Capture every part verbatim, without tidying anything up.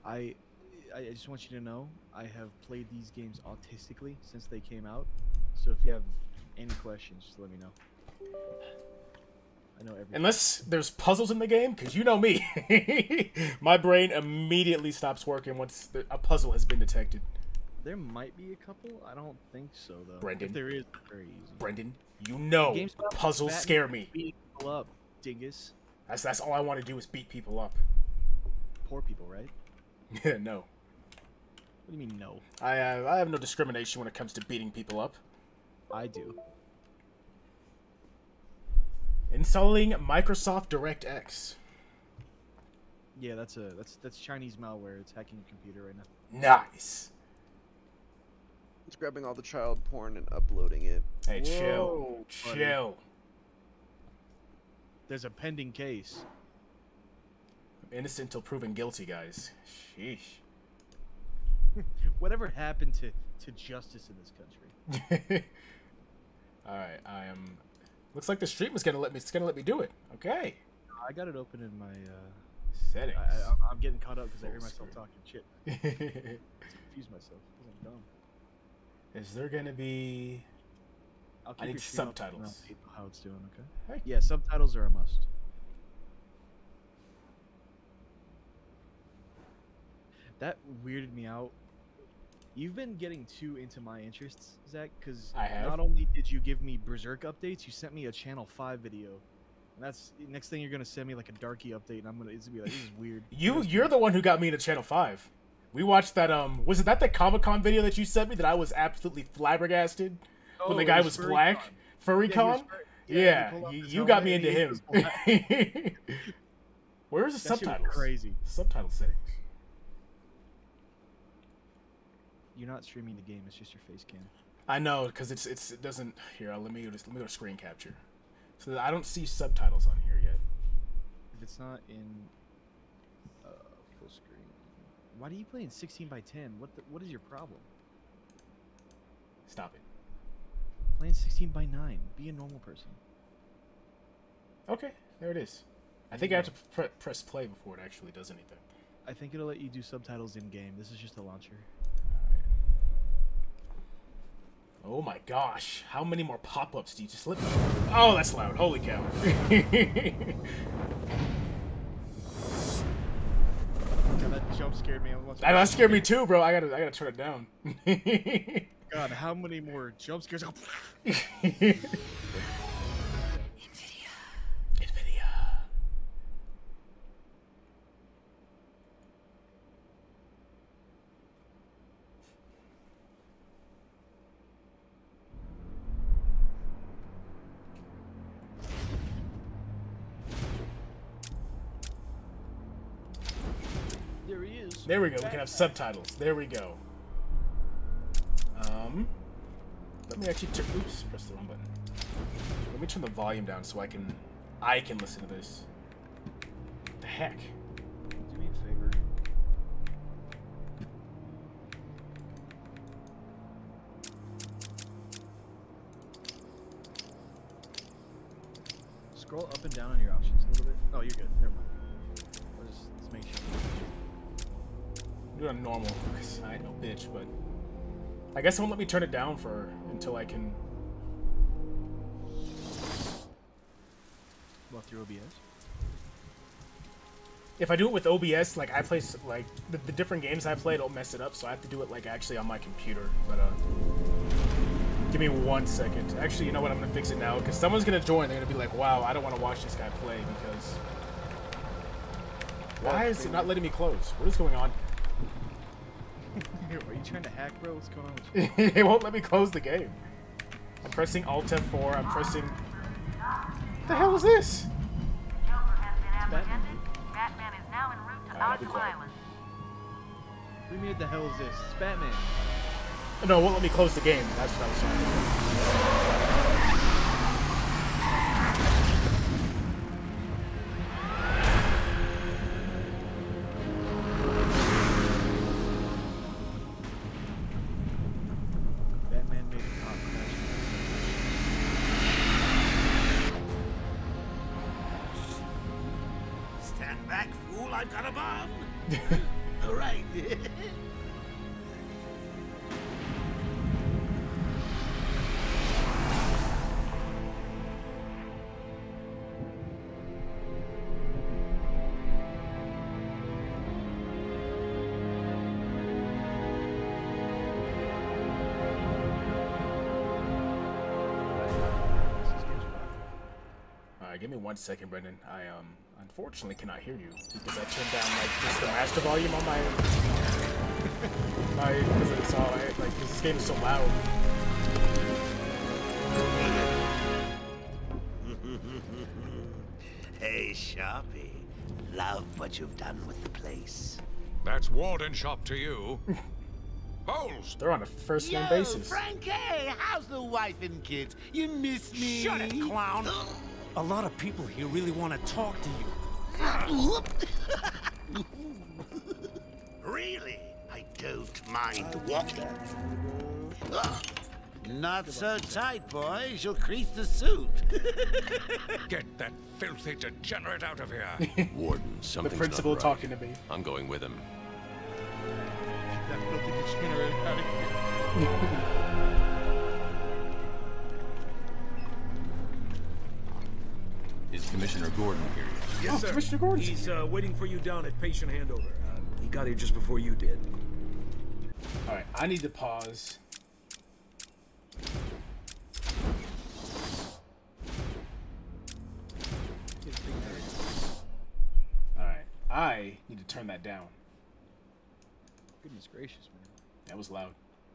I, I just want you to know I have played these games autistically since they came out. So if you have any questions, just let me know. I know everything. Unless there's puzzles in the game, because you know me. My brain immediately stops working once the, a puzzle has been detected. There might be a couple. I don't think so, though. Brendan. If there is, very easy. Brendan, you know puzzles scare me. Beating people up, dingus. That's, that's all I want to do is beat people up. Poor people, right? Yeah, no. What do you mean, no? I, uh, I have no discrimination when it comes to beating people up. I do. Installing Microsoft DirectX. Yeah, that's a that's that's Chinese malware. It's hacking your computer right now. Nice. It's grabbing all the child porn and uploading it. Hey, Whoa, chill, buddy. chill. There's a pending case. I'm innocent till proven guilty, guys. Sheesh. Whatever happened to to justice in this country? All right, I am. Looks like the stream is gonna let me. It's gonna let me do it. Okay. I got it open in my. Uh, Settings. I, I, I'm getting caught up because I hear Full myself screen. talking shit. Confuse myself. 'Cause I'm dumb. Is there gonna be? I'll keep I need your stream up and I'll subtitles. see how it's doing. Okay. Hey. Yeah, subtitles are a must. That weirded me out. You've been getting too into my interests, Zach, because I have. not only did you give me Berserk updates, you sent me a Channel five video. And that's next thing you're gonna send me like a Darky update, and I'm gonna it's gonna be like, this is weird. You you're the one who got me into Channel Five. We watched that. Um, was it that the Comic Con video that you sent me that I was absolutely flabbergasted Oh, when the it guy was was Furry black? Con. Furry Yeah, he Con. was fur- Yeah, yeah, he pulled off you, his you got me helmet into and he him. was Where is the That shit was subtitles? crazy. Subtitle settings. You're not streaming the game; it's just your face cam. I know, because it's it's it doesn't. Here, let me just let me go to screen capture. So I don't see subtitles on here yet. If it's not in uh, full screen, why do you play in sixteen by ten? What the, what is your problem? Stop it. Playing sixteen by nine. Be a normal person. Okay, there it is. I think I have to pre press play before it actually does anything. I think it'll let you do subtitles in game. This is just a launcher. Oh my gosh, how many more pop-ups do you just let me? Oh, that's loud. Holy cow. Yeah, that jump scared me. I That scared me too, bro. I gotta, I gotta turn it down. God, how many more jump scares? Nvidia. Nvidia. There he is. There we go. We can have subtitles. There we go. Um, let me actually turn. Oops, press the wrong button. Let me turn the volume down so I can, I can listen to this. What the heck? Do me a favor. Scroll up and down on your options a little bit. Oh, you're good. Never mind. Let's, let's make sure. I'm doing normal because I ain't no bitch, but I guess it won't let me turn it down for until I can. Well, through O B S. If I do it with O B S, like I play, s- like the, the different games I play, it'll mess it up. So I have to do it like actually on my computer. But uh, give me one second. Actually, you know what? I'm gonna fix it now because someone's gonna join. They're gonna be like, "Wow, I don't want to watch this guy play because why is it not letting me close? What is going on?" Are you trying to hack, bro? What's going on with you? It won't let me close the game. I'm pressing Alt F four. I'm pressing. What the hell is this? Joker has been Batman. apprehended. Batman is now en route to Alright, I'll be Arkham quiet. Island. What do you mean, what the hell is this? It's Batman. No, it won't let me close the game. That's what I was trying to do. Batman made a cop crash. Stand back, fool! I've got a bomb! All right. Alright, give me one second, Brendan. I um unfortunately cannot hear you because I turned down like just the master volume on my my because it's all right, like because this game is so loud. Hey, Sharpie. Love what you've done with the place. That's Warden Shop to you. Bowles! They're on a first name Yo, basis. Frankie, how's the wife and kids? You miss me? Shut it, clown! A lot of people here really want to talk to you. Really? I don't mind water. Not so tight, boys. You'll crease the suit. Get that filthy degenerate out of here! Warden, The something's principal not right. talking to me. I'm going with him. That filthy degenerate out of here. Is Commissioner Gordon here? Oh, Commissioner Gordon. He's uh, waiting for you down at patient handover. Uh, he got here just before you did. Alright, I need to pause. Alright, I need to turn that down. Goodness gracious, man. That was loud.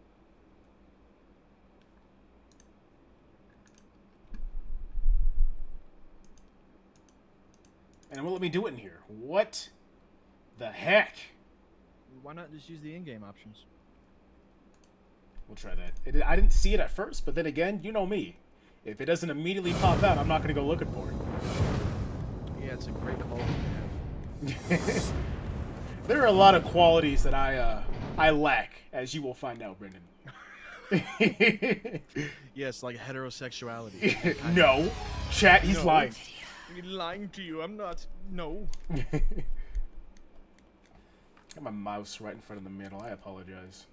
And it won't let me do it in here. What the heck? Why not just use the in-game options? We'll try that. It, I didn't see it at first, but then again, you know me. If it doesn't immediately pop out, I'm not going to go looking for it. Yeah, it's a great quality to have. There are a lot of qualities that I uh, I lack, as you will find out, Brendan. Yes, like heterosexuality. No. Chat, he's No. lying. I'm lying to you. I'm not. No. Got my mouse right in front of the middle. I apologize.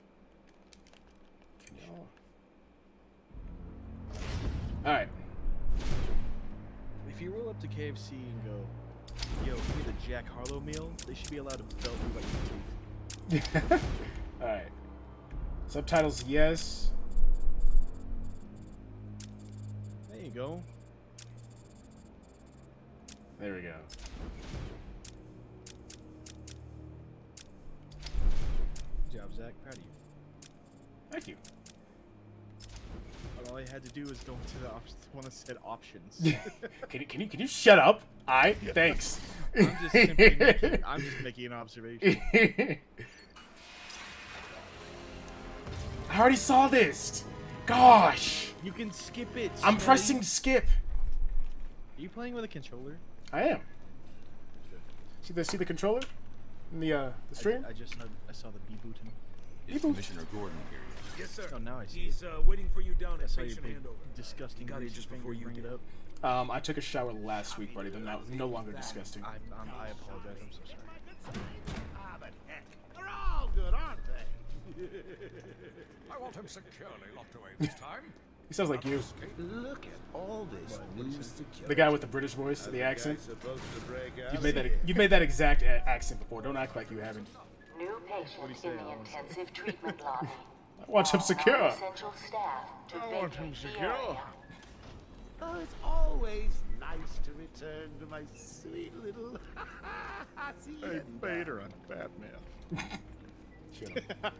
Alright. If you roll up to K F C and go, yo, give me the Jack Harlow meal, they should be allowed to belt you by your teeth. Alright. Subtitles, yes. There you go. There we go. Good job, Zach. Proud of you. Thank you. All I had to do was go into the, op the one that said options. Can you can you can you shut up? I thanks. I'm just simply making, I'm just making an observation. I already saw this. Gosh. You can skip it. I'm Smelly. pressing skip. Are you playing with a controller? I am. See the see the controller in the uh the stream? I, I just saw, I saw the B button. Is Commissioner Gordon here? Yes, sir. Oh, now I see He's it. uh, waiting for you down I at saw your patient big, handover. disgusting. He got here greasy just finger before you bring did. it up. Um, I took a shower last week, buddy. They're not no longer disgusting. I'm, I'm, I apologize. I'm so sorry. Ah, but heck, they're all good, aren't they? I want him securely locked away this time. He sounds like you. Look at all this new security. The guy with the British voice, the accent. Supposed to break out. You've made that you've made that exact a accent before. Don't act like you haven't. New patient in the intensive treatment lobby. I want him All secure. non-essential staff to I want him vacate the secure. area. Oh, it's always nice to return to my sweet little. See you in Bader on Batman. Shut up.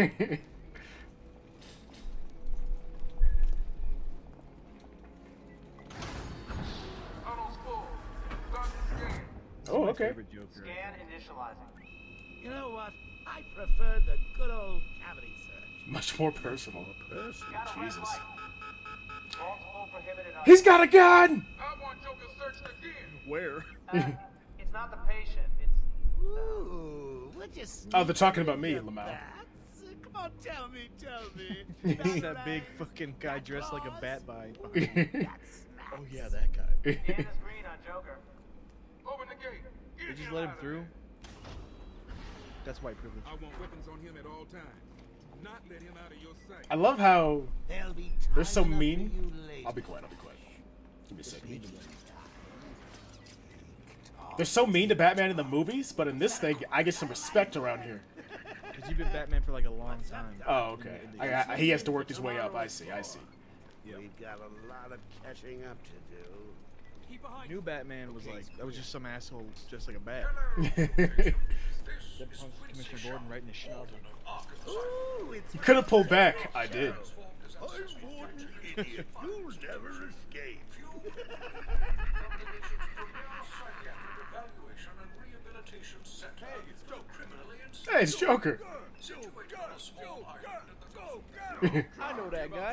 Oh, My okay. favorite Joker. Scan initializing. You know what? I prefer the good old cavity search. Much more personal. Jesus. Multiple prohibited He's got a gun! I want Joker searched again. Where? Uh, it's not the patient. It's Ooh, would you Oh, they're talking about sneak me, up Lamau. that? Come on, tell me, tell me. It's that big fucking guy dressed like a bat by. Oh That's yeah, that guy. Scan the screen on Joker. Open the gate. They just let him through. That's white privilege. I want weapons on him at all times. Not let him out of your sight. I love how They'll be they're so time enough for mean. you later. I'll be quiet. I'll be quiet. Give me a second. They're so mean to Batman in the movies, but in this thing, I get some respect around here. Because you've been Batman for like a long time. Oh, okay. I, I, he has to work his way up. I see. I see. We've got a lot of catching up to do. New Batman was like, that was just some asshole just like a bat. That punched Commissioner Gordon right in the schnozzle. Ooh, it's You could have pulled back. I did. I'm born an idiot. You'll never escape. Hey, it's Joker. I know that guy.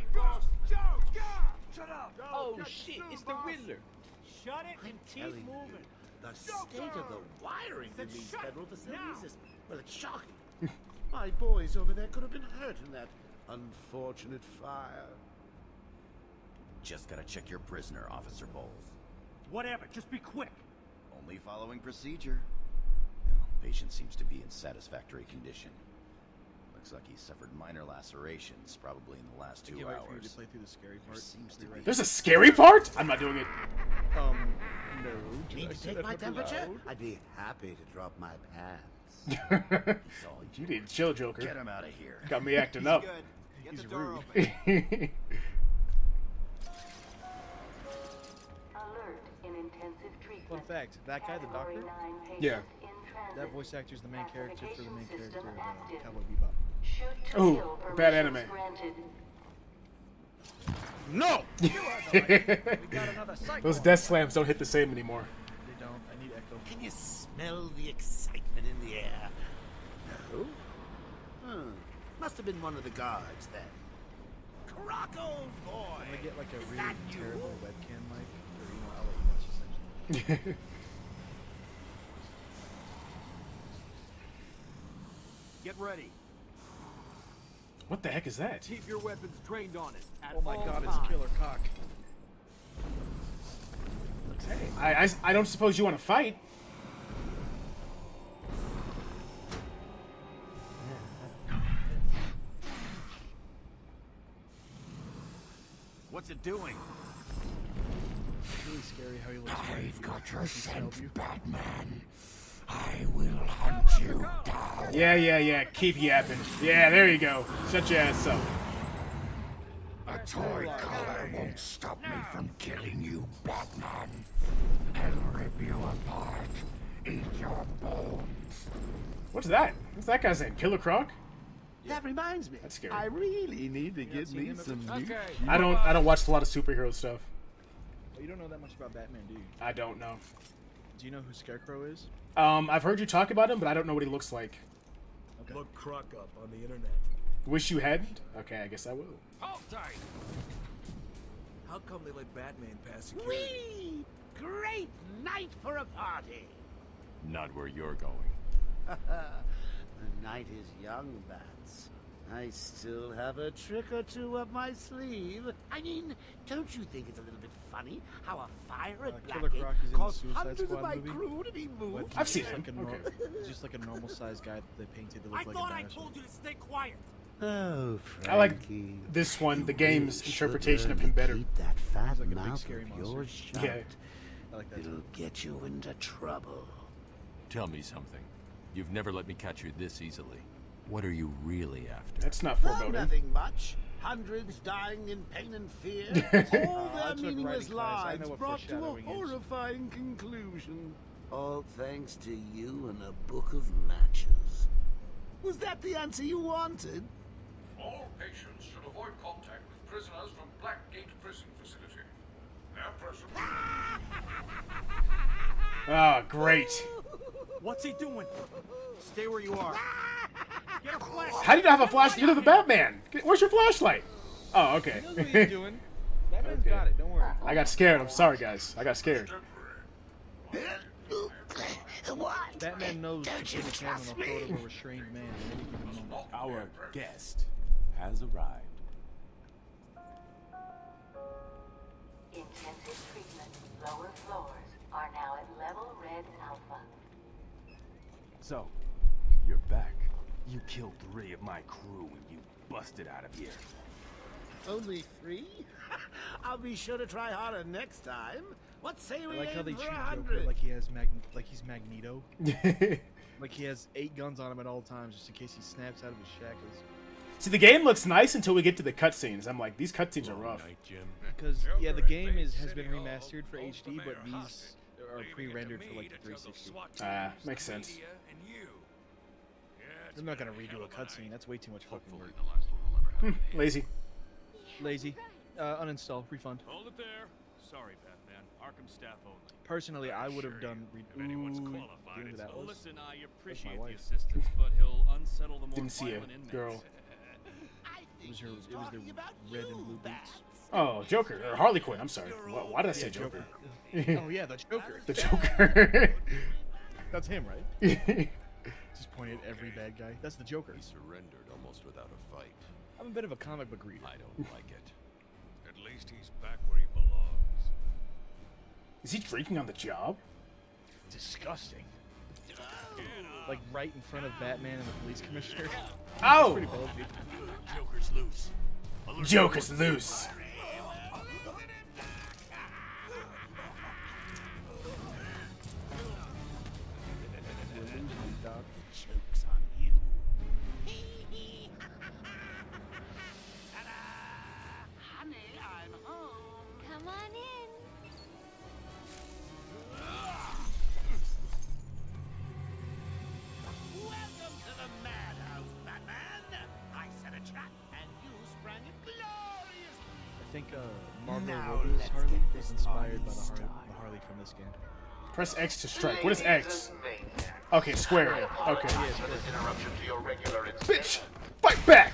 Oh shit, it's the Riddler. Shut it I'm and keep telling you, moving. the state of the wiring in these shut federal facilities now. is, well, it's shocking. My boys over there could have been hurt in that unfortunate fire. Just gotta check your prisoner, Officer Bowles. Whatever, just be quick. Only following procedure. Well, patient seems to be in satisfactory condition. Looks like he suffered minor lacerations, probably in the last I two can't wait for you to hours. play through the scary There part. seems to Be be. right There's a scary part? I'm not doing it. back. Um, no. did Need I to say take that my out temperature? loud? I'd be happy to drop my pants. You need to chill, Joker. Get him out of here. Got me acting up. He's rude. Alert in intensive treatment. Fun fact, that guy, the Category doctor, nine patient Yeah. in transit. that voice actor is the main character for the main Classification character of system uh, active. Cowboy Bebop. Shoot to Ooh, kill bad permissions anime. granted. No! Those death slams don't hit the same anymore. They don't. I need Echo. Can you smell the excitement in the air? No? Hmm. Must have been one of the guards then. Croc, old boy! I'm gonna get like a Is really that you? terrible webcam mic, or you know, I'll let you watch essentially. Get ready. What the heck is that? Keep your weapons trained on it. At Oh my all god, times. it's Killer Cock. I, I, I don't suppose you want to fight. What's it doing? It's really scary how he looks. I've got your He scent, smelled you. Batman. I will hunt you down. Yeah, yeah, yeah. Keep yapping. Yeah, there you go. Shut your ass up. A toy collar won't stop me from killing you, Batman. I'll rip you apart. Eat your bones. What's that? What's that guy's name? Killer Croc? That reminds me. That's scary. I really need to get seen me him some ever? new Okay. shoes. I don't I don't watch a lot of superhero stuff. Well, you don't know that much about Batman, do you? I don't know. Do you know who Scarecrow is? Um, I've heard you talk about him, but I don't know what he looks like. Okay. Look Croc up on the internet. Wish you hadn't? Okay, I guess I will. Hold tight. How come they let Batman pass security? Whee! Great night for a party. Not where you're going. The night is young, Bats. I still have a trick or two up my sleeve. I mean, don't you think it's a little bit funny how a fire at Uh, Killer Blackgate Croc is in the caused Suicide hundreds of Squad my movie. crew to be But moved? he's I've seen just him. Like a nor- Okay. he's just like a normal sized guy that they painted to look I like thought a I dinosaur. told you to stay quiet. Oh, I like Frankie. this one, the You game's really should interpretation of learn him to better. Keep that fat He's like a big mouth scary of monster. yours shut. Yeah. I like that. It'll too. get you into trouble. Tell me something. You've never let me catch you this easily. What are you really after? That's not Oh, foreboding. nothing much. Hundreds dying in pain and fear. All I their took meaningless writing class. I lives know what brought to a foreshadowing is. horrifying conclusion. All thanks to you and a book of matches. Was that the answer you wanted? All patients should avoid contact with prisoners from Blackgate Prison Facility. Their presence. Ah, great. What's he doing? Stay where you are. Get a flashlight. How do you not have a flashlight? You're the Batman. Where's your flashlight? Oh, okay. He knows what he's doing. Batman's Okay. got it. Don't worry. I got scared. I'm sorry, guys. I got scared. What? Batman knows Don't to you put his hand on trust the throat me? of a restrained man at any given moment. Our Guest has arrived. Intensive treatment lower floors are now at level red alpha. So, You're back. You killed three of my crew and you busted out of here. Only three? I'll be sure to try harder next time. What say I we like how they aim treat for a Joker hundred? like he has mag like he's Magneto. Like he has eight guns on him at all times just in case he snaps out of his shackles. See, the game looks nice until we get to the cutscenes. I'm like, these cutscenes are rough. Because yeah, the game is has been remastered for H D, but these are pre-rendered for like the three sixty. Ah, makes sense. I'm not gonna redo a cutscene. That's way too much fucking work. Hmm, lazy. Lazy. Uh, uninstall. Refund. Hold it there. Sorry, Batman. Arkham staff only. Personally, I would have done. Re If anyone's Ooh, qualified, you know who it's that was? listen, I That's appreciate my the wife. assistance, but he'll unsettle the more Didn't see a violent inmates. girl. It was her. It was the red and blue boots. Oh, Joker or Harley Quinn. I'm sorry. Why, why did I say Yeah, Joker? Oh yeah, the Joker. The Joker. That's him, right? Just pointing at every bad guy. That's the Joker. He surrendered almost without a fight. I'm a bit of a comic book reader. I don't like it. At least he's back where he belongs. Is he drinking on the job? Disgusting. Like right in front of Batman and the police commissioner. Oh! Pretty ballsy. Joker's loose. Joker's loose. Joke's on you. Honey, I'm home. Come on in. Welcome to the madhouse, Batman. I set a trap and you sprang it glorious. I think uh, Margot Now Robbie's let's Harley get is this inspired by the party Harley, started. the Harley from this game. Press X to strike. What is X? Okay, square. Okay. Bitch! Fight back!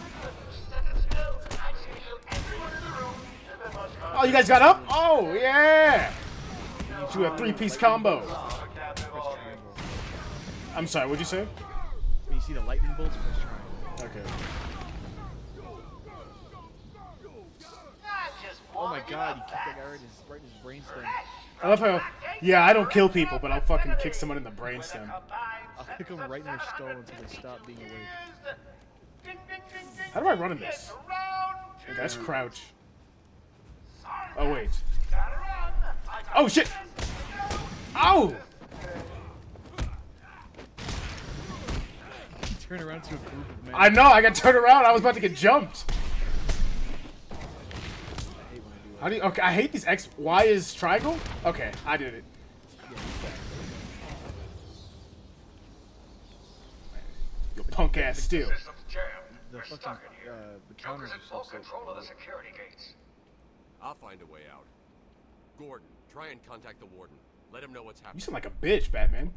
Oh, you guys got up? Oh, yeah! Do a three-piece combo. I'm sorry, what'd you say? When you see the lightning bolts, press triangle. Okay. Oh my god, he kicked that guy right in his, right in his brainstem. I love how, yeah, I don't kill people, but I'll fucking kick someone in the brainstem. I'll kick him right in their skull until they stop being awake. How do I run in this? Okay, that's crouch. Oh, wait. Oh, shit! Oh! Turn around to a group of men. I know, I got turned around. I was about to get jumped. How do you, okay, I hate these X. Y is triangle? Okay, I did it. You punk ass still. The fucking, uh, the counters are so sick. Control of the security gates. I'll find a way out. Gordon, try and contact the warden. Let him know what's You happening. sound like a bitch, Batman.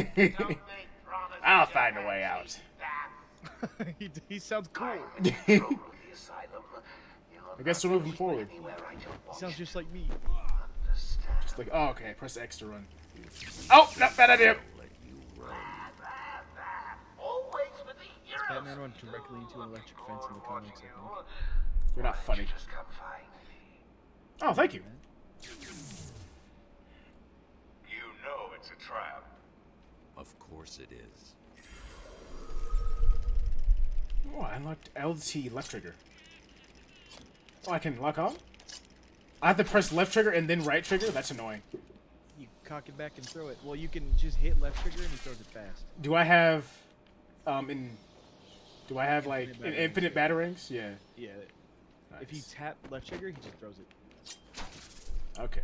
I'll find a way out. he, he sounds cool. I guess we're moving forward. He sounds just like me. Just like, oh, okay, press X to run. Oh, not bad idea. Batman run directly into an electric fence in the comics, I think. You're not funny. Oh, thank you. You know it's a trap. Of course it is. Oh, I unlocked L T left trigger. Oh, I can lock on? I have to press left trigger and then right trigger? That's annoying. You cock it back and throw it. Well, you can just hit left trigger and he throws it fast. Do I have, um, in, do I have, like, Infinite an batarangs. infinite batarangs? Yeah. Yeah. Nice. If you tap left trigger, he just throws it. Okay.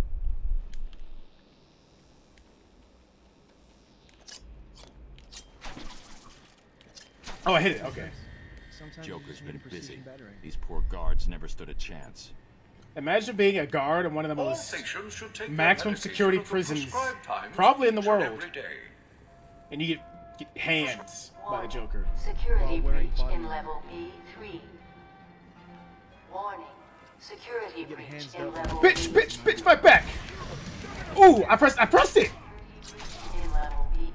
Oh, I hit it. Okay. Sometimes you Joker's just need been a precision busy. batarang. These poor guards never stood a chance. Imagine being a guard in one of the All most patients should take their maximum medication security at the prisons prescribed times probably in the each and world, every day. and you get, get hands by the Joker. Security While wearing breach body in armor. level B three. Warning. Security Get breach hands in up. level Bitch, B bitch, bitch, fight back! Ooh, I pressed, I pressed it! in level B.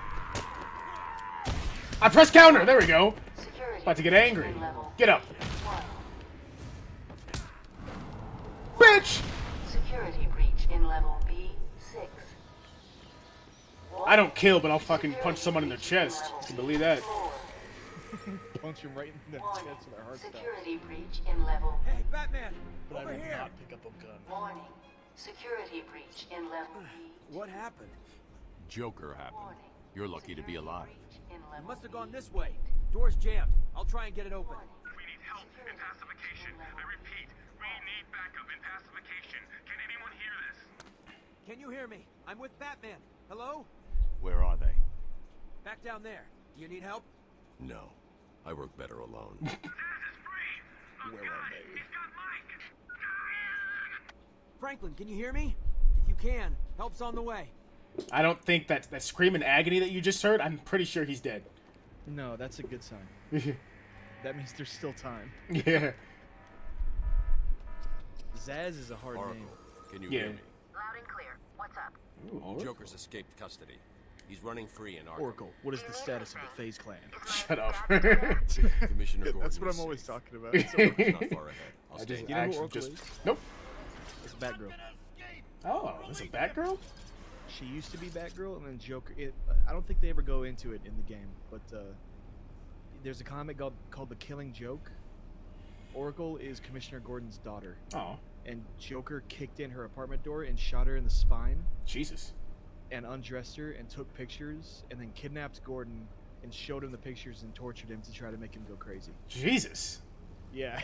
I pressed counter, there we go. Security About to get breach angry. in level Get up. one. Bitch! Security breach in level B six. I I don't kill, but I'll fucking punch someone in their chest. You can believe that. Punch him right in the chest with our heart stops. Security breach in level. Hey, Batman! But I Over would here! not pick up a gun. Warning. Security breach in level B. What happened? Joker happened. You're lucky to be alive. It must have gone this way. Door's jammed. I'll try and get it open. We need help in pacification. I repeat, we need backup in pacification. Can anyone hear this? Can you hear me? I'm with Batman. Hello? Where are they? Back down there. Do you need help? No. I work better alone. Where are they? Franklin, can you hear me? If you can, help's on the way. I don't think that that scream in agony that you just heard, I'm pretty sure he's dead. No, that's a good sign. That means there's still time. Yeah. Zaz is a hard Oracle, name. can you Yeah. hear me? Loud and clear. What's up? Ooh, Oracle. Joker's escaped custody. He's running free in Arkham. Oracle, what is the status of the FaZe clan? Shut up. Commissioner Gordon That's what is I'm always safe. talking about. Joker's not far ahead. I'll I stay just You know who actually Oracle just is? nope. It's Batgirl. Oh, that's a Batgirl? She used to be Batgirl, and then Joker. It, I don't think they ever go into it in the game, but uh, there's a comic called, called The Killing Joke. Oracle is Commissioner Gordon's daughter. Oh. And Joker kicked in her apartment door and shot her in the spine. Jesus. And undressed her and took pictures, and then kidnapped Gordon and showed him the pictures and tortured him to try to make him go crazy. Jesus. Yeah.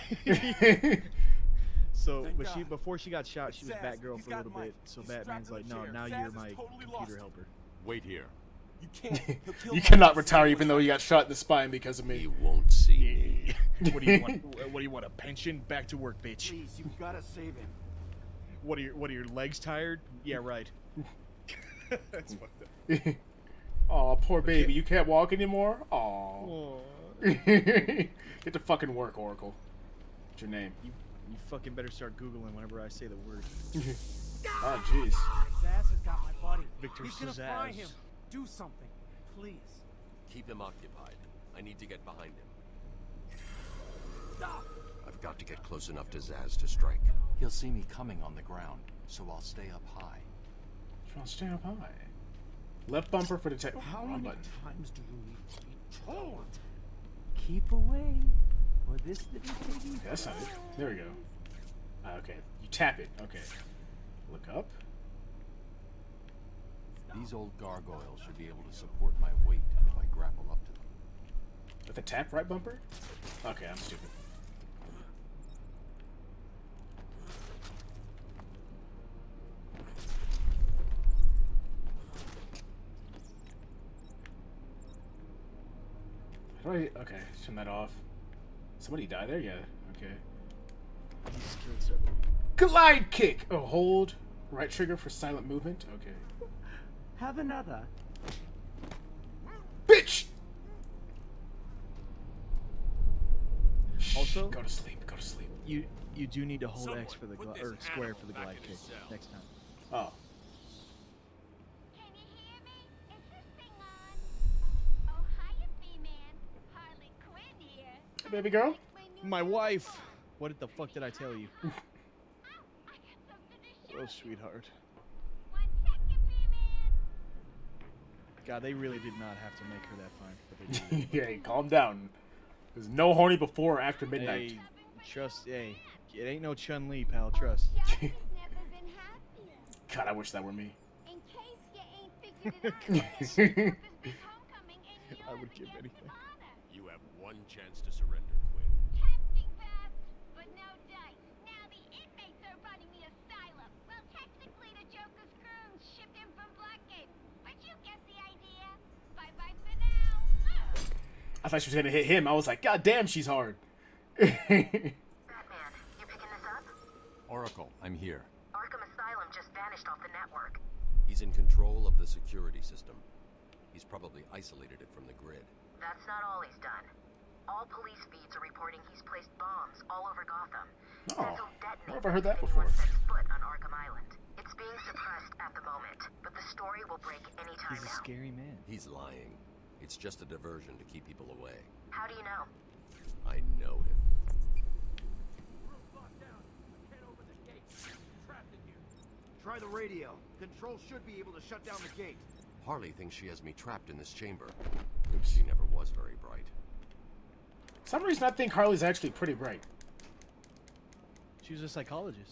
So, Thank but she God. before she got shot, It's she was Zaz. Batgirl He's for a got little Mike. bit. So He's Batman's strapped like, in no, the now chair. you're Zaz my is totally computer lost it. helper. Wait here. You can't. He'll kill You me. cannot retire even though you got shot in the spine because of me. You won't see me. What do you want? What do you want? A pension? Back to work, bitch. Please, you've got to save him. What are your What are your legs tired? Yeah, right. That's fucked up. Aw, poor baby. You can't walk anymore? Aw. Aw. Get to fucking work, Oracle. What's your name? You, you fucking better start Googling whenever I say the word. Oh, jeez. Zaz has got my body. Victor He's gonna Zaz. fry him. Do something, please. Keep him occupied. I need to get behind him. Stop! I've got to get close enough to Zaz to strike. He'll see me coming on the ground, so I'll stay up high. I'll stay up high. Left bumper for the tech. How Wrong many button. times do you need to be told? Keep away, or this little piggy. Okay, that's not it. There we go. Uh, okay, you tap it. Okay. Look up. These old gargoyles should be able to support my weight if I grapple up to them. With the tap right bumper? Okay, I'm stupid. How do I, okay, turn that off. Somebody die there? Yeah, okay. Glide kick! Oh, hold right trigger for silent movement? Okay. Have another. Bitch! Also, go to sleep, go to sleep. You you do need to hold Someone X for the put glide this or square for the animal glide back in kick his cell. next time. Oh. Can you hear me? Is this thing on? Oh, hiya, B-Man. Harley Quinn here. Hey, baby girl? My wife! What the fuck did I tell you? Oh, sweetheart. God, they really did not have to make her that fine. But they did. Yeah, calm down. There's no horny before or after midnight. Hey, trust, hey, it ain't no Chun-Li, pal, trust. God, I wish that were me. In case you ain't figured it out. I would give anything. You have one chance to surrender, Quinn. Tempting path, but no dice. Now the inmates are running the asylum. Well, technically the Joker's goons shipped him from Blackgate. But you get the idea. Bye-bye for now. I thought she was gonna hit him. I was like, God damn, she's hard. Batman, you picking this up? Oracle, I'm here. Arkham Asylum just vanished off the network. He's in control of the security system. He's probably isolated it from the grid. That's not all he's done. All police feeds are reporting he's placed bombs all over Gotham. Oh, Says he'll where detonate have I heard that if before? anyone sets foot on Arkham Island. It's being suppressed at the moment, but the story will break any time He's a now. scary man. He's lying. It's just a diversion to keep people away. How do you know? I know him. Try the radio. Control should be able to shut down the gate. Harley thinks she has me trapped in this chamber. Oops. She never was very bright. For some reason, I think Harley's actually pretty bright. She was a psychologist.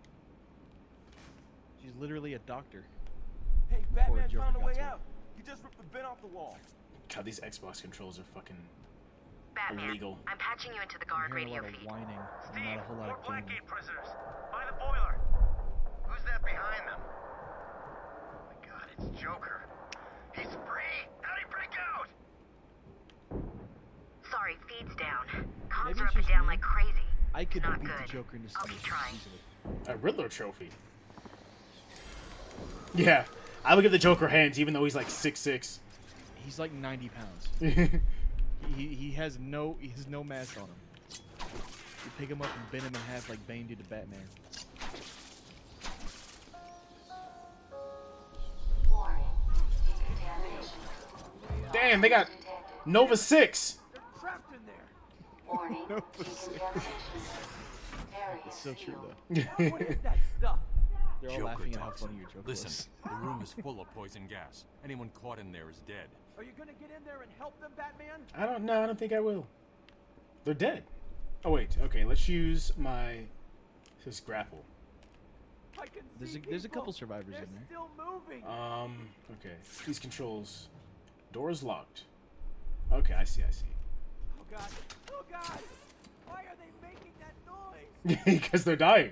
She's literally a doctor. Hey, Before Batman Joker found a got way to her. out. He just ripped the vent off the wall. God, these Xbox controls are fucking Batman, illegal. I'm patching you into the I'm guard hearing a radio lot of feed. whining, and Steve, not a whole lot more of gaming. Blackgate prisoners. By the boiler. Who's that behind them? Oh my god, it's Joker. He's free! How'd he break out? Sorry, feed's down. Comms Maybe are it's up and just down me. like crazy. I could Not beat good. the Joker in this I'll keep trying. easily. A Riddler trophy. Yeah, I would give the Joker hands, even though he's like six six. He's like ninety pounds. he he has no he has no mass on him. You pick him up and bend him in half like Bane did to Batman. Damn, they got Nova six. They're trapped in there. Nova six. It's so true though. What is that stuff? They're all Joker laughing at how talks. funny your Joker Listen, was. the room is full of poison gas. Anyone caught in there is dead. Are you gonna get in there and help them, Batman? I don't know. I don't think I will. They're dead. Oh wait. Okay, let's use my this grapple. I can There's see a, there's a people. couple survivors They're in there. still moving. Um. Okay. These controls. Door's locked. Okay, I see. I see. Oh god. Oh god. Why are they making that noise? Because they're dying.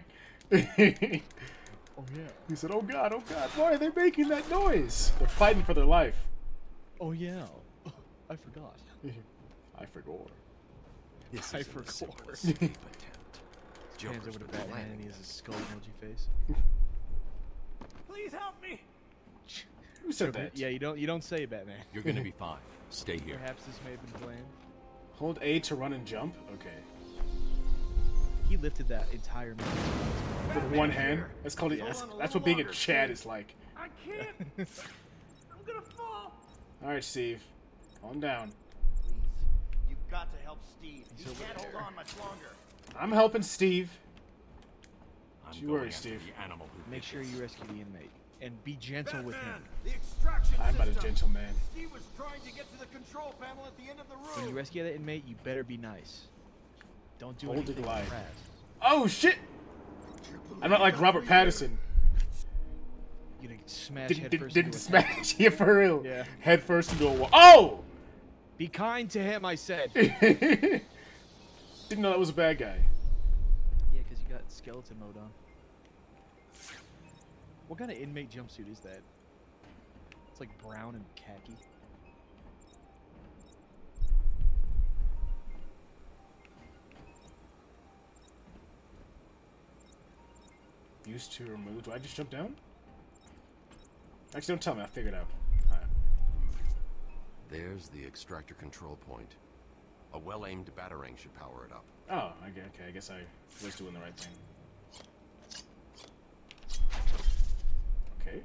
Oh yeah. He said, "Oh God, oh God, why are they making that noise? They're fighting for their life." Oh yeah. I forgot. I forgot. This I isn't a forgot. simple escape attempt. Hands Joker's over to been Batman planning and he has a this. skull emoji face. Please help me. Who said that? Yeah, you don't you don't say Batman. You're gonna be fine. Stay here. Perhaps this may have been planned. Hold A to run and jump. Okay. He lifted that entire movie. With one hand. That's called. Yeah. That's, that's what being a Chad is like. I can't. I'm gonna fall. All right, Steve. Calm down. Please, you've got to help Steve. He He's over can't there. hold on much longer. I'm helping Steve. I'm Don't you going worry, after Steve. the animal who Make did sure this. you rescue the inmate and be gentle with him. The extraction I'm not a system. gentleman. Steve was trying to get to the control panel at the end of the room. When you rescue that inmate, you better be nice. Don't do Hold the anything glide. crass. Oh shit! I'm not like Robert Pattinson. You're gonna smash Didn't, head didn't, first didn't into a smash you for real. Yeah. Head first into a wall. Oh! Be kind to him, I said. Didn't know that was a bad guy. Yeah, because you got skeleton mode on. What kind of inmate jumpsuit is that? It's like brown and khaki. Used to remove. Do I just jump down? Actually, don't tell me. I'll figure it out. Alright. There's the extractor control point. A well-aimed batarang should power it up. Oh, okay, okay. I guess I was doing the right thing. Okay.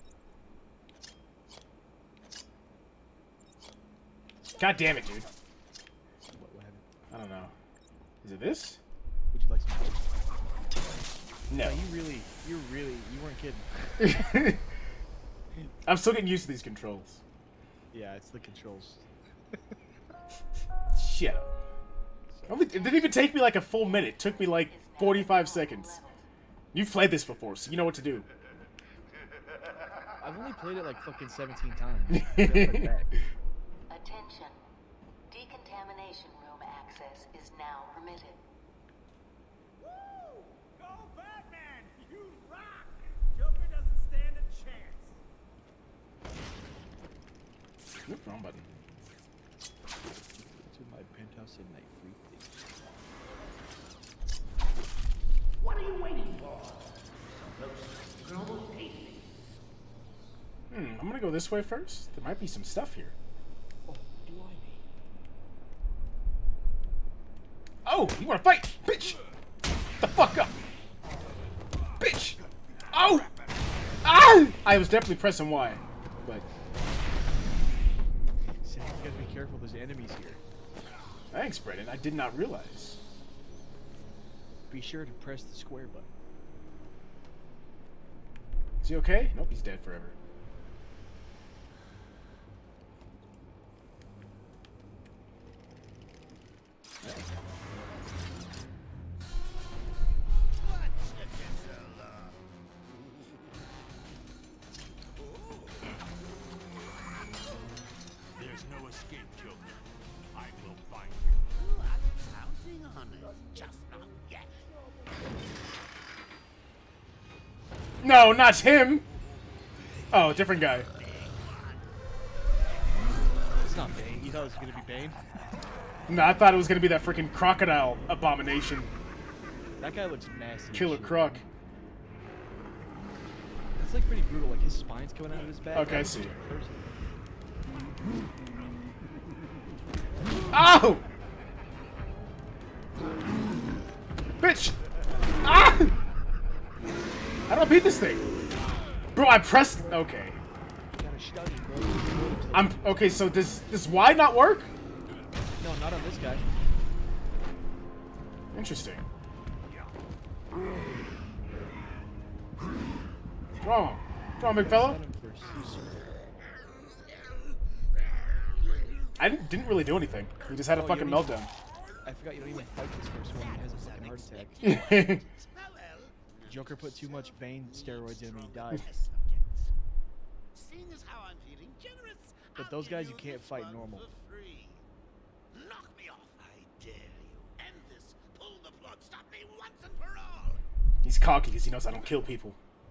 God damn it, dude. What, what happened? I don't know. Is it this? Would you like some help? No. No, you really, you really, you weren't kidding. I'm still getting used to these controls. Yeah, it's the controls. Shit. Only, it didn't even take me like a full minute. It took me like forty-five seconds. You've played this before, so you know what to do. I've only played it like fucking seventeen times. I gotta play it back. Attention. Decontamination room access is now permitted. Woo! Go Batman! You rock! Joker doesn't stand a chance. Oop, wrong button. To my penthouse at night, free What are you waiting for? Those you can almost taste it. Hmm, I'm gonna go this way first. There might be some stuff here. Oh, blimey. Oh, you wanna fight? Bitch! The fuck up! Bitch! Oh! Ah! I was definitely pressing Y, but So you gotta be careful, there's enemies here. thanks, Brennan. I did not realize. Be sure to press the square button. Is he okay? Nope, he's dead forever. to escape, Joker. I will find You are counting on it, just not yet. No, not him. Oh, different guy. It's not Bane. You thought it was gonna be Bane? No, I thought it was gonna be that freaking crocodile abomination. That guy looks nasty. Killer Croc. It's like pretty brutal. Like his spine's coming out of his back. Okay, I see. Oh! Bitch! Ah! How do I beat this thing? Bro, I pressed. Okay. I'm okay. So does does Y not work? No, not on this guy. Interesting. Wrong. Wrong, big fella. I didn't, didn't really do anything. We just had a Oh, fucking you don't meltdown. even- I forgot you don't even fight this first one. He has a fucking heart attack. Joker put too much Bane steroids in him and he died. Seeing as how I'm feeling generous, But those guys you can't fight normal. knock me off. I dare you. End this. Pull the plug. Stop me once and for all. He's cocky because he knows I don't kill people.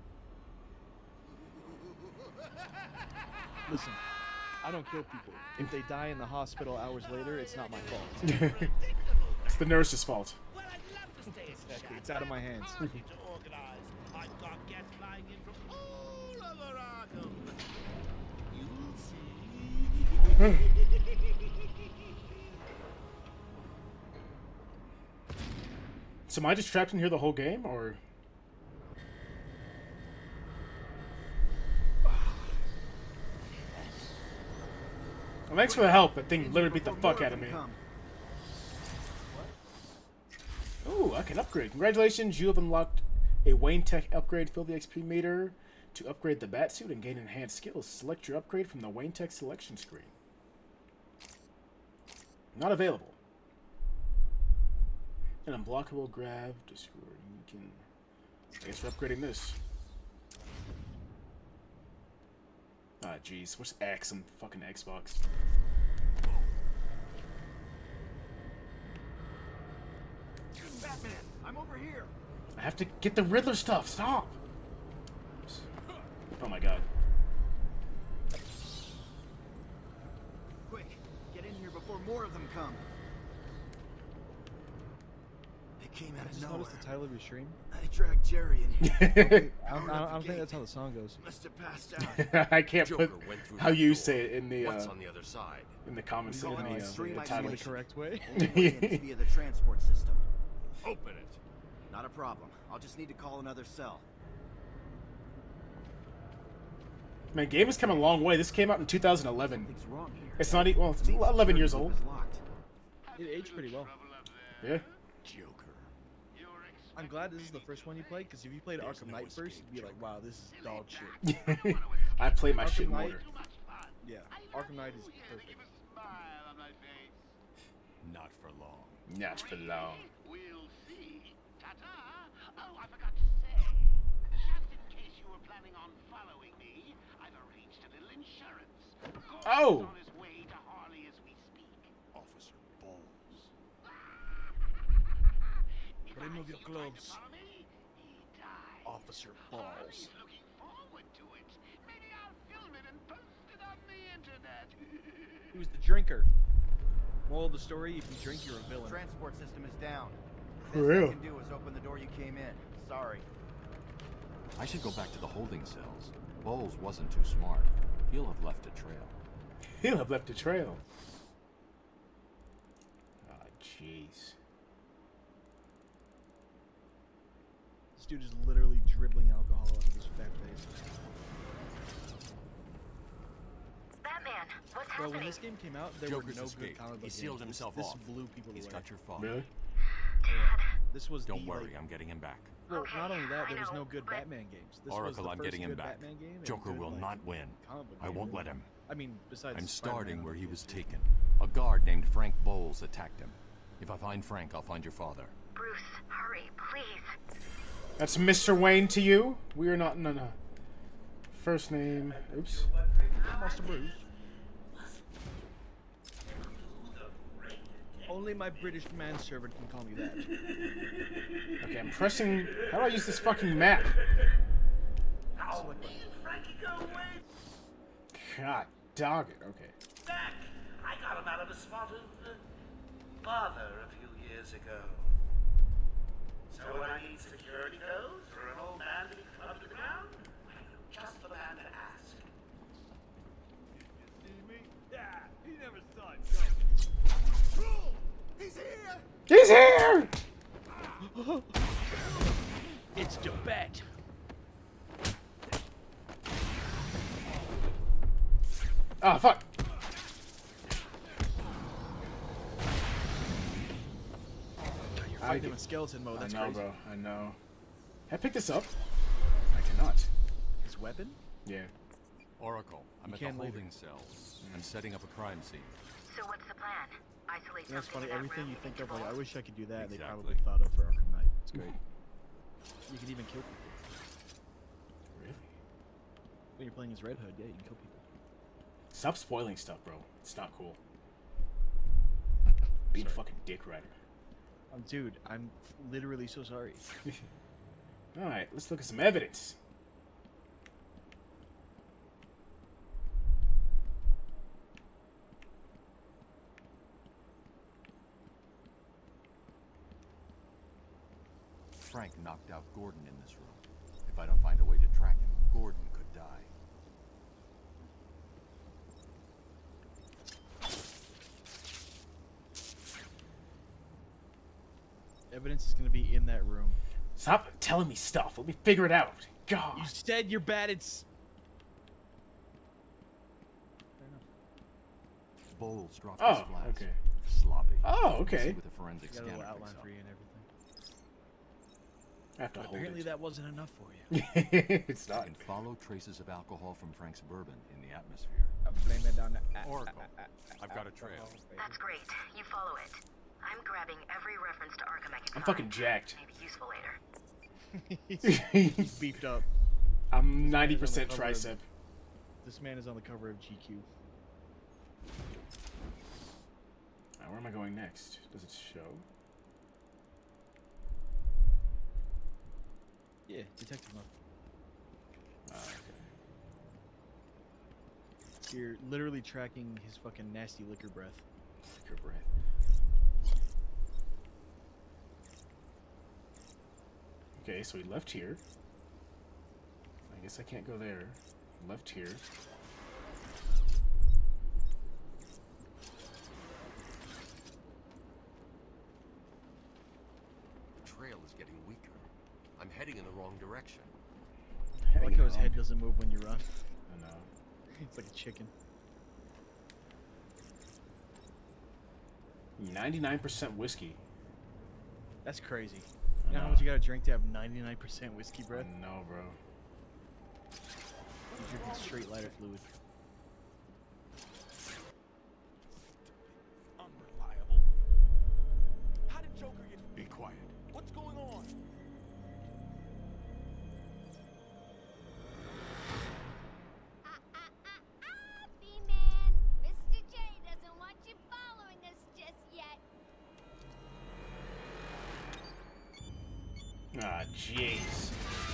Listen, I don't kill people. If they die in the hospital hours later, it's not my fault. It's the nurse's fault. Exactly. It's out of my hands. I've got guests flying in from all over Arkham. You'll see. So am I just trapped in here the whole game, or? Well, thanks for the help. That thing literally beat the fuck out of me. Ooh, I can upgrade. Congratulations, you have unlocked a Wayne Tech upgrade. Fill the X P meter to upgrade the Batsuit and gain enhanced skills. Select your upgrade from the Wayne Tech selection screen. Not available. An unblockable grab. Just you can. I guess we're upgrading this. Ah, jeez. What's X on fucking Xbox? Batman, I'm over here. I have to get the Riddler stuff. Stop. Oh my god. Quick, get in here before more of them come. They came out I of just nowhere. noticed the title of your stream. I dragged Jerry in here. I don't, I don't, I don't think that's how the song goes. Must have passed out. I can't Joker put went through how the you door. say it in the uh, What's on the other side? in the comments in We the, call uh, it the extreme title. The correct way. Only way in via the transport system. Open it. Not a problem. I'll just need to call another cell. Man, game has come a long way. This came out in two thousand eleven. Something's wrong here. It's not. E well, it's eleven years old. Is locked. It aged pretty well. Yeah. Joker. I'm glad this is the first one you played, because if you played Arkham Knight first, you'd be like, wow, this is dog shit. I play my Arkham shit in Knight- order. Yeah, Arkham Knight is perfect. Not for long. Not for long. We'll see. Ta-ta! Oh, I forgot to say. Just in case you were planning on following me, I've arranged a little insurance. Gordon's Oh. on his way to Harley as we speak. Officer Balls. If Remove I your see you trying to gloves. follow me, he dies. Officer Harley's Balls. looking forward to it. Maybe I'll film it and post it on the internet. Who's the drinker? Moral of the story, if you drink, you're a villain. Transport system is down. For Best real? I can do is open the door you came in. Sorry. I should go back to the holding cells. Bowles wasn't too smart. He'll have left a trail. He'll have left a trail. Ah, jeez. This dude is literally dribbling alcohol out of his fat face. Batman, what's Bro, when happening? this game came out, there Joker's were no escaped. good comic book He sealed games. himself this, off. This blew people He's away. got your father. Really? Yeah. This was Don't the, worry, like, I'm getting him back. well, Okay, not only that, there I was know, no good but- Batman games. This was Oracle, the I'm first getting him good back. Batman game and Joker good, will like, not win. comic book I game. won't let him. I mean, besides I'm Spider-Man starting on where the he P S was two. taken. A guard named Frank Bowles attacked him. If I find Frank, I'll find your father. Bruce, hurry, please. That's Mister Wayne to you. We are not. No, no. First name. Oops. Master Bruce. Only my British manservant can call me that. Okay, I'm pressing. How do I use this fucking map? Oh, me and Frankie go away. God dog it. Okay. Back. I got him out of a spot of uh, bother a few years ago. So when I need security codes for an old man to be clubbed to the ground, I know just the man to ask. You see me? Yeah, he never saw it coming. He's here! He's here! It's the bat. Oh fuck! God, you're fighting him in skeleton mode. That's I know, crazy. bro. I know. Can I pick this up? I cannot. His weapon? Yeah. Oracle, I'm You at the can't leave holding cells. I'm setting up a crime scene. So what's the plan? Isolate You know, it's something funny. in that Everything room you think of, like, I controls? wish I could do that. They Exactly. probably thought of for Arkham Knight. It's great. You can even kill people. Really? When you're playing as Red Hood, yeah, you can kill people. Stop spoiling stuff, bro. It's not cool. Being a fucking dick rider. Um, dude, I'm f- literally so sorry. Alright, let's look at some evidence. Frank knocked out Gordon in this room. If I don't find a way to track him, Gordon could die. Evidence is going to be in that room. Stop telling me stuff. Let me figure it out. God. You said you're bad at... S Bowles dropped Oh, his flask. okay. Sloppy. Oh, You can see okay. With a forensic got a scanner little outline picks up. for you and everything. I have to But hold apparently it. that wasn't enough for you. It's not. And follow traces of alcohol from Frank's bourbon in the atmosphere. I blame it on the... Oracle, I've got a trail. That's great. You follow it. I'm grabbing every reference to Arkham I can I'm find. fucking jacked. Maybe useful later. He's beefed up. I'm This man ninety is on the percent cover of- tricep. This man is on the cover of G Q. Alright, where am I going next? Does it show? Yeah, detective mode. Ah, okay. You're literally tracking his fucking nasty liquor breath. Liquor breath. Okay, so we left here. I guess I can't go there. Left here. Trail is getting weaker. I'm heading in the wrong direction. I like how his Hang head on. doesn't move when you run. I know. It's like a chicken. ninety-nine percent whiskey. That's crazy. I You know how know. much you gotta drink to have ninety-nine percent whiskey breath? I know, bro. You're drinking straight lighter fluid. Unreliable. How did Joker get... Be quiet. What's going on? B-Man, Mister J doesn't want you following us just yet. Ah, jeez.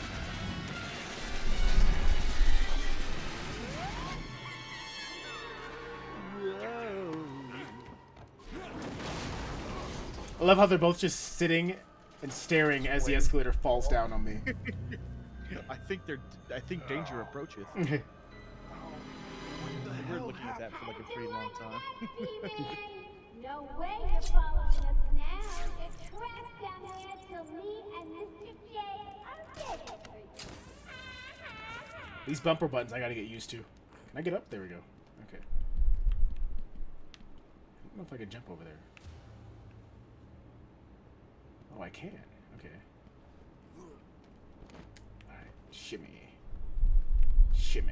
I love how they're both just sitting and staring as the escalator falls down on me. I think they're. I think danger approacheth. We're looking at that for like a pretty long time. No way you're following us now. You're trapped down here till me and Mister J are ready for you. These bumper buttons I gotta get used to. Can I get up? There we go. Okay. I don't know if I can jump over there. Oh, I can. Okay. Alright. Shimmy. Shimmy.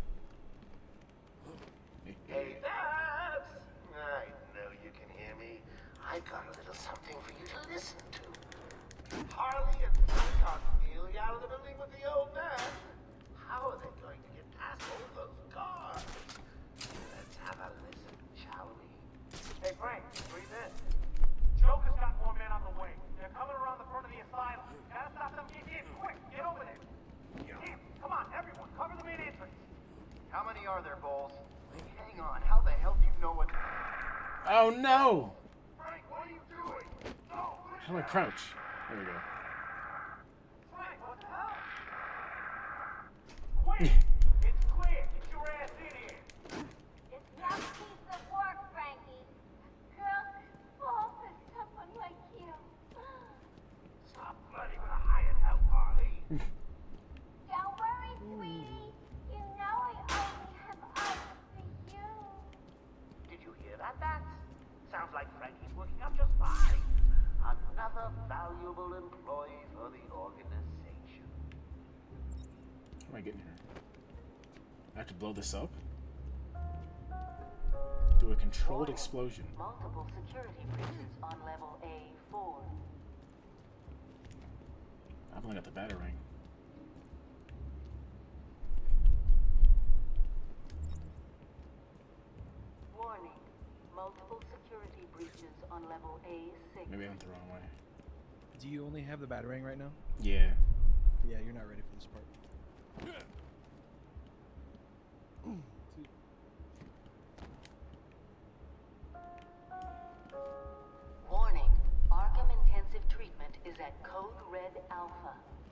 Hey, Babs! I know you can hear me. I got a little something for you to listen to. Harley and Frank are clearly out of the building with the old man. How are they going to get past all those guards? Let's have a listen, shall we? Hey, Frank, breathe in. Oh no! Frank, what are you doing? No, How do I crouch? There we go. Frank, what the hell? Quick! It's clear. Get your ass in here. It's not a piece of work, Frankie. Girls fall for someone like you. Stop flirting with a hired help, Harley. Don't worry, sweetie. You know I only have eyes for you. Did you hear that, Bats? Sounds like Frankie's working out just fine. Another valuable employee for the organization. How am I getting here? I have to blow this up? Do a controlled explosion. Multiple security breaches on level A four. I've only got the batarang. Warning. Multiple security breaches on level A six. Maybe I went the wrong way. Do you only have the batarang right now? Yeah. Yeah, you're not ready for this part. Warning. Arkham Intensive Treatment is at Code Red Alpha.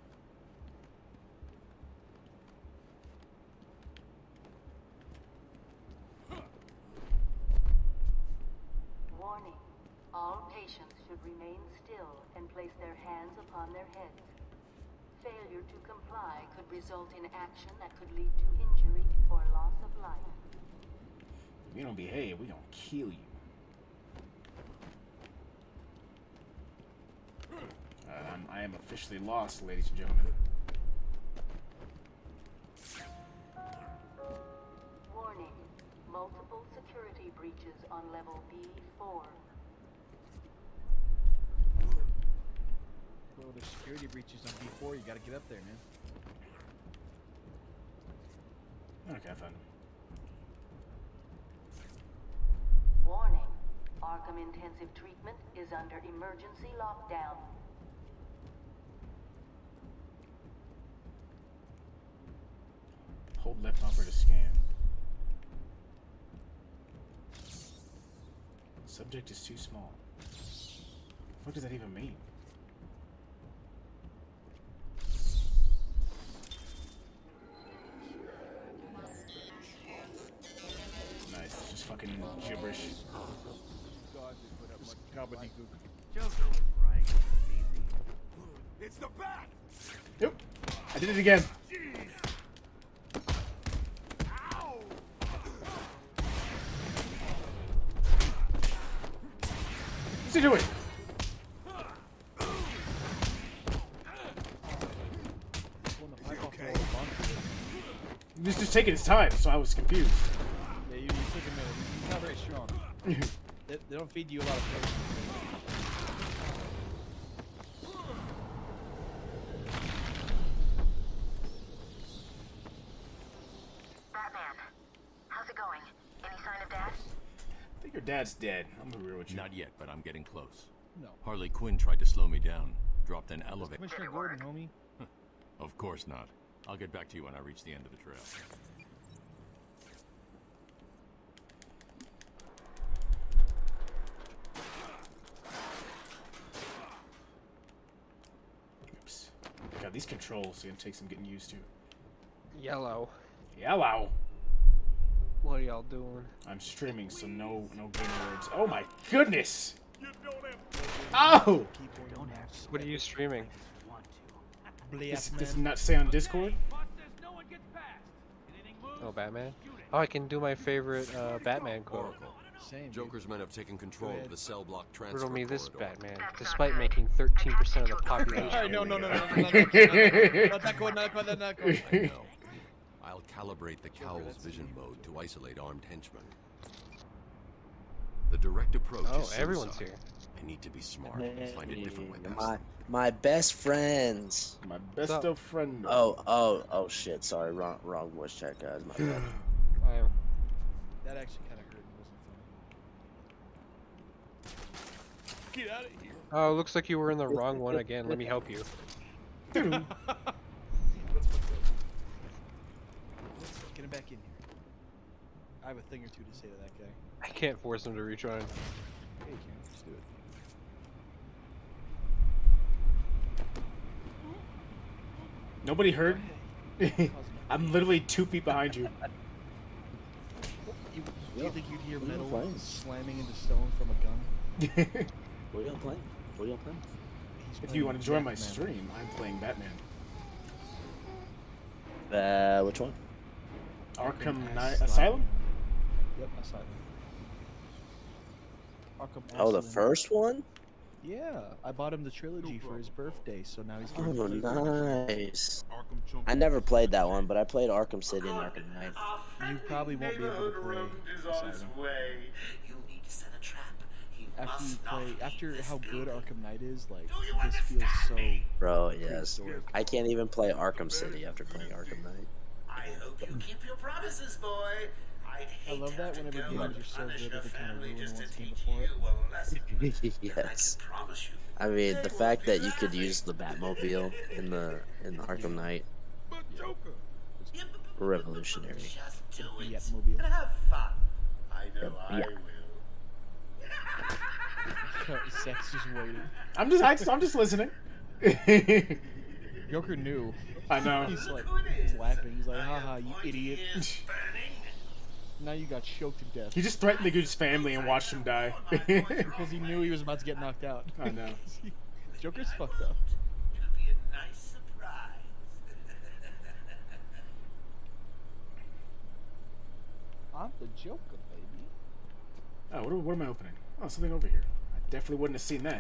Warning. All patients should remain still and place their hands upon their heads. Failure to comply could result in action that could lead to injury or loss of life. If you don't behave, we gonna kill you. Uh, I'm, I am officially lost, ladies and gentlemen. Warning. Multiple security breaches on level B four. Well, there's security breaches on B four. You gotta get up there, man. Okay, fine. Warning. Arkham Intensive Treatment is under emergency lockdown. Hold left bumper to scan. Subject is too small. What does that even mean? Nice, it's just fucking gibberish. Joker was right. Easy. It's the bat! Yep. I did it again. What's he doing? Okay. He's just taking his time, so I was confused. Yeah, you, you took a minute. He's not very strong. they, they don't feed you a lot of food. Batman, how's it going? Any sign of Dad? I think your dad's dead. I'm gonna be real with you. Not yet, but I'm getting close. No. Harley Quinn tried to slow me down. Dropped an elevator. Commissioner Gordon, homie. Of course not. I'll get back to you when I reach the end of the trail. Oops. God, these controls are gonna take some getting used to. Yellow. Yellow. What are y'all doing? I'm streaming, so no no game words. Oh my goodness! Oh! What are you streaming? Does this not say on Discord? Oh, Batman? Oh, I can do my favorite uh, Batman quote. Same, Joker's men have taken control of the cell block transfer Riddle me this, corridor. Batman. Despite making thirteen percent of the population. Alright, no, no, no, no, no, no, no, no, no, not that code, not that code, not that code. I know. I'll calibrate the Cowl's vision mode to isolate armed henchmen. The direct approach Oh, is everyone's suicide. here. I need to be smart and find a different way past My them. my best friends. My best of friend. Oh oh oh shit! Sorry, wrong wrong voice chat, guys. My bad. I am. That actually kind of hurt. It wasn't funny. Get out of here. Oh, looks like you were in the wrong one again. Let me help you. Get him back in here. I have a thing or two to say to that guy. I can't force him to rejoin. Yeah, you can. Just do it. Nobody heard? I'm literally two feet behind you. You, do you think you'd hear metal slamming into stone from a gun? What are y'all playing? What are y'all playing? If you want to join my stream, I'm playing Batman. Uh, which one? Arkham Arkham Knight Asylum. Asylum? Yep, Asylum. Arkham Oh, the Asylum. first one? Yeah, I bought him the trilogy for his birthday, so now he's Oh, getting to play. nice. I never played that one, but I played Arkham City and Arkham Knight. You probably won't be able to play Asylum. You need to set a trap. He After you must not play, leave after this how good building. Arkham Knight is, like, Do you this feels so... Bro, yes. prehistoric. I can't even play Arkham City after playing Arkham Knight. I hope you keep your promises, boy. I'd I hate love to that have to whenever go games and are so punish good your that they kind of family ruin just to one's game teach before it. you a lesson. Yes. Promise you. I mean, the fact that you could use the Batmobile in the in the Arkham Knight, revolutionary. Just do it. Yetmobile. And have fun. I know I Yeah. will. Sex just waiting. I'm just, I, I'm just listening. Joker knew. I know. He's like, he's laughing. He's like, haha, you idiot. Now you got choked to death. He just threatened the dude's family and watched him die. Because he knew he was about to get knocked out. I know. Joker's fucked up. It'll be a nice surprise. I'm the Joker, baby. Oh, what, what am I opening? Oh, something over here. I definitely wouldn't have seen that.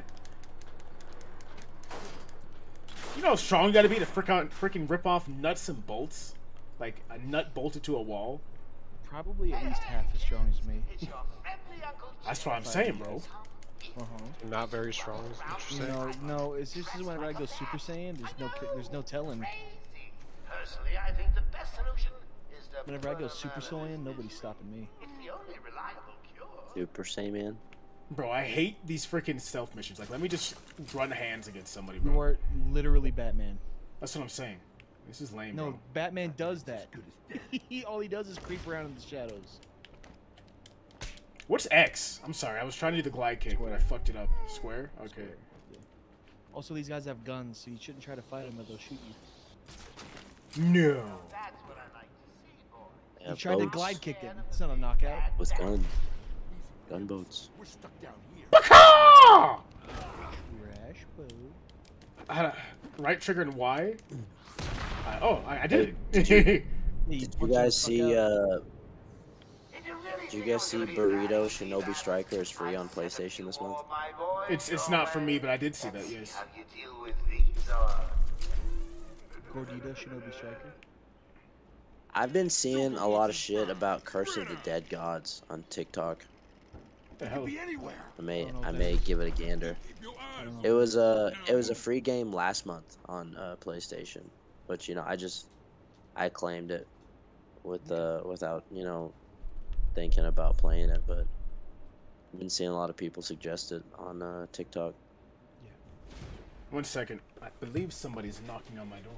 You know how strong you gotta be to frick out, freaking rip off nuts and bolts? Like a nut bolted to a wall? Probably at least half as strong as me. That's what I'm saying, bro. Uh-huh. Not very strong. Is what you're saying. No, no, it's just whenever I go Super Saiyan, there's no, there's no telling. Personally, I think the best solution is to Whenever I go burn Super them Saiyan, nobody's stopping me. It's the only reliable cure. Super Saiyan. Bro, I hate these freaking stealth missions. Like, let me just run hands against somebody, You bro. are literally Batman. That's what I'm saying. This is lame, No, bro. Batman does that. he, all he does is creep around in the shadows. What's X? I'm sorry, I was trying to do the glide kick, but I fucked it up. Square? Okay. Square, yeah. Also, these guys have guns, so you shouldn't try to fight them or they'll shoot you. No. That's what I like to see, boy. Yeah, You tried to boats glide kick him. It's not a knockout. with guns. Gunboats. We're stuck down here. Baka! Rash boat. I had a right trigger and Y. I, oh, I, I did Hey, it. did you- Yeah, Did you punch him guys the fuck see? out. Uh, did you guys see Burrito Shinobi Striker is free on PlayStation this month? it's it's not for me, but I did see that. Yes. How you deal with these, uh, Gordita Shinobi Striker. I've been seeing a lot of shit about Curse of the Dead Gods on TikTok. What the hell? Be anywhere. I may I don't know I what may that is. give it a gander. Keep your I eyes. don't know. It was a it was a free game last month on uh, PlayStation, but you know I just I claimed it with uh without you know thinking about playing it, but I've been seeing a lot of people suggest it on uh, TikTok. One second. I believe somebody's knocking on my door.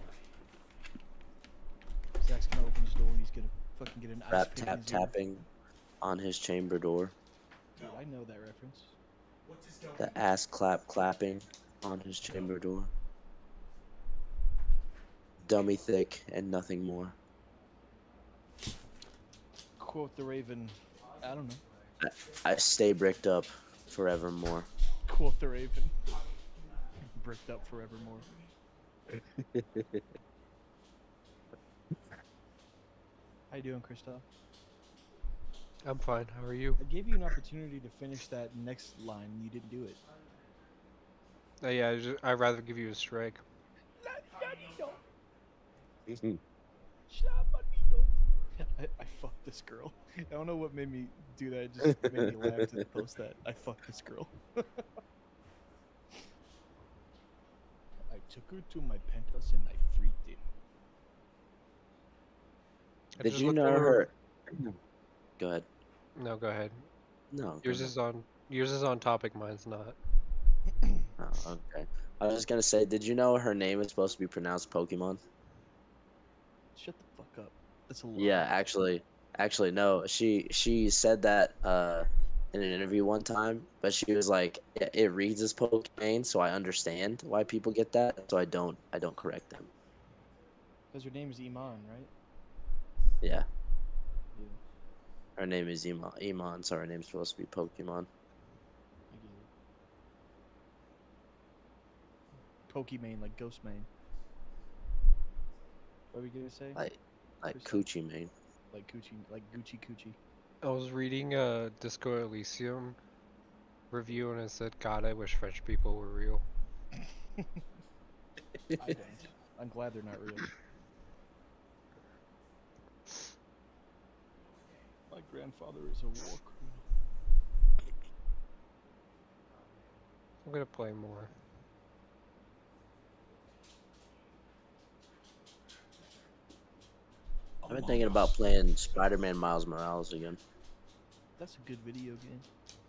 Zach's gonna open his door and he's gonna fucking get an ice Rap pick in tap his ear. tapping on his chamber door. Dude, I know that reference. The ass clap clapping on his chamber door. Dummy thick and nothing more. Quote the Raven. I don't know. I, I stay bricked up forevermore. Quote the Raven. Bricked up forevermore. How you doing, Christoph? I'm fine. How are you? I gave you an opportunity to finish that next line and you didn't do it. Uh, yeah, I just, I'd rather give you a strike. I, I fucked this girl. I don't know what made me do that. It just made me laugh to post that. I fucked this girl. I took her to my penthouse and I freaked it. I Did just you looked know over- her? Go ahead. No, go ahead. No. go Yours ahead. is on. Yours is on topic. Mine's not. Oh, okay. I was just gonna say, did you know her name is supposed to be pronounced Pokemon? Shut the fuck up. That's a lie. Yeah, actually, Actually, no. She she said that uh, in an interview one time, but she was like, it, it reads as Pokimane, so I understand why people get that. So I don't I don't correct them. Because her name is Iman, right? Yeah. Yeah. Her name is Iman. Iman, so her name's supposed to be Pokemon. I get it. Pokimane, like Ghostmane. What are we gonna say? Like like Coochie Mane. Like Coochie, like Gucci Coochie. I was reading a Disco Elysium review and it said, God, I wish French people were real. I don't. I'm glad they're not real. My grandfather is a war criminal. I'm gonna play more. I've been thinking about playing Spider-Man Miles Morales again. That's a good video game.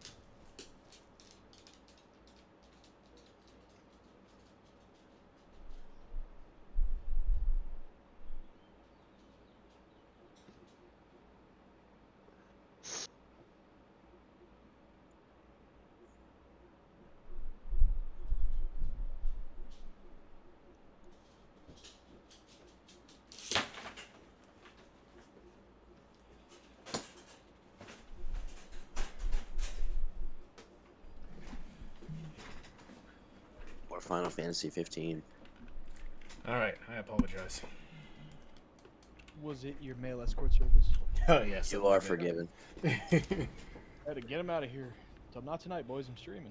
Or Final Fantasy fifteen. Alright, I apologize. Was it your male escort service? Oh, yes. You are forgiven. I had to get him out of here. So not tonight, boys. I'm streaming.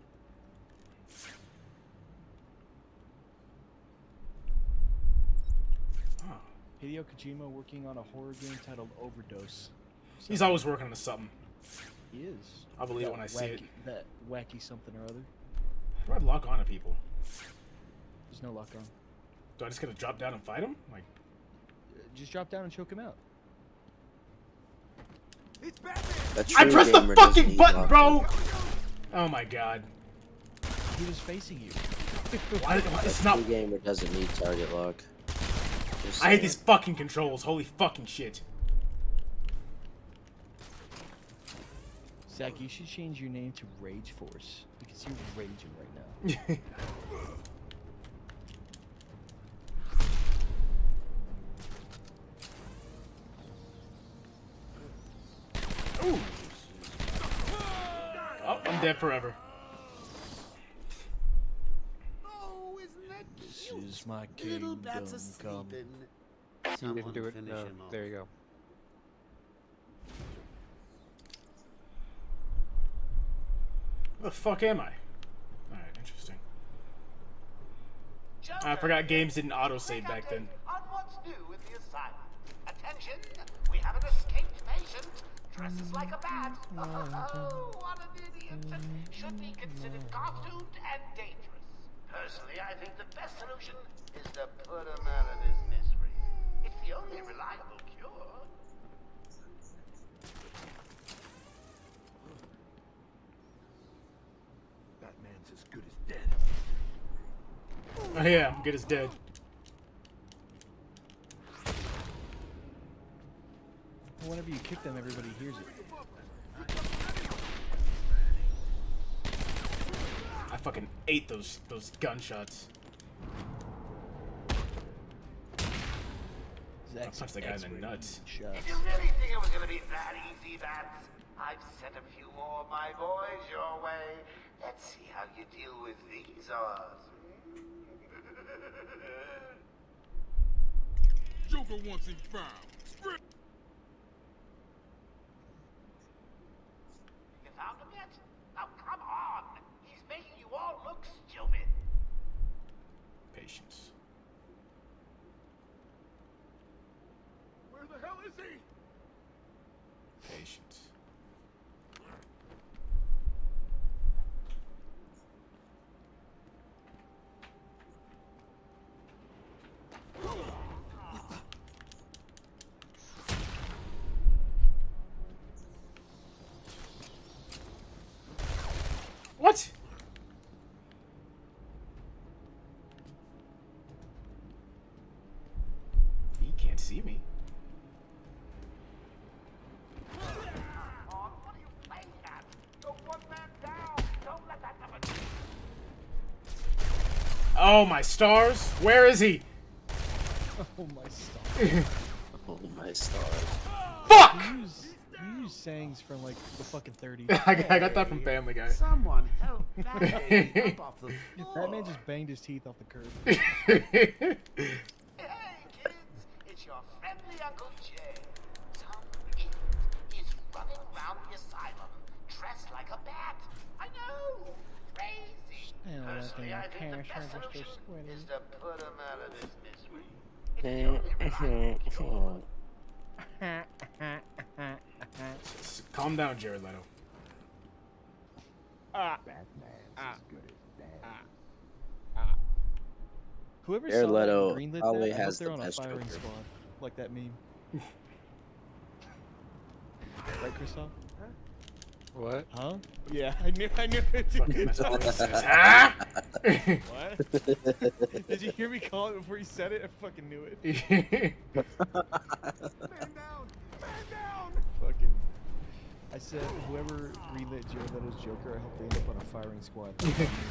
Oh. Hideo Kojima working on a horror game titled Overdose. He's always working on something. He is. I believe That it when I wacky, see it. That wacky something or other. How do I lock on to people? There's no lock on. Do I just gotta drop down and fight him? Like, just drop down and choke him out. I pressed the fucking button, bro! Oh my god. He was facing you. Why, why, it's not. The gamer doesn't need target lock. Just I hate saying. these fucking controls. Holy fucking shit. Zach, you should change your name to Rage Force because you're raging right now. Ooh. Oh, I'm dead forever. Oh, isn't that This cute? is my Little kingdom bats are come. sleeping. You Someone didn't do it. finish No, him off. there you go. Where the fuck am I? Alright, interesting. I forgot games didn't autosave back then. On what's new with the asylum. Attention, we have an escaped patient. Dresses like a bat. Oh, what an idiot. Should be considered costumed and dangerous. Personally, I think the best solution is to put him out of his misery. It's the only reliable cure. Batman's as good as dead. Oh yeah, I'm good as dead. Whenever you kick them, everybody hears it. I fucking ate those those gunshots. I punched the guy in the nuts. Did you really think it was gonna be that easy, Bats? I've sent a few more of my boys your way. Let's see how you deal with these odds. Joker wants him found. Spread. You found him yet? Now come on! He's making you all look stupid. Patience. Where the hell is he? Patience. What? Oh my stars! Where is he? Oh my stars. Oh my stars. Fuck! You use, you use sayings from like the fucking thirties. I, got, I got that from Family Guy. Someone help Batman up off the floor. That man just banged his teeth off the curb. Hey, kids! It's your friendly Uncle Jay. Some idiot is running around the asylum dressed like a bat. I know! Crazy! Man, Personally, I think the best Mister solution Squinty. is to put him out of this misery. Calm down, Jared Leto. Ah. Batman's as good as dead. Whoever Jared saw Leto that and greenlit probably that, I hope has they're the on a best firing Joker. squad, like that meme. Right, Christoph? What? Huh? Yeah, I knew, I knew it. Fucking that's all he says. Ah! What? Did you hear me call it before you said it? I fucking knew it. Man down! Man down! Fucking. I said, whoever greenlit Jared Leto's Joker, I hope they end up on a firing squad. Did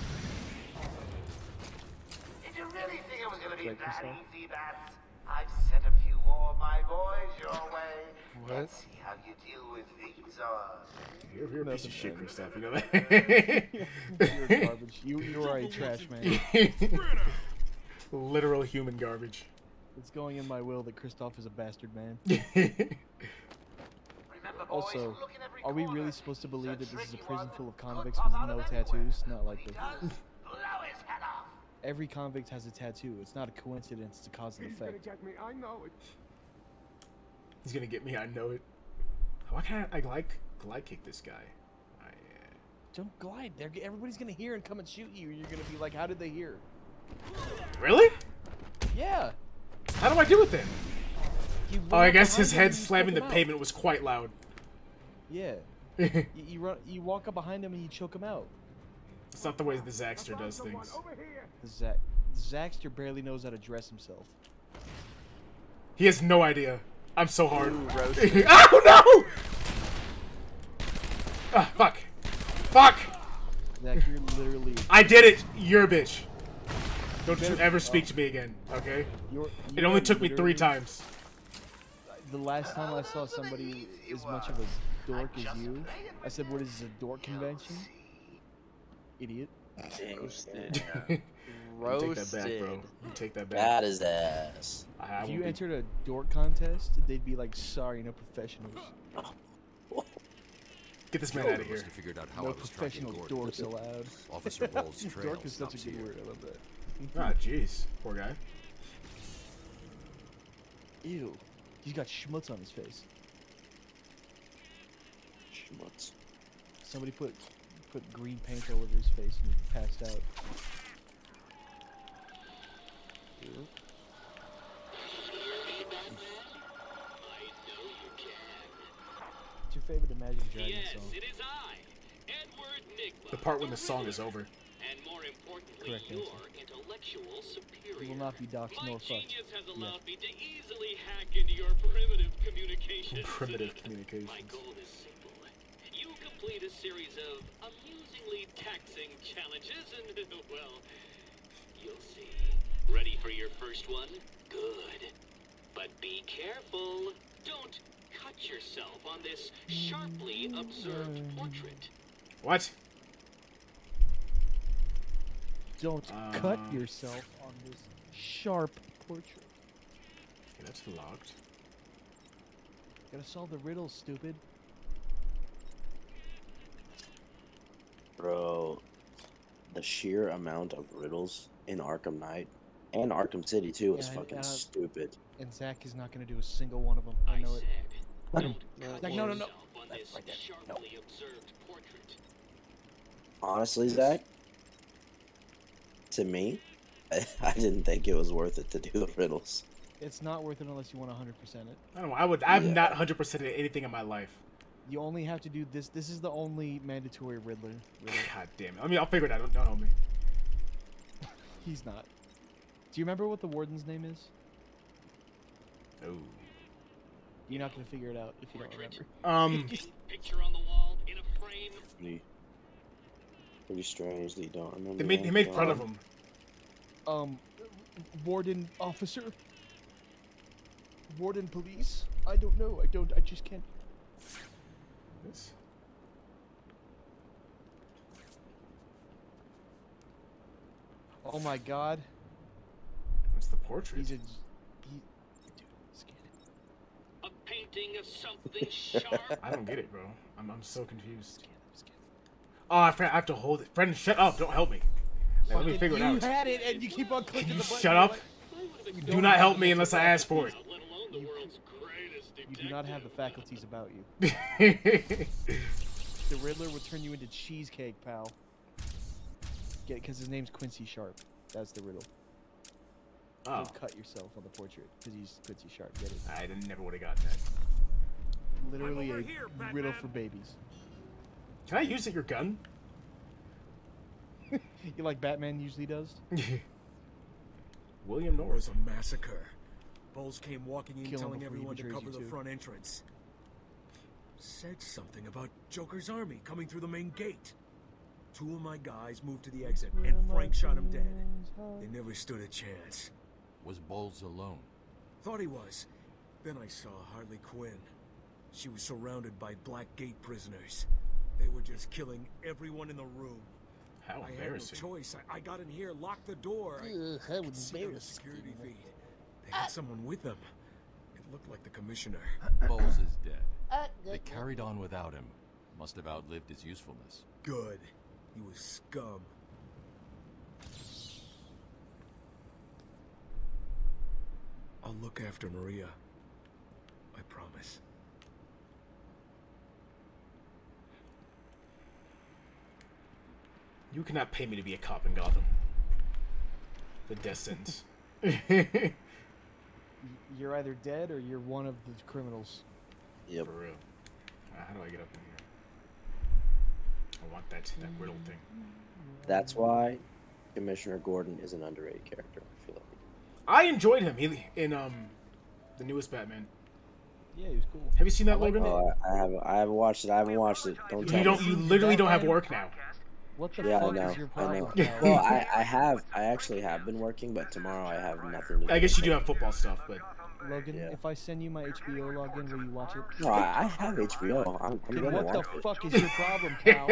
you really think it was gonna be Right, that Christoph? easy, Bats? I've sent a few more of my boys your way. What? Let's see how you deal with these odds. You're, you're a piece of Nothing, shit, man. Christoph. You know that? You're garbage. You, you are a trash man. Literal human garbage. It's going in my will that Christoph is a bastard man. Remember, boys, Also, look in every are we corner. really supposed to believe that this is a tricky prison one full of could convicts pop with out no of anywhere. tattoos? Not If like he the. does, blow his head off. Every convict has a tattoo. It's not a coincidence. It's a cause and He's gonna effect. get me, I know it. He's gonna get me. I know it. Why can't I glide, glide kick this guy? I, uh... Don't glide. They're, everybody's gonna hear and come and shoot you. You're gonna be like, how did they hear? Really? Yeah. How do I do it then? You Oh, I run guess behind his them head and you slamming choke the him out. pavement was quite loud. Yeah. you, you run. You walk up behind him and you choke him out. It's not the way the Zaxter does things. The Zack. Zaxter barely knows how to dress himself. He has no idea. I'm so hard. Ooh, roasted. Oh no! Ah, fuck. Fuck! Zach, you're literally. I did it! You're a bitch. Don't you Better- ever speak oh. to me again, okay? You're, It you only are took me three literally- times. The last time I saw somebody as much of a dork as you, I said, "What is this, a dork convention?" Idiot. Roasted. You take that back, bro. You take that back. That is ass. I, I If you won't be- entered a dork contest, they'd be like, "Sorry, no professionals." Get this man Joe out of here. must have figured out how No I was tracking professional Gordon. dorks allowed. Officer Ball's trail Dork is such a stops good here. word. I love that. Ah, jeez. Poor guy. Ew. He's got schmutz on his face. Schmutz. Somebody put put green paint all over his face and he passed out. Ew. What's your favorite Imagine Dragons Yes, song? it is I, Edward Nigma. The part when the song is over. And more importantly, Correct your answer. intellectual superior. He will not be doxed My nor fucked. genius has Yeah. allowed me to easily hack into your primitive communications. Primitive My communications. goal is simple. You complete a series of amusingly taxing challenges and, well, you'll see. Ready for your first one? Good. But be careful. Don't cut yourself on this sharply observed portrait. What? Don't Uh, cut yourself on this sharp portrait. Okay, that's locked. Gotta solve the riddle, stupid. Bro, the sheer amount of riddles in Arkham Knight and Arkham City too is Yeah, fucking uh, stupid. And Zach is not gonna do a single one of them. I know it. Zach, no, no, no. On this sharply observed portrait. Honestly, Zach, to me, I, I didn't think it was worth it to do the riddles. It's not worth it unless you want to one hundred percent it. I don't know. I would. I'm Yeah. not one hundred percent in anything in my life. You only have to do this. This is the only mandatory Riddler. riddle. God damn it. I mean, I'll figure it out. Don't, don't hold me. He's not. Do you remember what the warden's name is? Oh. You're not gonna figure it out if you don't remember. Um. Picture on the wall in a frame. Pretty, pretty strange that you don't remember. They made. that. They made fun of Um, him. Um, warden officer? Warden police? I don't know. I don't. I just can't. This? Oh my god. What's the portrait? He's a. He, A painting of something sharp. I don't get it, bro. I'm, I'm so confused. Oh, I have to hold it. Brendan, shut up. Don't help me. Let me figure it out. You had it and you keep on clicking Can you the button. shut up? Like, Do not help me unless I ask for it. You, you do not have the faculties about you. The Riddler will turn you into cheesecake, pal. Get it, because his name's Quincy Sharp. That's the riddle. Oh. Don't cut yourself on the portrait, because he's Quincy Sharp. Get it? I never would have gotten that. Literally a here, riddle for babies. Can I use it, your gun? You like Batman usually does? William There Norris. was a massacre. Bowles came walking in Kill him telling before he everyone to betrays cover you the too. front entrance. Said something about Joker's army coming through the main gate. Two of my guys moved to the exit, and Frank shot him dead. They never stood a chance. Was Bowles alone? Thought he was. Then I saw Harley Quinn. She was surrounded by Black Gate prisoners. They were just killing everyone in the room. How I had no embarrassing. choice. I, I got in here, locked the door. I Ugh, how could see on the embarrassing. security feed. They had someone with them. It looked like the commissioner. Bowles is dead. They carried on without him. Must have outlived his usefulness. Good. He was scum. I'll look after Maria. I promise. You cannot pay me to be a cop in Gotham. The death sentence. You're either dead or you're one of the criminals. Yep. For real. Uh, how do I get up in here? I want that, that riddle thing. That's why Commissioner Gordon is an underrated character. I feel like. I enjoyed him he, in um the newest Batman. Yeah, he was cool. Have you seen that, Logan? Oh, I, I haven't. I haven't watched it. I haven't watched it. Don't tell You don't. me. You literally don't have work now. What the Yeah, I fuck know. is your I problem? know. pal? Well, I, I have. I actually have been working, but tomorrow I have nothing to do. I guess you do have football stuff, but Logan, Yeah. if I send you my H B O login, will you watch it? No, I, I have H B O. I'm, I'm Then gonna what the watch it. fuck is your problem, pal?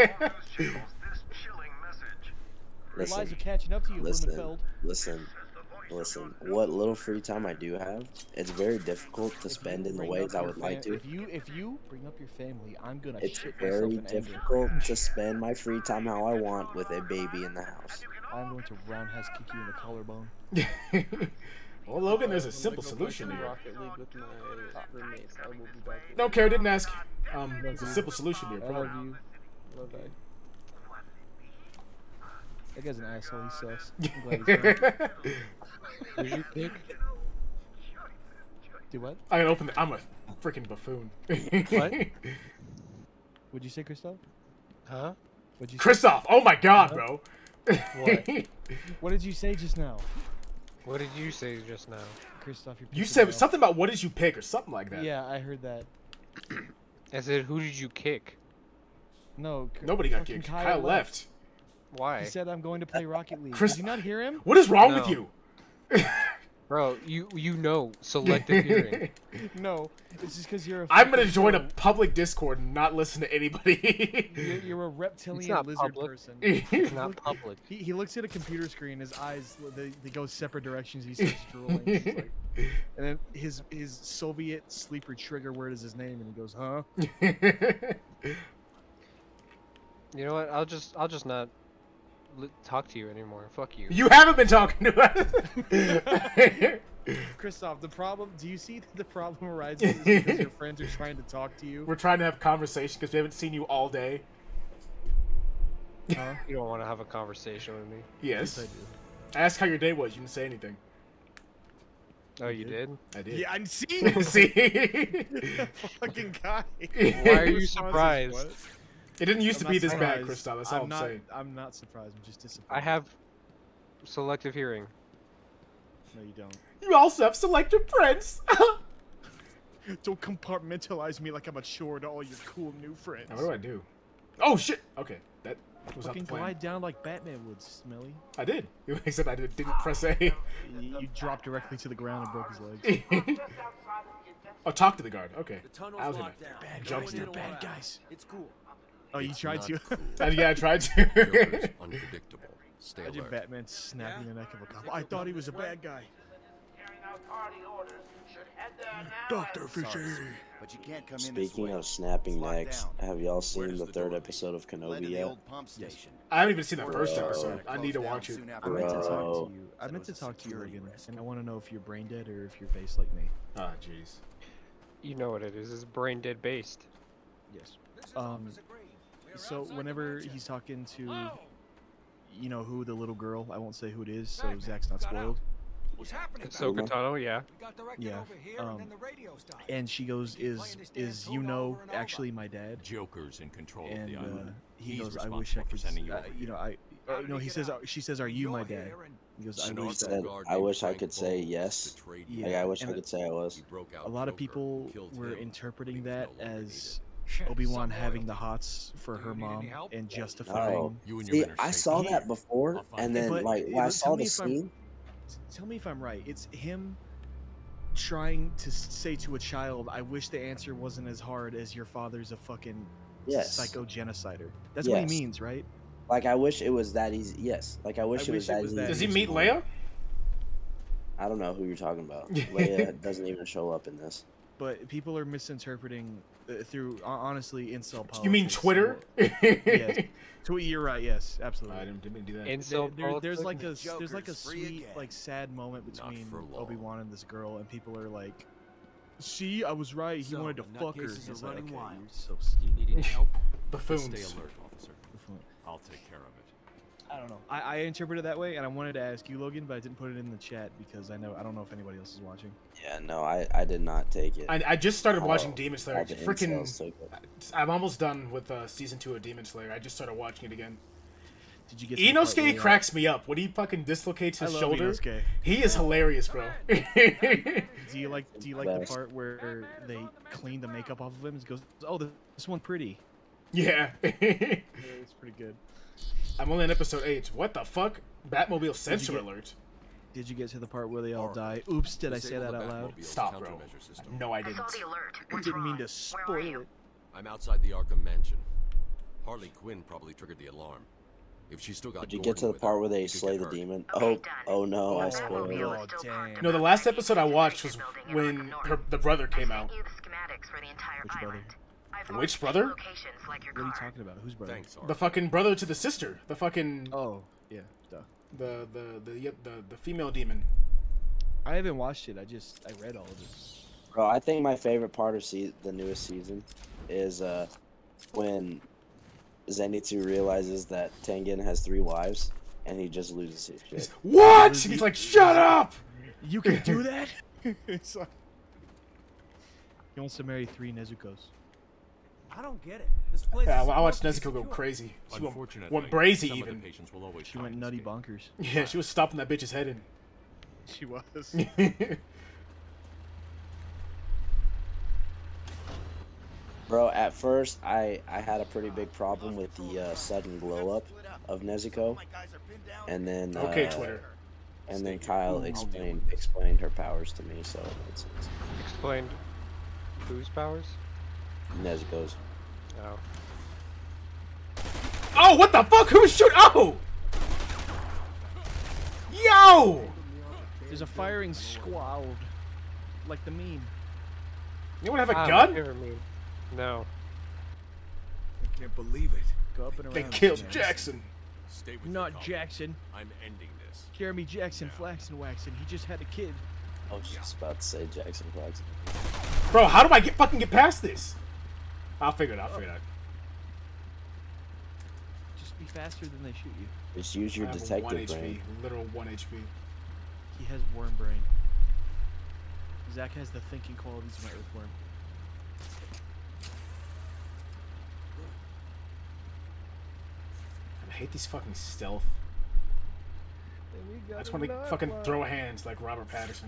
Your lies are catching up to you, listen, Blumenfeld. listen, listen. What little free time I do have, it's very difficult to spend in the Bring ways up I your would like fam- to. If you if you bring up your family, I'm gonna It's shit very myself in anger. difficult to spend my free time how I want with a baby in the house. I'm going to roundhouse kick you in the collarbone. well, Logan, there's a simple solution here. Rocket League with my roommates. I will be back. Don't care. Didn't ask. Um, there's a simple solution to your I love problem. you. Love I. That guy's an asshole. He sucks. I'm glad he's gone. Who'd you pick? Do what? I can open. The, I'm a freaking buffoon. What? What'd you say, Christoph? Huh? What'd you say? Christoph! Oh my God, What? bro. What? What did you say just now? What did you say just now? Christoph, you're You pissing said me off. something about what did you pick or something like that. Yeah, I heard that. I said, who did you kick? No. Cr- Nobody got fucking kicked. Kyle, Kyle left. Why? He said I'm going to play Rocket League. Chris- Did you not hear him? What is wrong with No. you? Bro, you you know selective hearing. No, it's just because you're a. I'm gonna fucking join a crow. public Discord and not listen to anybody. You're, you're a reptilian not lizard public. person. It's not public. He, he looks at a computer screen. His eyes they, they go separate directions. He starts drooling. He's like, and then his his Soviet sleeper trigger word is his name, and he goes, "Huh?" You know what? I'll just I'll just not li- talk to you anymore. Fuck you. You haven't been talking to us. Christoph, the problem. Do you see the problem arises is because your friends are trying to talk to you? We're trying to have conversation because we haven't seen you all day. Huh? You don't want to have a conversation with me. Yes. Yes, I asked how your day was. You didn't say anything. Oh, you did? I did. Yeah, I'm seeing. See? Fucking guy. Why are you Response is surprised? what? It didn't used I'm to be not this bad, surprised. Christoph. That's all I'm, I'm not, saying. I'm not surprised. I'm just disappointed. I have selective hearing. No, you don't. You also have selective friends. Don't compartmentalize me like I'm a chore to all your cool new friends. Now, what do I do? Oh shit! Okay, that Was that the Fucking plan? glide down like Batman would, Smelly. I did. Except I did, didn't press A. You, you dropped directly to the ground and broke his legs. Oh, talk to the guard. Okay. The tunnel's I was locked down. Bad Jump guys, steer. they're bad guys. It's cool. Oh, you It's tried not to? cool. Uh, yeah, I tried to. Joker's unpredictable. Stay Imagine alert. Batman snapping the neck of a cop. I thought he was a bad guy. Carrying out party orders should head there now. Doctor Sorry, Fishy. sir, but you can't come in this Speaking way. of snapping It's locked necks, down. have y'all Where seen does the the third door episode of Led to Kenobi the yet? old pump station. I haven't even seen the Bro. first Bro. episode. I need to Closed watch down it. soon I after meant to the talk Bro. to you. I Said it meant to was a talk to you, security Logan, risk. and I want to know if you're brain dead or if you're based like me. Ah, jeez. You know what it is. It's brain dead based. Yes. Um. So whenever he's talking to, you know who the little girl, I won't say who it is, so Zach's not spoiled. What's happening? Ahsoka Tano, yeah. We got directed Yeah. over here, Um, and then the radio stopped. And she goes, "Is is you know actually my dad?" Joker's in control of And the uh, island. he He's goes, "I wish I responsible for could." sending you Uh, over you know, here. I. Uh, no, he says. uh, She says, "Are you my dad?" He goes, "I An wish armed that." Said, guard I named wish I Frank could say Bowles yes. betrayed Yeah. Like, I wish and I could say I was. He broke out A lot of Joker, people killed were him. interpreting He was that no longer as Shit, Obi-Wan some having loyalty. the hots for her you need any mom help? and Oh, justifying. You and your see, inner I saw Satan. that before, I'll find and it. then But, like when uh, I saw tell the me if I'm- scene, Tell me if I'm right. It's him trying to s- say to a child, "I wish the answer wasn't as hard as your father's a fucking Yes. psycho genocider." That's what Yes. he means, right? like I wish it was that easy. Yes, like I wish I it was wish it that was easy. that Does he easy. meet Leia? I don't know who you're talking about. Leia doesn't even show up in this. But people are misinterpreting uh, through ho- honestly incel politics. You mean Twitter? Yes. Tw- You're right. Yes, absolutely. I didn't, didn't do that. Incel There- there- there's politics? like a s- there's like a Joker's free sweet again. like sad moment Not between for long. Obi-Wan and this girl, and people are like, "See, I was right. He So, wanted to fuck her." nutcases are It's like, running okay, wild. you're so Do you need any help? Buffoons. Stay alert, officer. I'll take care of it. I don't know. I, I interpreted it that way, and I wanted to ask you, Logan, but I didn't put it in the chat because I know I don't know if anybody else is watching. Yeah, no, I, I did not take it. I, I just started All- watching Demon Slayer. all the Freaking, incels took it. I'm almost done with uh, season two of Demon Slayer. I just started watching it again. Did you get to the part where Inosuke they- cracks me up when he fucking dislocates I his love shoulder. Inosuke. He is hilarious, bro. Do you like Do you like the Best. part where they clean the makeup off of him? He goes, "Oh, this, this one pretty." yeah. Yeah, it's pretty good. I'm only on episode eight. What the fuck? Batmobile censor get- alert. Did you get to the part where they all die? Oops, did I say Disable that the out loud? Batmobile's Stop, bro. countermeasure system. No, I I didn't. saw the alert. I What's didn't mean wrong? to Where are spoil you? it. I'm outside the Arkham Mansion. Harley Quinn probably triggered the alarm. If she still got Did you Gordon get to the with part her, where they he could slay get the hurt. demon? Okay, Oh, done. oh no, I That spoiled Batmobile it. is still dang. parked No, the above last the episode I Security watched was building in when Arkham North. her, the brother I came sent out. you the schematics for the entire Which brother? island. I've Which marked key brother? locations like your What are you car. talking about? Who's brother? Thanks, Art. The fucking brother to the sister. The fucking Oh, yeah, duh. the the the the, the, the female demon. I haven't watched it. I just I read all of it. Bro, I think my favorite part of se- the newest season is uh when Zenitsu realizes that Tengen has three wives and he just loses his shit. What? He's like, shut up. You can do that? It's like... He wants to marry three Nezukos. I don't get it. This place Yeah, is I watched supposed to Nezuko be go secure. crazy. She went, Unfortunately, went brazy some of even. the patients will always She try went and nutty escape. bonkers. Yeah, she was stomping that bitch's head in. She was. Bro, at first I I had a pretty big problem with the uh, sudden glow up of Nezuko, and then uh, Okay, Twitter. and then Kyle explained explained her powers to me, so it's, it's Explained whose powers? Nezuko's. Oh. Oh, what the fuck? Who's shooting? Oh! Yo! There's a firing squad, like the meme. You want to have a Ah, gun? my favorite meme. No. I can't believe it. Go up and around. They killed Jackson. Jackson. Stay with Not your Jackson. I'm ending this. Jeremy Jackson, Flaxen Waxen. He just had a kid. I was just about to say Jackson Jackson. Bro, how do I get fucking get past this? I'll figure it out. I'll figure it out. Just be faster than they shoot you. Just use your I have detective one H P. brain. Literal one H P. He has worm brain. Zach has the thinking qualities of an earthworm. I hate these fucking stealth. I just want to fucking throw hands like Robert Pattinson.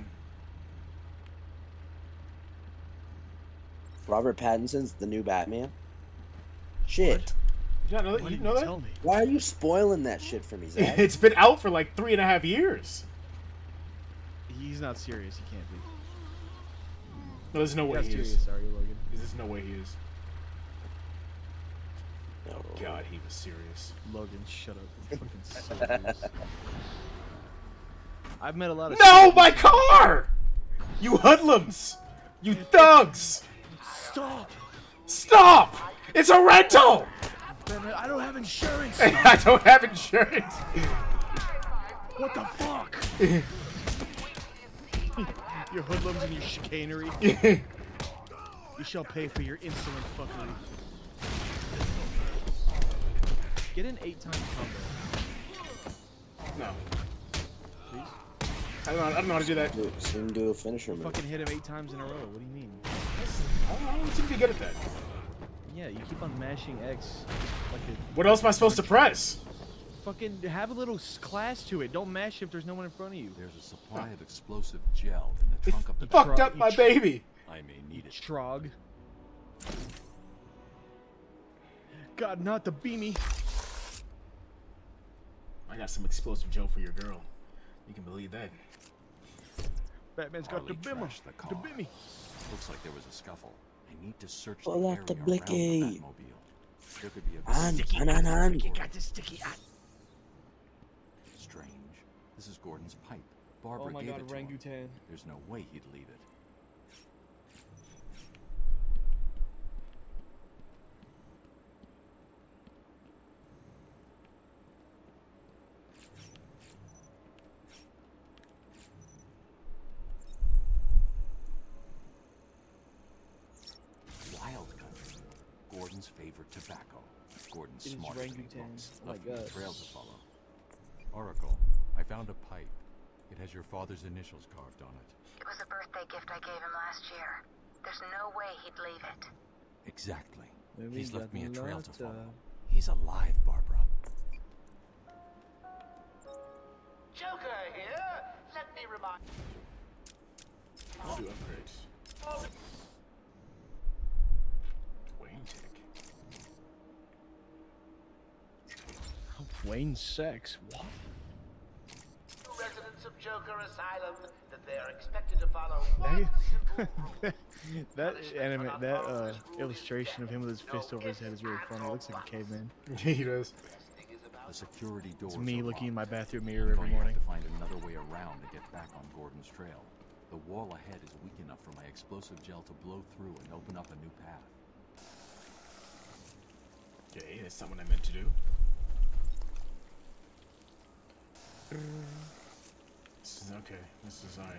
Robert Pattinson's the new Batman. Shit. You know, Why you didn't know you that? tell me? Why are you spoiling that shit for me, Zach? It's been out for like three and a half years. He's not serious. He can't be. No, there's no He's way not he serious, is. Are you, Logan? There's no way he is. Oh God, he was serious. Logan, shut up. I'm fucking serious. I've met a lot of. No, my car! You hoodlums! You thugs! Stop! Stop! It's a rental! I don't have insurance. I don't have insurance. What the fuck? Your hoodlums and your chicanery. You shall pay for your insolent fuckery. Get an eight-time combo. No. Please? I don't know. I don't know how to do that. Soon do a finisher move. Fucking hit him eight times in a row. What do you mean? I don't, I don't seem to be good at that. Yeah, you keep on mashing X. Like a, What else am I supposed to press? Fucking have a little s- class to it. Don't mash if there's no one in front of you. There's a supply of explosive gel in the trunk of the Fucked truck. up my baby. I may need it. Trog. God, not the beanie. I got some explosive gel for your girl. You can believe that. Batman's got the Harley bimmer. trashed the car. The bimmy. Looks like there was a scuffle. I need to search Pull the out area the around blicky. the Batmobile. There could be a On, sticky on, on, on. You got the sticky eye. Strange. This is Gordon's pipe. Barbara Oh my gave God, it to him. orangutan. There's no way he'd leave it. Wild country. Gordon's favorite tobacco. Gordon's It is smart reading orangutan. books. Oh my Left me a God. trail to follow. Oracle, I found a pipe. It has your father's initials carved on it. It was a birthday gift I gave him last year. There's no way he'd leave it. Exactly. Maybe He's he left got me a trail to lots, follow. uh, He's alive, Barbara. Joker here. Let me remind. I'll do upgrades. Wayne Tech. Wayne sex. What? Residents of Joker Asylum that they are expected to follow That, one simple rule. that anime, that uh, illustration of him with his fist over his head is really funny. It looks like a caveman. He does. The security doors It's me are looking in my locked. bathroom I'm mirror every going to have morning. to find another way around to get back on Gordon's trail. The wall ahead is weak enough for my explosive gel to blow through and open up a new path. Okay, that's not what I meant to do. This is okay. This is alright.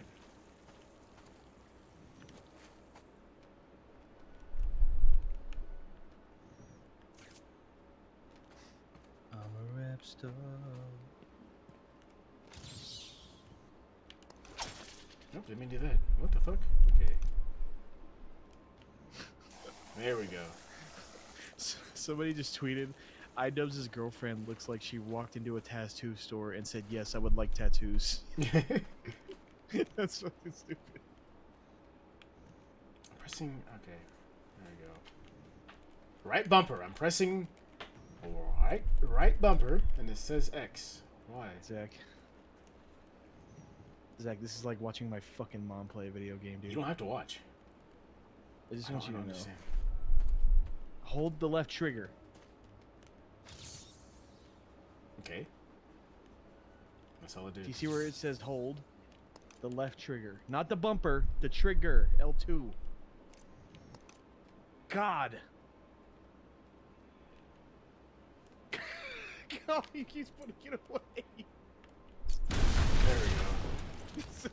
I'm a rap star. Nope, didn't mean to do that. What the fuck? Okay. There we go. Somebody just tweeted, iDubbbz' girlfriend looks like she walked into a tattoo store and said, yes, I would like tattoos. That's fucking stupid. I'm pressing. Okay. There we go. Right bumper. I'm pressing. Right, right bumper, and it says X. Why? Zach. Zach, this is like watching my fucking mom play a video game, dude. You don't have to watch. I just I want don't you to know. understand. Hold the left trigger. Okay. That's all it did. Do you see where it says hold? The left trigger. Not the bumper, the trigger. L two. God. God, he keeps putting it away. There we go.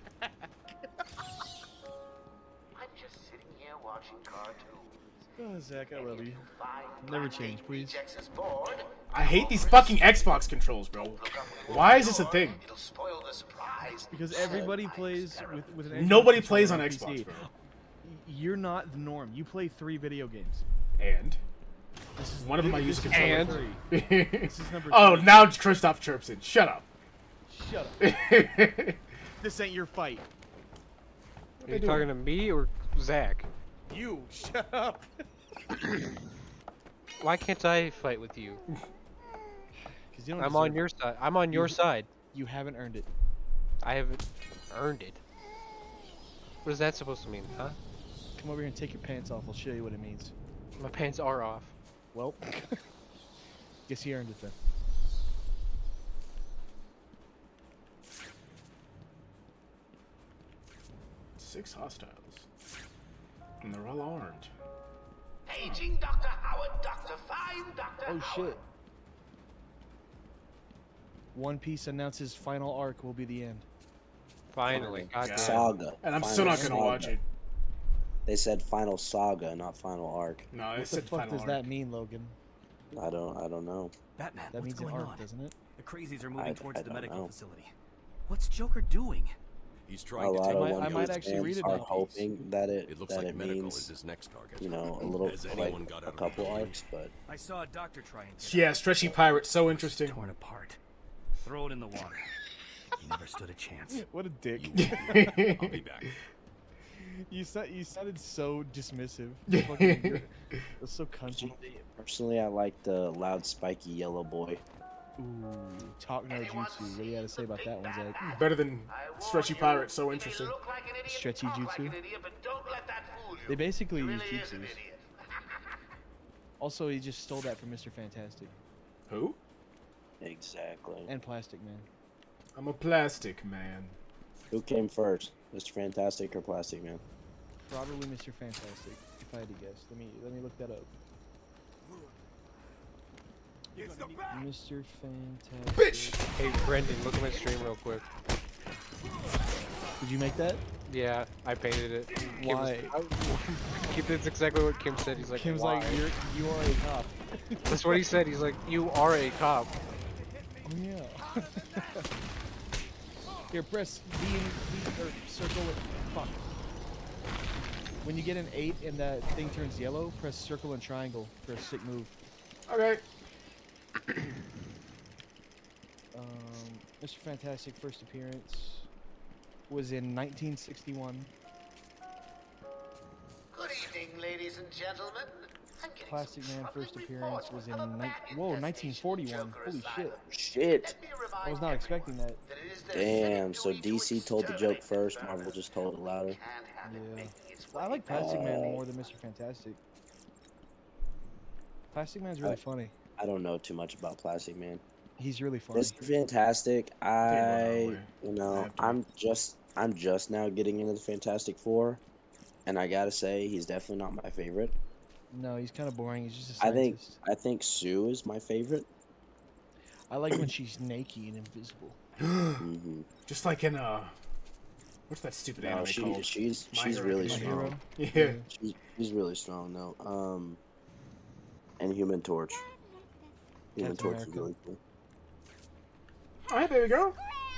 I'm just sitting here watching cartoons. Oh, Zach, I love you. Never change, please. Rejects board. I hate these fucking Xbox controls, bro. Why is this a thing? It'll spoil the surprise. Because everybody plays with, with an Xbox Nobody controller plays on P C. Xbox, bro. You're not the norm. You play three video games. And This is one of them I use a controller and for. this is number Oh, three. now Kristoff chirps in. Shut up. Shut up. This ain't your fight. Are you talking to me or Zach? You shut up. Why can't I fight with you? Because you don't I'm on deserve your it. side. I'm on your You- side. You haven't earned it. I haven't earned it. What is that supposed to mean, huh? Come over here and take your pants off. I'll show you what it means. My pants are off. Well, guess he earned it then. Six hostiles. And they're all armed. Paging Doctor Howard, Doctor Fine, Doctor Oh Howard. shit. One Piece announces final arc will be the end. Finally. God damn. Saga. And I'm Final still not gonna saga. watch it. They said final saga, not final arc. No, I What the said fuck final does arc. that mean, Logan? I don't. I don't know. Batman, That what's means an going arc, on? doesn't it? The crazies are I- moving towards I the don't medical know. facility. What's Joker doing? He's A trying to lot take of might- One I might Piece actually fans read it are now. hoping that it It looks that like it medical means is his next target. you know a little Has like anyone got a out of couple the arcs, but I saw a doctor try and get Yeah, out. Stretchy Pirate, so interesting. Torn apart. Throw it in the water. He never stood a chance. What a dick. I'll be back. You said you sounded so dismissive. Fucking, you're- That's so cunty. personally, I like the loud, spiky yellow boy. Ooh, talk no jutsu. What do you got to say about that one, Zach? Better than Stretchy Pirate, so interesting. Stretchy jutsu. They basically use jutsus. Also, he just stole that from Mister Fantastic Who? Exactly. and Plastic Man. I'm a plastic man. Who came first, Mister Fantastic or Plastic Man? Probably Mister Fantastic, if I had to guess. Let me let me look that up. Mister Fantastic. Hey, Brendan, look at my stream real quick. Did you make that? Yeah, I painted it. Kim was- Why? Kim- That's exactly what Kim said. He's like, Kim's why? like, you're you are a cop. That's what he said. He's like, you are a cop. Oh yeah. Here, press B and B or circle it. Fuck. When you get an eight and that thing turns yellow, press circle and triangle for a sick move. Okay. Um, Mister Fantastic first appearance was in nineteen sixty-one. Good evening, ladies and gentlemen. I'm getting Plastic some Man troubling first appearance reports was of a in ni- bat whoa infestation nineteen in forty-one. Joker Holy Asylum. shit! Shit. Let me I remind was not expecting that. that it is their Damn. So D C told the joke first. Marvel just told it louder. Yeah. I like Plastic Man more than Mister Fantastic. Plastic Man's really I- funny. I don't know too much about Plastic Man. He's really funny. Mister Fantastic, I away. you know Have to. I'm just I'm just now getting into the Fantastic Four, and I gotta say he's definitely not my favorite. No, he's kind of boring. He's just a I think scientist. I think Sue is my favorite. I like when she's naked and invisible. hmm Just like in uh, what's that stupid No, anime she, called? she's My she's Hero really Academia. strong. Yeah. She's, she's really strong though. Um, and Human Torch. Human Captain Torch is America. really cool. All right, there you go.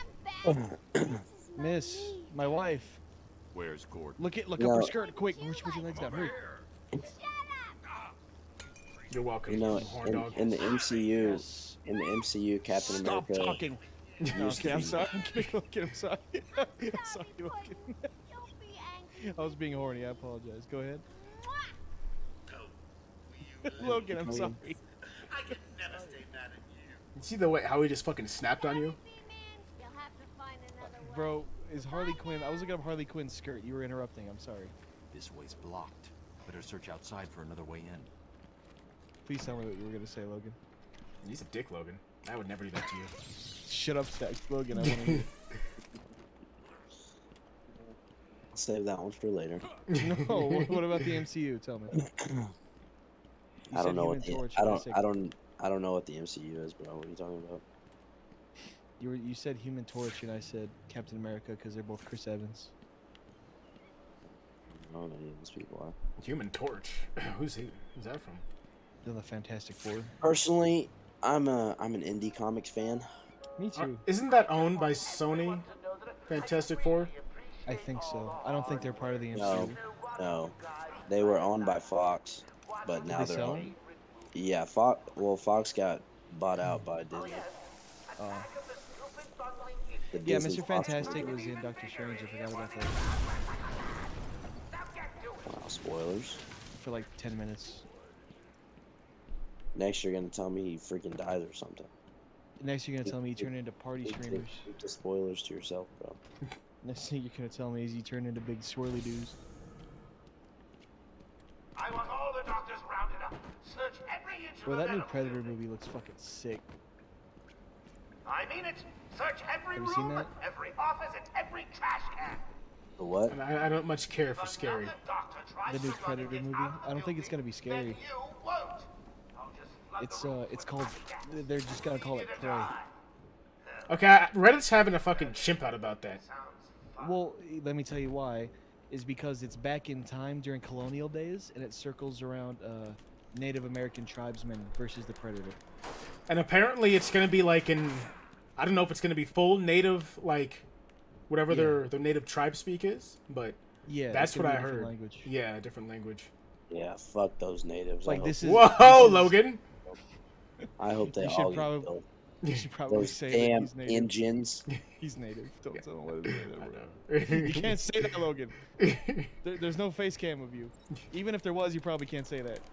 Miss, my wife. Where's Gordon? Look at look No. up her skirt, quick. Push, push your legs down. Hurry. You're welcome. You know, horn in, dog. in the M C U, in the M C U, Captain Stop America. talking. No, used okay, to I'm be- sorry. I'm kidding. I'm kidding. I'm sorry. I'm sorry, Logan. I was being horny. I apologize. Go ahead. Logan, I'm sorry. I can never stay mad at you. You see the way how he just fucking snapped on you? Bro, is Harley Quinn? I was looking up Harley Quinn's skirt. You were interrupting. I'm sorry. This way's blocked. Better search outside for another way in. Please tell me what you were gonna say, Logan. He's a dick, Logan. I would never do that to you. Shut up, Stax. Logan. I want to hear. I'll save that one for later. No. What, what about the M C U? Tell me. You I said don't know Human what the Torch, I and don't said- I don't I don't know what the M C U is, bro. What are you talking about? You were, you said Human Torch, and I said Captain America because they're both Chris Evans. I don't know who these people are. Human Torch. Who's he? Who's that from? They're the Fantastic Four. Personally, I'm a I'm an indie comics fan. Me Are- too. Isn't that owned by Sony? Fantastic Four? I think so. I don't think they're part of the M C U. No, no, they were owned by Fox, but now they they're sell owned. Yeah, Fox. Well, Fox got bought out by Disney. Uh, The yeah, Disney Mister Fox Fantastic movie. was in Doctor Strange. I forgot about that. Wow, spoilers. For like ten minutes. Next, you're gonna tell me he freaking dies or something. Next, you're gonna tell me he turned into party Keep- streamers. Keep the spoilers to yourself, bro. Next thing you're gonna tell me is he turned into big swirly dudes. I want all the doctors rounded up. Search every inch Bro, of that the new medical Predator building. movie looks fucking sick. I mean it. Search every Have you seen room, that? every office, and every trash can. The what? And I, I don't much care for scary. The new Predator movie. I don't think it's gonna be scary. It's uh, it's called. They're just gonna call it Prey. Okay, I- Reddit's having a fucking chimp out about that. Well, let me tell you why. Is because it's back in time during colonial days, and it circles around uh, Native American tribesmen versus the Predator. And apparently it's gonna be like in, I don't know if it's gonna be full native, like, whatever Yeah. their their native tribe speak is, but Yeah, that's it's what gonna I be a different heard. language. Yeah, different language. Yeah, fuck those natives. I Like hope- this is. Whoa, this is- Logan! I hope they You all should get probably. killed. You should probably Those say damn that he's native. engines. He's native. Don't tell him what he's native. Bro. You can't say that, Logan. There, there's no face cam of you. Even if there was, you probably can't say that.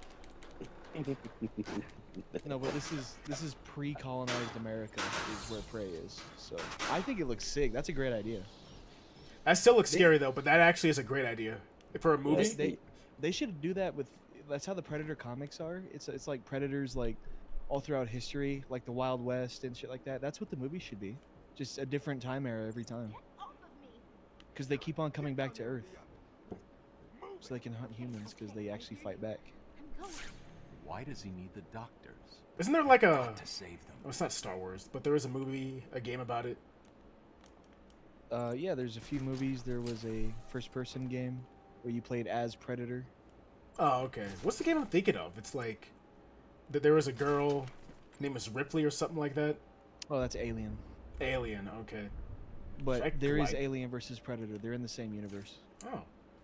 No, but this is this is pre-colonized America is where Prey is. So I think it looks sick. That's a great idea. That still looks scary though, but that actually is a great idea for a movie. They, they they should do that with. That's how the Predator comics are. It's it's like Predators like all throughout history, like the Wild West and shit like that. That's what the movie should be. Just a different time era every time. Because they keep on coming back to Earth. So they can hunt humans because they actually fight back. Why does he need the doctors? Isn't there like a? Got to save them. Well, it's not Star Wars, but there is a movie, a game about it. Uh, yeah, there's a few movies. There was a first-person game where you played as Predator. Oh, okay. What's the game I'm thinking of? It's like that there was a girl, her name was Ripley or something like that. Oh, that's Alien. Alien, okay. But Should I there is glide- Alien versus Predator. They're in the same universe. Oh.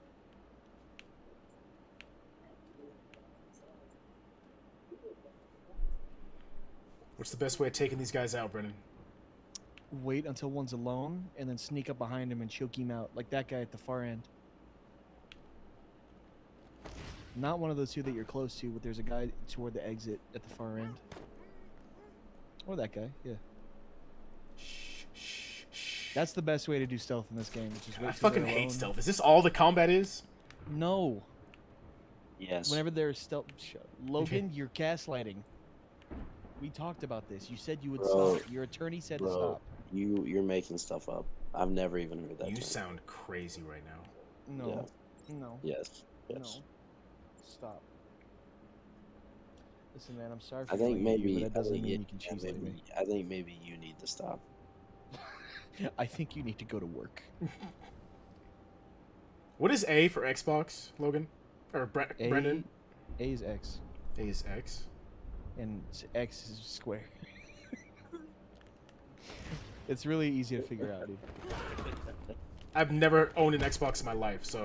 What's the best way of taking these guys out, Brennan? Wait until one's alone, and then sneak up behind him and choke him out, like that guy at the far end. Not one of those two that you're close to, but there's a guy toward the exit at the far end. Or that guy, yeah. That's the best way to do stealth in this game. Which is wait I till fucking they're hate alone. stealth. Is this all the combat is? No. Yes. Whenever there's stealth, sh- Logan, you're gaslighting. We talked about this. You said you would Bro, stop. Your attorney said Bro, to stop. you you're making stuff up. I've never even heard that. You term. sound crazy right now. No. No. Yes. Yes. No. Stop. Listen, man, I'm sorry for I think yelling at you, maybe but that I doesn't think, mean it- you can yeah, choose like maybe, me. I think maybe you need to stop. I think you need to go to work. What is A for Xbox, Logan? Or Bre- A, Brendan? A is X. A is X. And s- X is square. It's really easy to figure out, dude. I've never owned an Xbox in my life, so.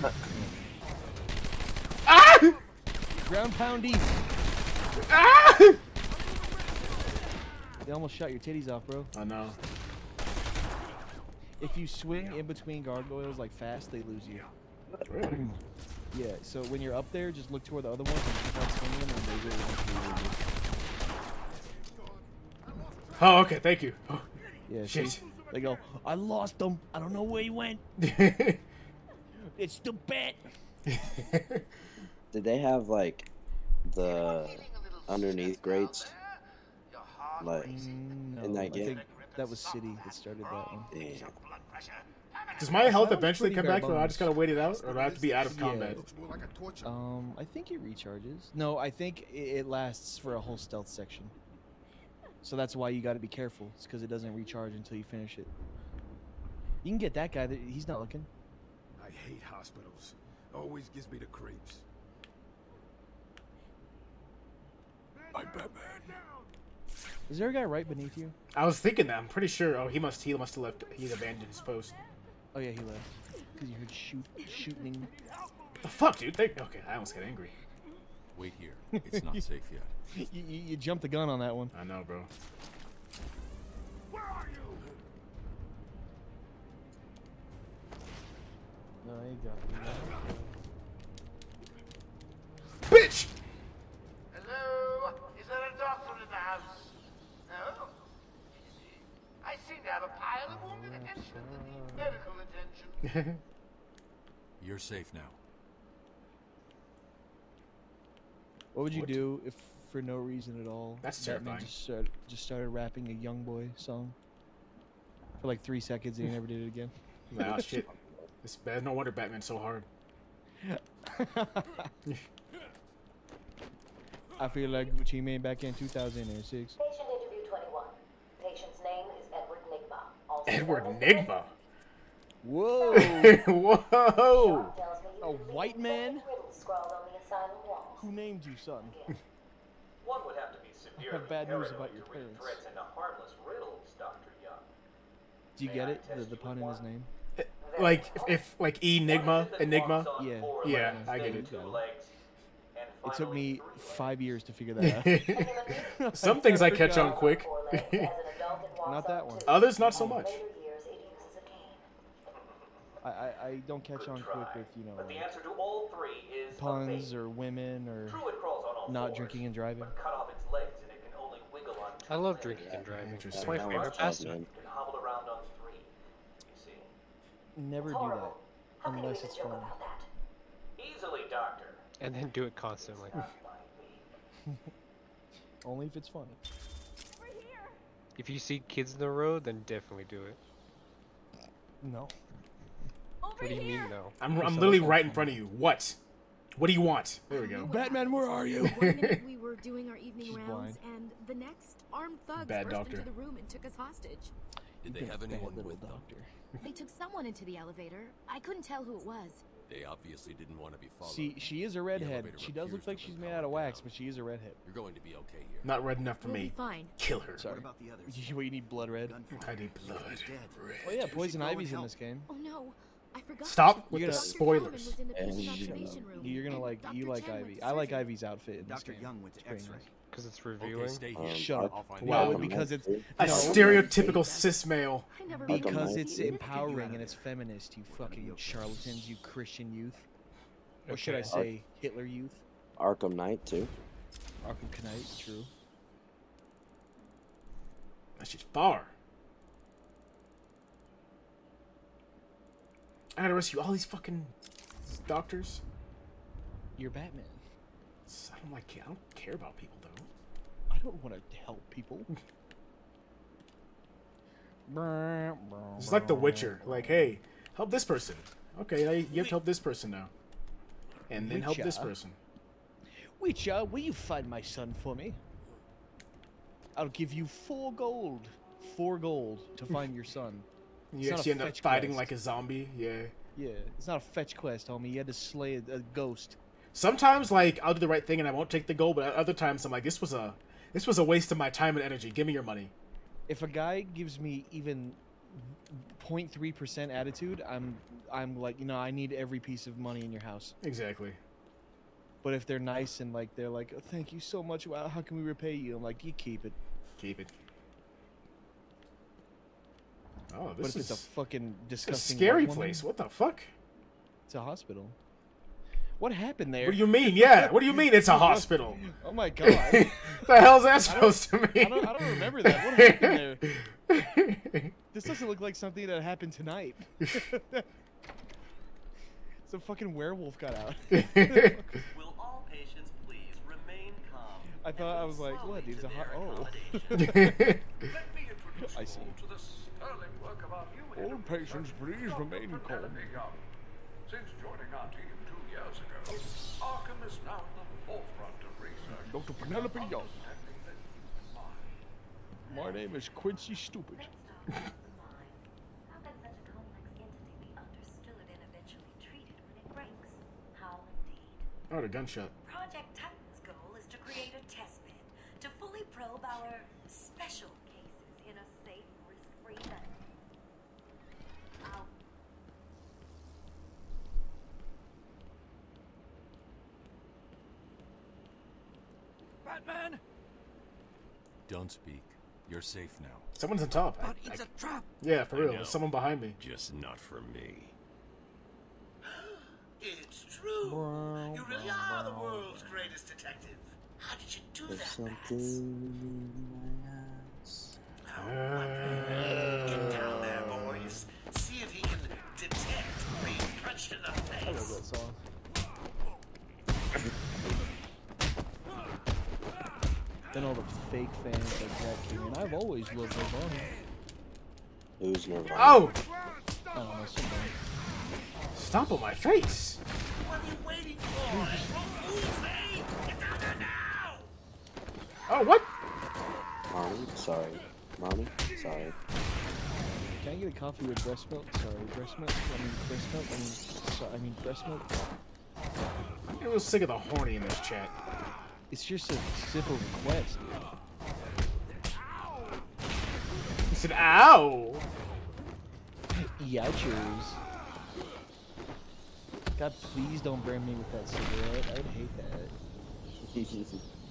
Ah! Ground poundy. Ah! They almost shot your titties off, bro. I know. If you swing in between gargoyles like fast, they lose you. Really? Yeah, so when you're up there, just look toward the other ones and keep on swinging and they really want to lose you. Oh, okay, thank you. Oh, Yeah, shit. see? They go, I lost him. I don't know where he went. It's the bet. Did they have like the underneath grates? Like No, in I that game? think that was City that started that one. Damn. Does my health That was eventually pretty come bare back, or I just gotta bones. wait it out, or do I have to be out of Yeah. combat? Um, I think it recharges. No, I think it, it lasts for a whole stealth section. So that's why you got to be careful. It's because it doesn't recharge until you finish it. You can get that guy. That, he's not looking. I hate hospitals. Always gives me the creeps. I'm Batman. Is there a guy right beneath you? I was thinking that. I'm pretty sure. Oh, he must. He must have left. He abandoned his post. Oh yeah, he left. Because you heard shoot, shooting. The fuck, dude? They, okay, I almost got angry. Wait here. It's not safe yet. You, you, you jumped the gun on that one. I know, bro. No, he got me. Bitch! Hello? Is house. Oh. I seem to have a pile of wounded henchmen that need medical attention. You're safe now. What would you What? do if, for no reason at all, That's Batman terrifying. just started, just started rapping a Young Boy song for like three seconds and he never did it again? Nah, shit. It's bad. No wonder Batman's so hard. I feel like what he made back in two thousand six. Patient interview twenty-one. Patient's name is Edward Nigma. Also Edward known as Nigma. Whoa! Whoa! A white man? riddles scrawled on the asylum walls. Who named you, son? One would have to be I severely have bad news paranoid about your to read parents. threats into harmless riddles, Doctor Young. Do you get it? The, the pun in his name? Like if, if like Enigma, Enigma. Yeah. Yeah, I get it. Two legs, and It took finally me three five years to figure that out. Some things I catch forgot. on quick. Not that one. Others not so much. I, I, I don't catch on quick with, you know, But the like, answer to all three is puns amazing. or women or True, it crawls on all not fours, drinking and driving. but cut off its legs and it can only wiggle on two I love legs. drinking and driving. It's Interesting. my That favorite one's tough, pastime. man. It can hobble around on three. You see? Never do that unless it's fun. Easily, Doctor. And then do it constantly. Only if it's funny. If you see kids in the road, then definitely do it. No. What do you mean, no? I'm I'm literally right in front of you. What? What do you want? There we go. Batman, where are you? One minute we were doing our evening She's rounds, blind. and the next, armed thugs Bad burst doctor. into the room and took us hostage. Did they You're have a bad anyone little with them? doctor. They took someone into the elevator. I couldn't tell who it was. They obviously didn't want to be followed. See, she is a redhead. elevator She does appears look to like have she's been made out of powered wax, down. but she is a redhead. You're going to be okay here. Not red enough for We'll me. be fine. Kill her. Sorry. What about the others? You, you need blood red. I need blood. Oh yeah, Poison go and Ivy's in help. this game. Oh no, I forgot. Stop with You're the gonna- Doctor Coleman spoilers. was in the And patient you observation know, room, You're gonna and like you Doctor like Chen went Ivy. to I like surgery. Ivy's outfit in this Doctor game. Young went to It's very X-ray. nice. Because it's Okay, revealing. stay Um, here. Shut up. I'll find Wow, out. because it's A no, stereotypical cis male. I never Because because realized it's he did empowering and it's feminist. You fucking charlatans, you Christian youth. Or should I Okay. say Hitler youth? Arkham Knight too. Arkham Knight, true. That shit's far. I gotta rescue all these fucking doctors. You're Batman. I don't like. I don't care about people though. I don't want to help people. It's like The Witcher. Like, hey, help this person. Okay, now you you have to help this person now, and then help this Witcher. person. Witcher, will you find my son for me? I'll give you four gold. Four gold to find your son. It's You not a actually end up fetch fighting quest. like a zombie. Yeah. Yeah, it's not a fetch quest, homie. You had to slay a, a ghost. Sometimes, like, I'll do the right thing and I won't take the gold, but other times I'm like, this was a, this was a waste of my time and energy. Give me your money. If a guy gives me even zero point three percent attitude, I'm, I'm like, you know, I need every piece of money in your house. Exactly. But if they're nice and like they're like, oh, thank you so much. Wow, how can we repay you? I'm like, you keep it. Keep it. Oh, But this if is it's a fucking it's a disgusting scary white woman, place. What the fuck? It's a hospital. What happened there? What do you mean? Yeah. What do you mean it's a hospital? Oh my god. The hell's that I don't- supposed to I mean? don't, I don't remember that. What happened there? This doesn't look like something that happened tonight. Some fucking werewolf got out. Will all patients please remain calm? I thought I was like, what? There's a hot. Oh. Let me introduce I you see. all to the sterling work of our new head All of patients, research, please Doctor remain calm. Penelope Young. Since joining our team two years ago, Arkham is now at the forefront of research. Doctor Penelope Young. Understanding the mind. My name is Quincy Stupid. How can such a complex entity be understood and eventually treated when it breaks? How indeed? Oh, the gunshot. Project Titan's goal is to create a testbed to fully probe our special cases in a safe, risk-free manner. Our Batman! Don't speak. You're safe now. Someone's on top. I- But it's I- a trap. Yeah, for I real. know. There's someone behind me. Just not for me. It's true. You really are the world's greatest detective. How did you do There's that, Bats? something fake fans like Jack King, and I've always loved Nirvana. Who's Nirvana? Oh! I don't know, somebody. Stomp on my face! What are you waiting for? Get down there now! Oh, what? Mommy, sorry. Mommy, sorry. Can I get a coffee with breast milk? Sorry, breast milk? I mean, breast milk? I mean, so, I mean, breast milk? I'm getting real sick of the horny in this chat. It's just a simple request, dude. He said, ow! Yowchers. God, please don't burn me with that cigarette. I would hate that.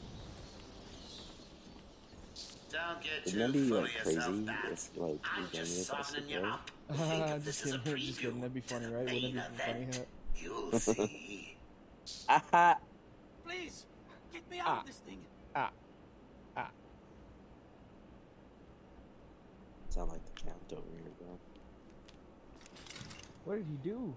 Don't get Wouldn't that too be full like of crazy yourself, Dad. if like you I'm gave me just a softening you cigarette? up. Think of just this as a kidding, just kidding. That'd be preview funny, to right? the Wouldn't it be funny, main huh? You'll see. Aha! Please, get me out Ah. of this thing. Ah. Ah. Sound like the count over here, bro. What did he do?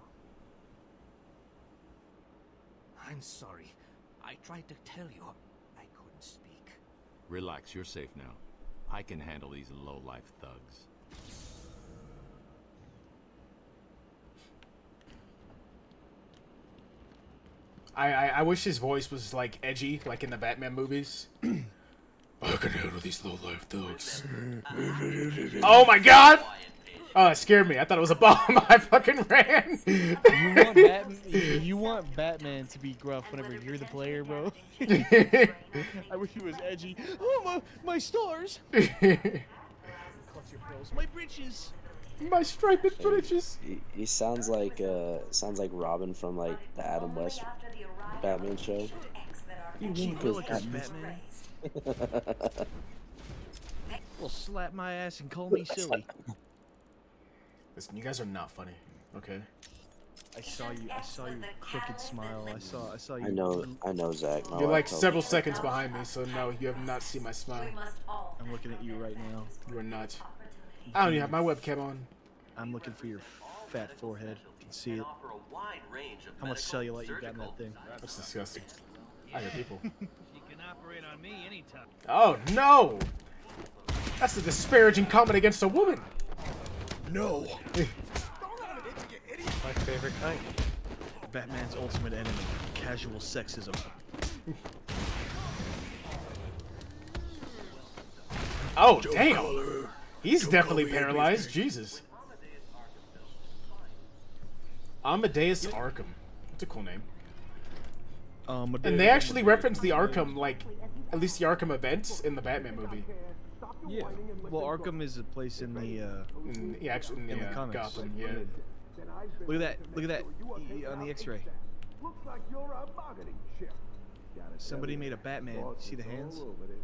I'm sorry. I tried to tell you. I couldn't speak. Relax, you're safe now. I can handle these low-life thugs. I, I I wish his voice was like edgy, like in the Batman movies. I can handle these low-life thugs. Oh my god! Oh, that scared me. I thought it was a bomb. I fucking ran. You want Batman? You want Batman to be gruff whenever you're the player, bro? I wish he was edgy. Oh my, my stars! Clutch your pearls. My britches. My striped britches. He, he sounds like uh sounds like Robin from like the Adam West Batman show. You keep Willikers, Batman. Will slap my ass and call me silly. Listen, you guys are not funny. Okay. I saw you. I saw your crooked smile. I saw. I saw you. I know. I know, Zach. My You're wife like told several me. seconds behind me, so no, you have not seen my smile. I'm looking at you right now. You are not. I don't even have my webcam on. I'm looking for your fat forehead. You can see it. How much cellulite you got in that thing? That's disgusting. I hear people. She can operate on me anytime. Oh no! That's a disparaging comment against a woman. No. My favorite kind. Batman's ultimate enemy: casual sexism. Oh damn! He's definitely paralyzed. Jesus. Amadeus Arkham. That's a cool name. Um, and they actually reference the Arkham, like, at least the Arkham events in the Batman movie. Yeah. Well, Arkham is a place in the uh, in, yeah, actually, in, in the, the uh, comics. Gotham. Yeah. Look at that! Look at that e on the X-ray. Looks like you're a bargaining chip. Somebody made a Batman. You see the hands?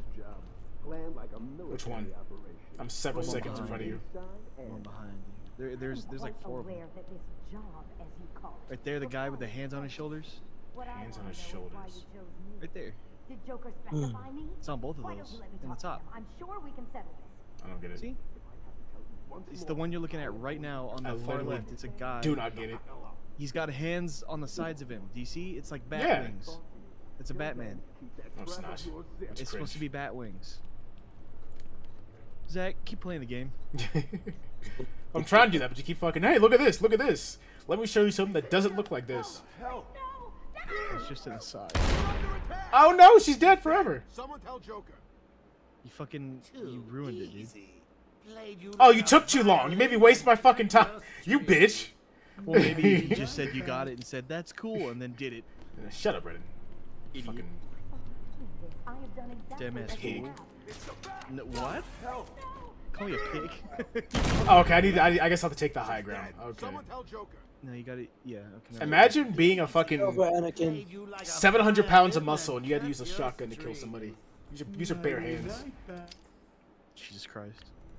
Which one? I'm several One seconds in behind front of you. One behind you. There, there's, there's like four of them. Right there, the guy with the hands on his shoulders. Hands on his shoulders. Right there. Did Joker specify me? It's on both of Why don't those. you let me In the talk to top. him? I'm sure we can settle this. I don't get it. See? It's the one you're looking at right now on the I far literally left. It's a guy. do not get it. He's got hands on the sides of him. Do you see? It's like bat Yeah. wings. It's a Batman. No, it's not. It's It's supposed to cringe. be bat wings. Zach, keep playing the game. I'm trying to do that, but you keep fucking. Hey, look at this! Look at this! Let me show you something that doesn't look like this. It's just an aside. Oh no, she's dead forever. Someone tell Joker. You fucking, you ruined it, dude. Oh, you took too long. You made me waste my fucking time. You bitch. Well, maybe you just said you got it and said that's cool and then did it. Shut up, Brennan. Idiot. Fucking I have done exactly Damn ass as you pig. asked. No, what? Call me a pig? Oh, okay, I need. I, I guess I'll have to take the high ground. Okay. Someone tell Joker. No, you got it. Yeah. Okay. never mind. Imagine being a fucking Over Anakin. seven hundred pounds of muscle and you had to use a shotgun to kill somebody. Use your, use your bare hands. Jesus Christ.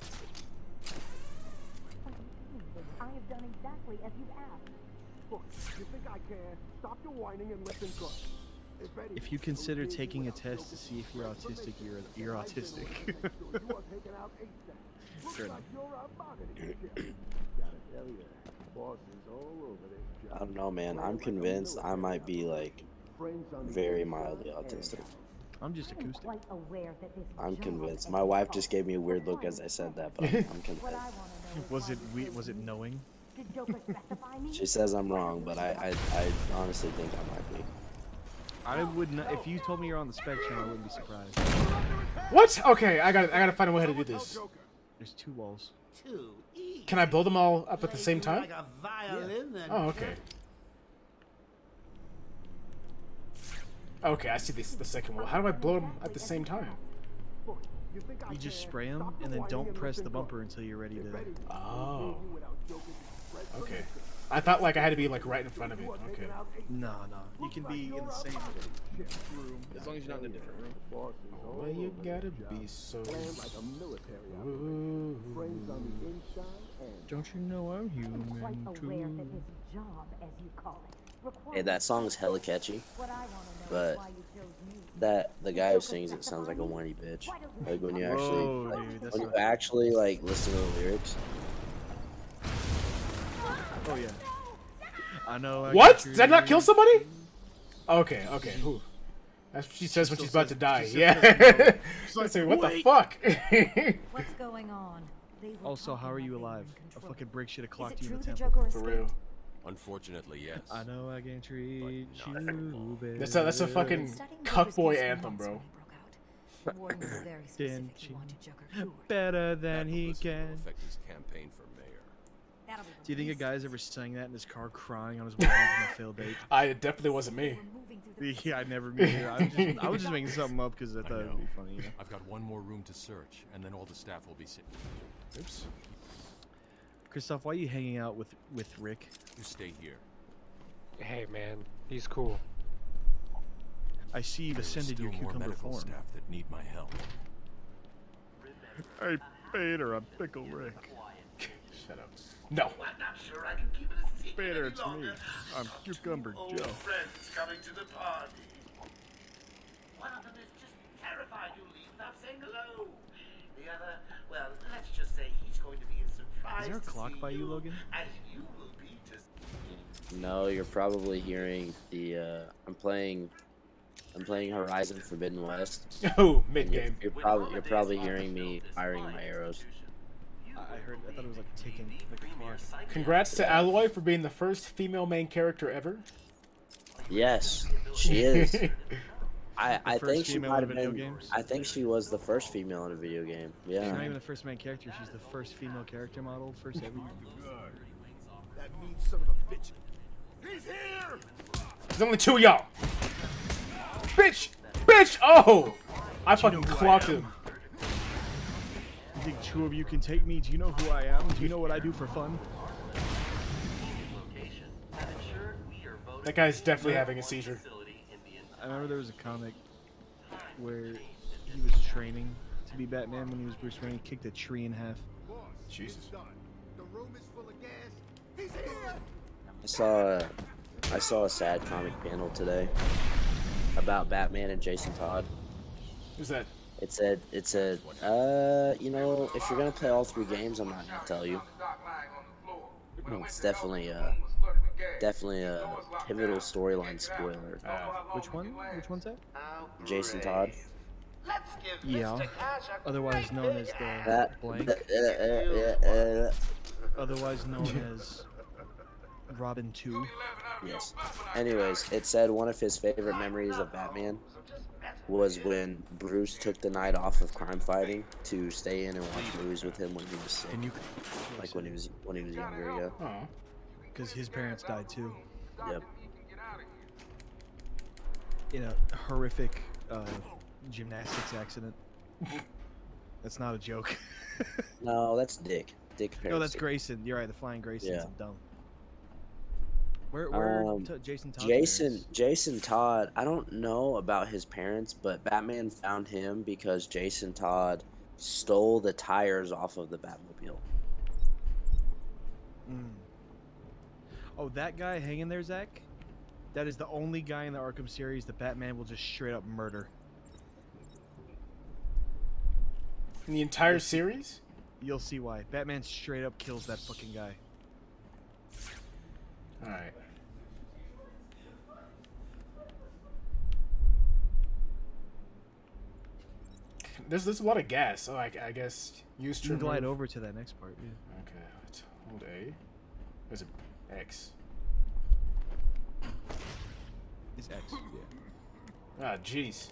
I have done exactly as you've asked. Look, you think I care? Stop your whining and listen good. If, any, If you consider taking a test to see if you're autistic, you're you're autistic. you are taken out ASAP. Looks Sure. like you're a bargaining chip. Gotta tell you, boss is all over this job. I don't know, man. I'm convinced I might be like very mildly autistic. I'm just acoustic. Quite aware that this I'm job convinced. as My you wife call just it, gave me a weird look as I said that, but I'm convinced. What I want to know is Was why it you we? chose Was it me. knowing? Did Joker specify me? She says I'm wrong, but I, I, I honestly think I might be. I would not. If you told me you're on the spectrum, I wouldn't be surprised. What? Okay, I got I gotta find a way how to do this. There's two walls. Too easy. Can I build them all up at the same time? Like a violin and Oh, okay. Okay, I see this the second wall. How do I blow them at the same time? You just spray them and then don't press the bumper until you're ready to. Oh. Okay. I thought like I had to be like right in front of it. Okay. No, no. You can be in the same room as long as you're not in a different room. Well, you gotta be so. Ooh. Don't you know I'm Quite human aware that too? this job, as you call it, Hey, that song's hella catchy, what I want to know but is why you chose me. that the guy who sings it sounds like a whiny bitch. Like when you actually, Whoa, like, dude, that's when you not- actually like listen to the lyrics. Oh yeah. I know. I What? got Did I not kill you. somebody? Okay, okay. Whew. That's what she says when still she's about to says- die. she still Yeah. says no. She's like, what the "Wait." fuck? What's going on? They were Also, how are talking you like they were alive? in A control. fucking brick should have Is clocked it you in true the the temple. Joker For escaped? real. Unfortunately, yes. I know I can treat you better. That's a, that's a fucking Studying cuck Joker's boy case for anthem, months bro. when they broke out. Warden was very specific. Didn't He you? wanted Joker cured. Better than That he publicity will can. affect his campaign for mayor. That'll be Do you think a released. guy's ever sang that in his car crying on his way home from a failed date? I it definitely wasn't me. We're moving through the Yeah, I never knew. I was just, I was just making something up because I I thought it know. would be funny. You know? I've got one more room to search, and then all the staff will be sitting. Oops. Christoph, why are you hanging out with with Rick? You stay here. Hey man, he's cool. I see you've There's ascended still your more cucumber medical form. staff that need my help. Hey, Peter, I'm Pickle Rick. Shut up. No. I'm not sure I can keep it a secret Peter, any it's me. longer. I'm Cucumber Old Joe. friends coming to the party. One of them is just terrified you'll leave without saying hello. The other, well, let's just say he's going to be as surprised Is there a to clock see by you, Logan? as you will be to No, you're probably hearing the. Uh, I'm playing. I'm playing Horizon Forbidden West. Oh, mid and You're, game. you're probably you're probably hearing me firing my arrows. I I heard. I thought it was like ticking, like a clock. Congrats to Alloy for being the first female main character ever. Yes, she is. I I first think she female might in have video been. games? I think she was the first female in a video game. She's Yeah. not even the first main character. She's the first female character model, first ever. That means son of a bitch. He's here! There's only two of y'all. Bitch! Bitch! Oh! I fucking who I clocked am? him. You think two of you can take me? Do you know who I am? Do you know what I do for fun? That guy's definitely having a seizure. I remember there was a comic where he was training to be Batman when he was Bruce Wayne. He kicked a tree in half. Jesus. The room is full of gas. He's here! I saw. A, I saw a sad comic panel today about Batman and Jason Todd. Who's that? It said. It said. Uh, you know, if you're gonna play all three games, I'm not gonna tell you. It's definitely a. Definitely a pivotal storyline spoiler. Uh, Which one? Which one's that? Jason Todd. Let's give Yeah. Mister Cash a Otherwise known big as the hand. That. blank. uh, uh, uh, uh, Otherwise known as Robin two. Yes. Anyways, it said one of his favorite memories of Batman was when Bruce took the night off of crime fighting to stay in and watch movies with him when he was sick. And you, Like when he was when he was younger. Yeah. Oh. because his parents died too Yep. in a horrific uh, gymnastics accident. That's not a joke. No, that's Dick. Dick. No, that's Parents. Grayson. You're right. The Flying Grayson's Yeah. dumb. Where, where Um, t- Jason Todd's Jason parents? Jason Todd, I don't know about his parents, but Batman found him because Jason Todd stole the tires off of the Batmobile. Mm. Oh, that guy hanging there, Zach? That is the only guy in the Arkham series that Batman will just straight up murder. In the entire series? You'll see why. Batman straight up kills that fucking guy. Alright. There's there's a lot of gas. So I, I guess use You trim. can glide move. over to that next part. Yeah. Okay, let's hold A. There's an X. It's X. Yeah. Ah, jeez.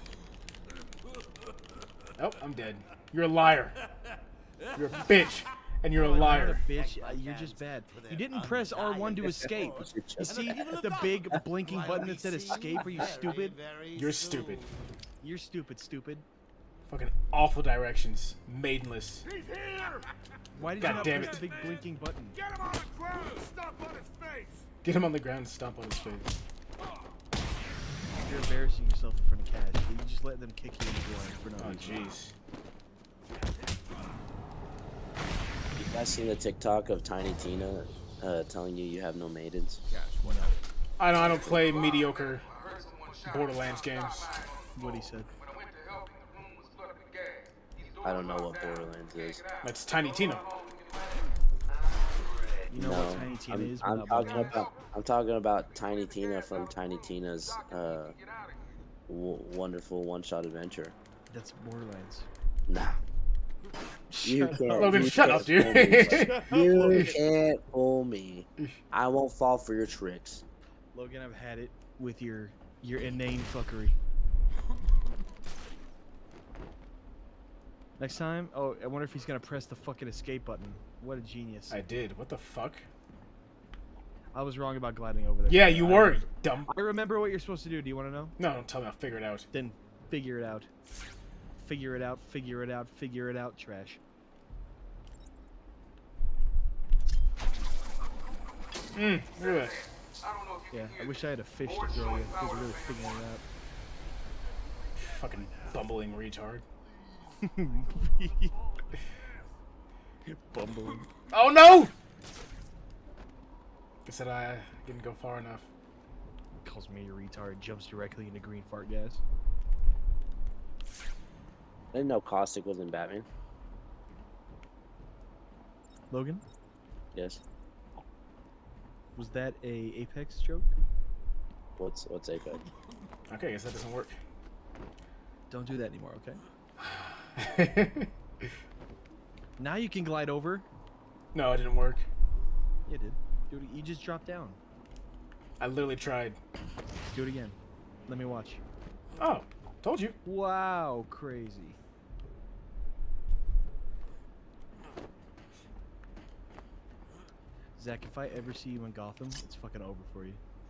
Oh, I'm dead. You're a liar. You're a bitch, and you're a No, I'm not liar. a bitch. Uh, you're just bad. You didn't press R one to escape. You see the big blinking button that said escape? Are you stupid? You're stupid. You're stupid, stupid. Fucking awful directions. Maidenless. Why did God you not damn press it. the big blinking button? Get him on the ground and stomp on his face! Get him on the ground and stomp on his face. You're embarrassing yourself in front of Cash. You just let them kick you in the groin for no Oh, reason. jeez. You guys seen the TikTok of Tiny Tina uh, telling you you have no maidens? I don't. I don't play mediocre Borderlands games. What he said. I don't know what Borderlands is. That's Tiny Tina. You know no, what Tiny Tina I'm, is I'm without talking Borderlands? about. I'm talking about Tiny Tina from Tiny Tina's uh, w wonderful one-shot adventure. That's Borderlands. Nah. You Shut can't. up. Logan, you shut can't up, dude. fool me. Shut up, You Logan. can't fool me. I won't fall for your tricks. Logan, I've had it with your your inane fuckery. Next time, oh, I wonder if he's gonna press the fucking escape button. What a genius! I did. What the fuck? I was wrong about gliding over there. Yeah, you I were, remember- dumb. I remember what you're supposed to do. Do you want to know? No, don't tell me. I'll figure it out. Then figure it out. Figure it out. Figure it out. Figure it out. Trash. Mm, look at that. Yeah, I wish I had a fish to throw you. Because really figuring it out. Fucking bumbling retard. Bumbling. Oh no! I said I didn't go far enough. Calls me a retard. Jumps directly into green fart gas. I didn't know Caustic was in Batman. Logan, Yes. was that a Apex joke? What's what's Apex? Okay, I guess that doesn't work. Don't do that anymore, okay? Now you can glide over. No, it didn't work. Yeah, it did. Do it. You just dropped down. I literally tried. Do it again. Let me watch. Oh, told you. Wow, crazy. Zach, if I ever see you in Gotham, it's fucking over for you.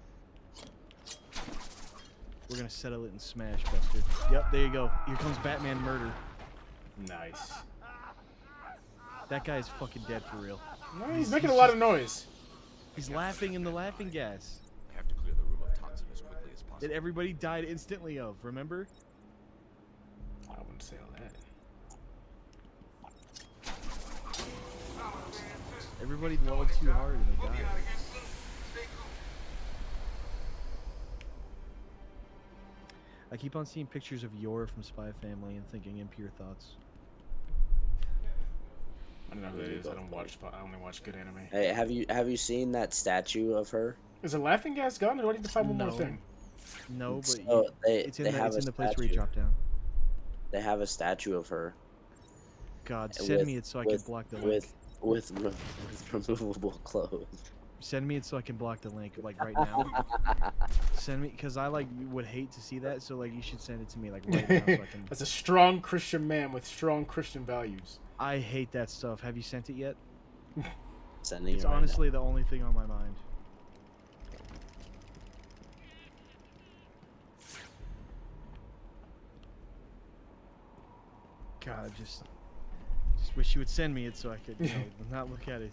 We're gonna settle it in Smash, Buster. Yep, there you go. Here comes Batman Murder. Nice. That guy is fucking dead for real. No, he's making a lot of noise. He's laughing in the laughing gas. We have to clear the room of toxin as quickly as possible. That everybody died instantly of, remember? I wouldn't say all that. Everybody lulled too hard and they died. I keep on seeing pictures of Yor from Spy Family and thinking impure thoughts. I don't know who that is. I don't watch. I only watch good anime. Hey, have you have you seen that statue of her? Is the laughing gas gone, or do I need to find one No. more thing? No, but So you- they it's in they the, have it's a in the place statue. where you drop down. They have a statue of her. God, send with- me it so I with, can block the link. with with re with removable clothes. Send me it so I can block the link, like right now. Send me, cause I like would hate to see that. So like, you should send it to me like right now so I can. That's a strong Christian man with strong Christian values. I hate that stuff. Have you sent it yet? Sending It's it right honestly the only thing on my mind. God, I just, just wish you would send me it so I could, you know, not look at it.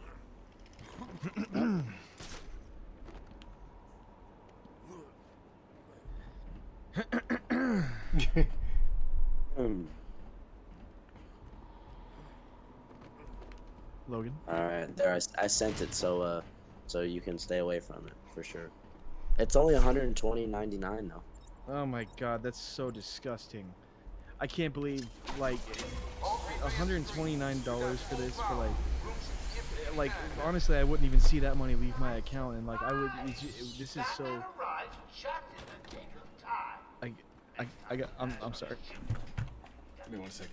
now. Logan. All right, there. I, s- I sent it so uh, so you can stay away from it for sure. It's only one hundred twenty ninety-nine though. Oh my God, that's so disgusting. I can't believe like one hundred twenty-nine dollars for this for like like honestly I wouldn't even see that money leave my account and like I would it's, it, this is so I I I got I'm I'm sorry. Give me one second.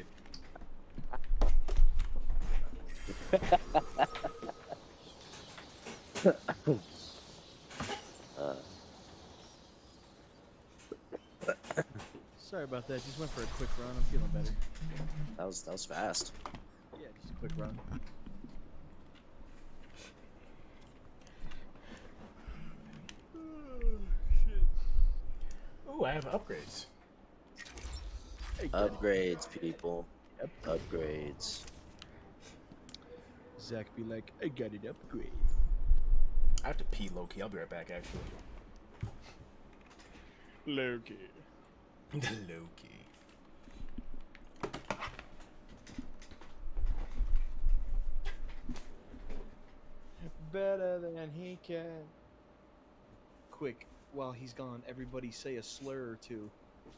uh. Sorry about that. Just went for a quick run. I'm feeling better. That was that was fast. Yeah, just a quick run. Ooh, I have upgrades. Upgrades, people. Yep. Upgrades. Zach be like, I got an upgrade. I have to pee, Loki. I'll be right back, actually. Loki. Loki. Better than he can. Quick, while he's gone, everybody say a slur or two.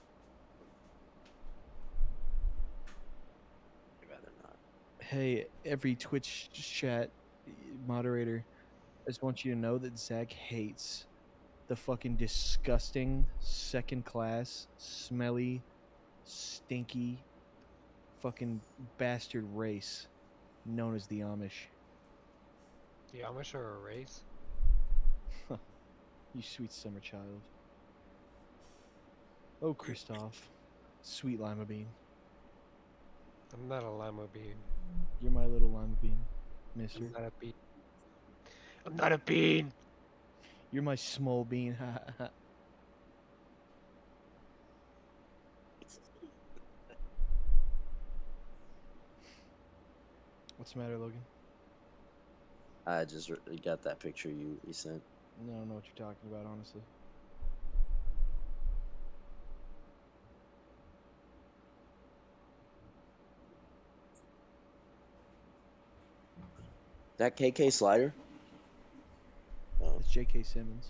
I'd rather not. Hey, every Twitch chat moderator, I just want you to know that Zach hates the fucking disgusting, second class, smelly, stinky, fucking bastard race known as the Amish. The Amish are a race? You sweet summer child. Oh, Kristoff. Sweet lima bean. I'm not a lima bean. You're my little lima bean, mister. I'm not a bean. I'm not a bean! You're my small bean. What's the matter, Logan? I just got that picture you, you sent. I don't know what you're talking about, honestly. That K K slider? Oh. It's J K Simmons.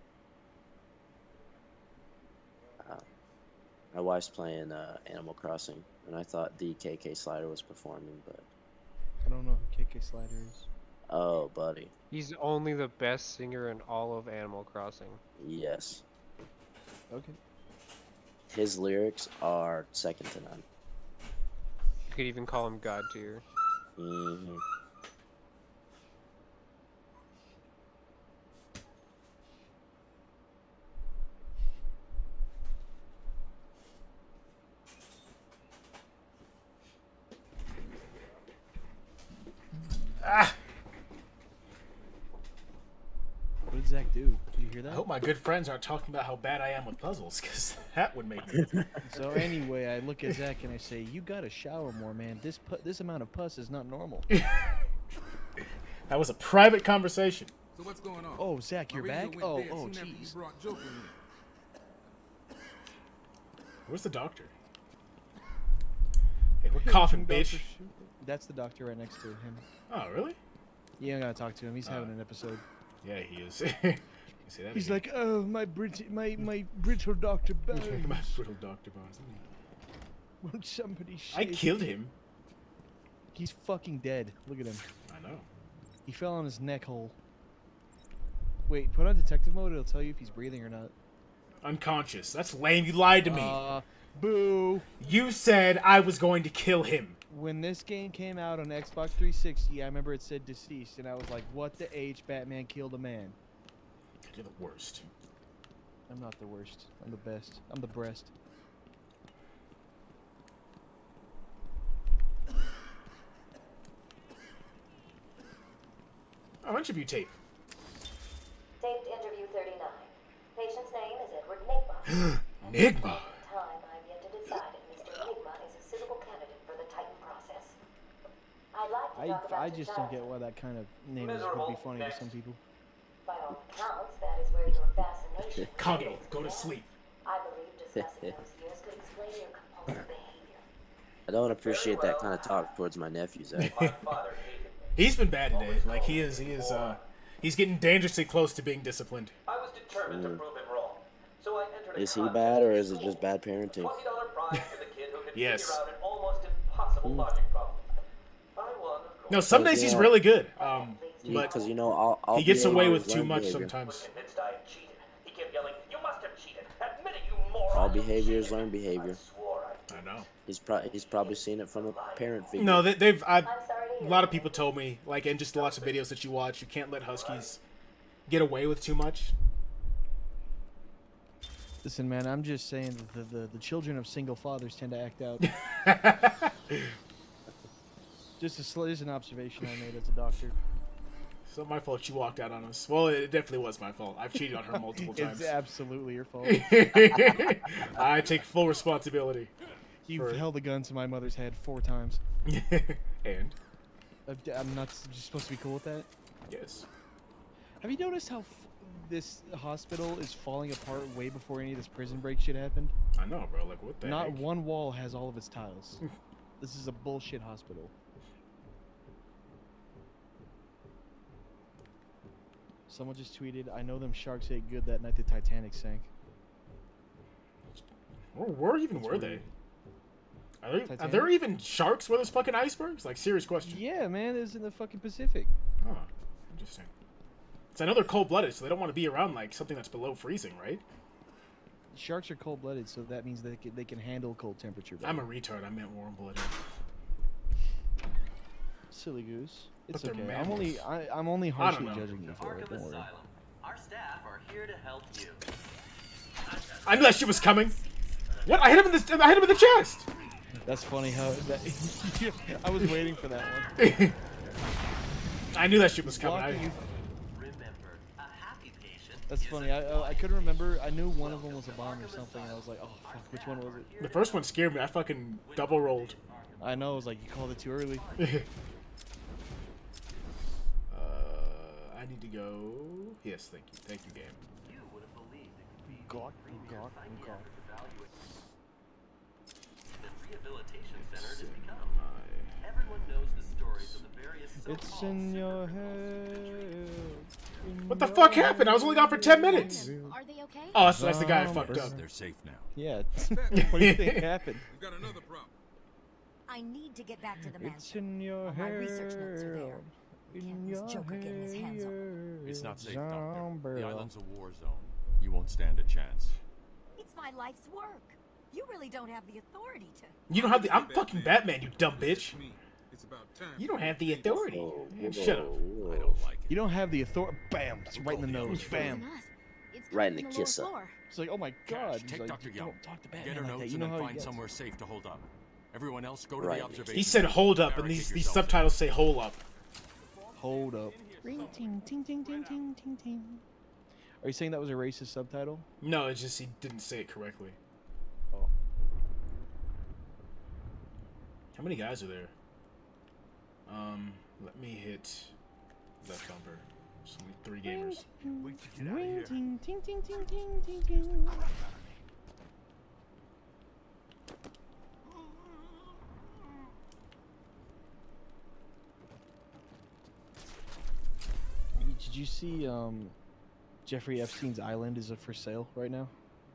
Uh, my wife's playing uh, Animal Crossing, and I thought the K K slider was performing, but... I don't know who K K Slider is. Oh, buddy. He's only the best singer in all of Animal Crossing. Yes. Okay. His lyrics are second to none. You could even call him God tier. Mm-hmm. Ah! What did Zach do? Did you hear that? I hope my good friends aren't talking about how bad I am with puzzles, because that would make me... So anyway, I look at Zach and I say, you gotta shower more, man. This pu this amount of pus is not normal. That was a private conversation. So what's going on? Oh, Zach, you're My radio back? went Oh, dead oh, soon after you jeez. brought Joker in. Where's the doctor? Hey, we're coughing, Doctor bitch. Sh- That's the doctor right next to him. Oh, really? You ain't gotta talk to him. He's Uh, having an episode. Yeah, he is. You see that He's again? like, oh, my brit my my brittle Doctor Bones. My brittle Doctor Bones. Won't somebody I shave killed me?" him. He's fucking dead. Look at him. I know. He fell on his neck hole. Wait, put on detective mode. It'll tell you if he's breathing or not. Unconscious. That's lame. You lied to me. Uh, boo. You said I was going to kill him. When this game came out on Xbox three sixty, I remember it said deceased, and I was like, what the H? Batman killed a man. You're the worst. I'm not the worst. I'm the best. I'm the breast. Oh, interview tape. Taped interview thirty-nine. Patient's name is Edward Nigma. Nigma. Time I've yet to decide if Mister Nigma is a suitable candidate for the Titan process. I'd like to I, talk about I your just don't get childhood. why that kind of name is, would be Miserable. funny Next. to some people. By all accounts, that is where your fascination. Kage, go to sleep. I believe discussing those years could explain your compulsive behavior. I don't appreciate that kind of talk towards my nephews. Eh? He's been bad today. Like he is, he is. uh He's getting dangerously close to being disciplined. I was determined to Mm. prove him wrong. So I entered a Is he contest bad or at is it school. just bad parenting? twenty dollar prize for the kid who could Yes. figure out an almost impossible Mm. logic problem. I won, of course. No, some days he's really good. Um, but Because you know, I'll, I'll he gets be away able with to too learn much behavior. sometimes. Convinced I had cheated. He kept yelling, "You must have cheated! Admit it, you moron!" All behavior is learned behavior. I know. He's probably he's probably seen it from a parent figure. No, they, they've. I've, a lot of people told me, like, and just lots of videos that you watch, you can't let Huskies get away with too much. Listen, man, I'm just saying that the, the, the children of single fathers tend to act out. just, a, sl- just an observation I made as a doctor. It's not my fault she walked out on us. Well, it definitely was my fault. I've cheated on her multiple times. It's absolutely your fault. I take full responsibility. You've for... held a gun to my mother's head four times. And? I'm not just supposed to be cool with that? Yes. Have you noticed how f this hospital is falling apart way before any of this prison break shit happened? I know, bro. Like, what the Not heck? one wall has all of its tiles. This is a bullshit hospital. Someone just tweeted, I know them sharks ate good that night the Titanic sank. Where, where even That's were weird. they? Are there, are Titanic? there even sharks where there's fucking icebergs? Like, serious question. Yeah, man, it's in the fucking Pacific. Oh, interesting. So I know they're cold-blooded, so they don't want to be around, like, something that's below freezing, right? Sharks are cold-blooded, so that means they can, they can handle cold temperature better. I'm a retard. I meant warm-blooded. Silly goose. It's But they're okay. I'm mammals. only I, I'm only I don't harshly know. judging you for it. Don't worry. Our staff are here to help you. I knew that shit was coming. What? I hit him in the I hit him in the chest. That's funny how that. I was waiting for that one. I knew that shit was coming. Blocking I, you- Remember, a happy patient. That's funny. I I I couldn't remember. I knew one of them was a bomb or something. And I was like, oh fuck, which one was it? the first one scared me. I fucking double rolled. I know. I was like, you called it too early. uh, I need to go. Yes, thank you, thank you, game. You would have believed it could be Gawk, gawk, gawk. the rehabilitation center it has become. Everyone knows the stories of the various It's so-called in your super head. in What the your fuck happened? I was only gone for ten minutes. Are they okay? Oh, so that's the guy I fucked up. They're safe now. Yeah. What do you think happened? We've got another problem. I need to get back to the It's mansion. in your All my head. research notes are there. We can't In lose your Joker getting his hands on them. It's not safe, Doctor. Zombie. The island's a war zone. You won't stand a chance. It's my life's work. You really don't have the authority to. You don't have the. I'm fucking Batman, you dumb bitch. It's about time. You don't have the authority. Whoa, Man, whoa, shut up. whoa. I don't like it. You don't have the authority. Bam! It's right in the nose. Bam! It's Right in the coming from kisser. lower floor. It's like, oh my god. Cash, He's take like, Doctor "You Young. don't talk to Get Batman her like notes that. You and know then how he find gets." somewhere safe to hold up. Everyone else, go to Right. the observation. He said hold up, and these these subtitles say hole up. Hold up. Ring, ting, ting, ting, ting, ting, ting, ting. Are you saying that was a racist subtitle? No, it's just he didn't say it correctly. Oh. How many guys are there? Um, let me hit left bumper. There's only three gamers. Wait to get out of Ring, here. ting, ting, ting, ting, ting, ting, ting. Did you see um, Jeffrey Epstein's island is up for sale right now?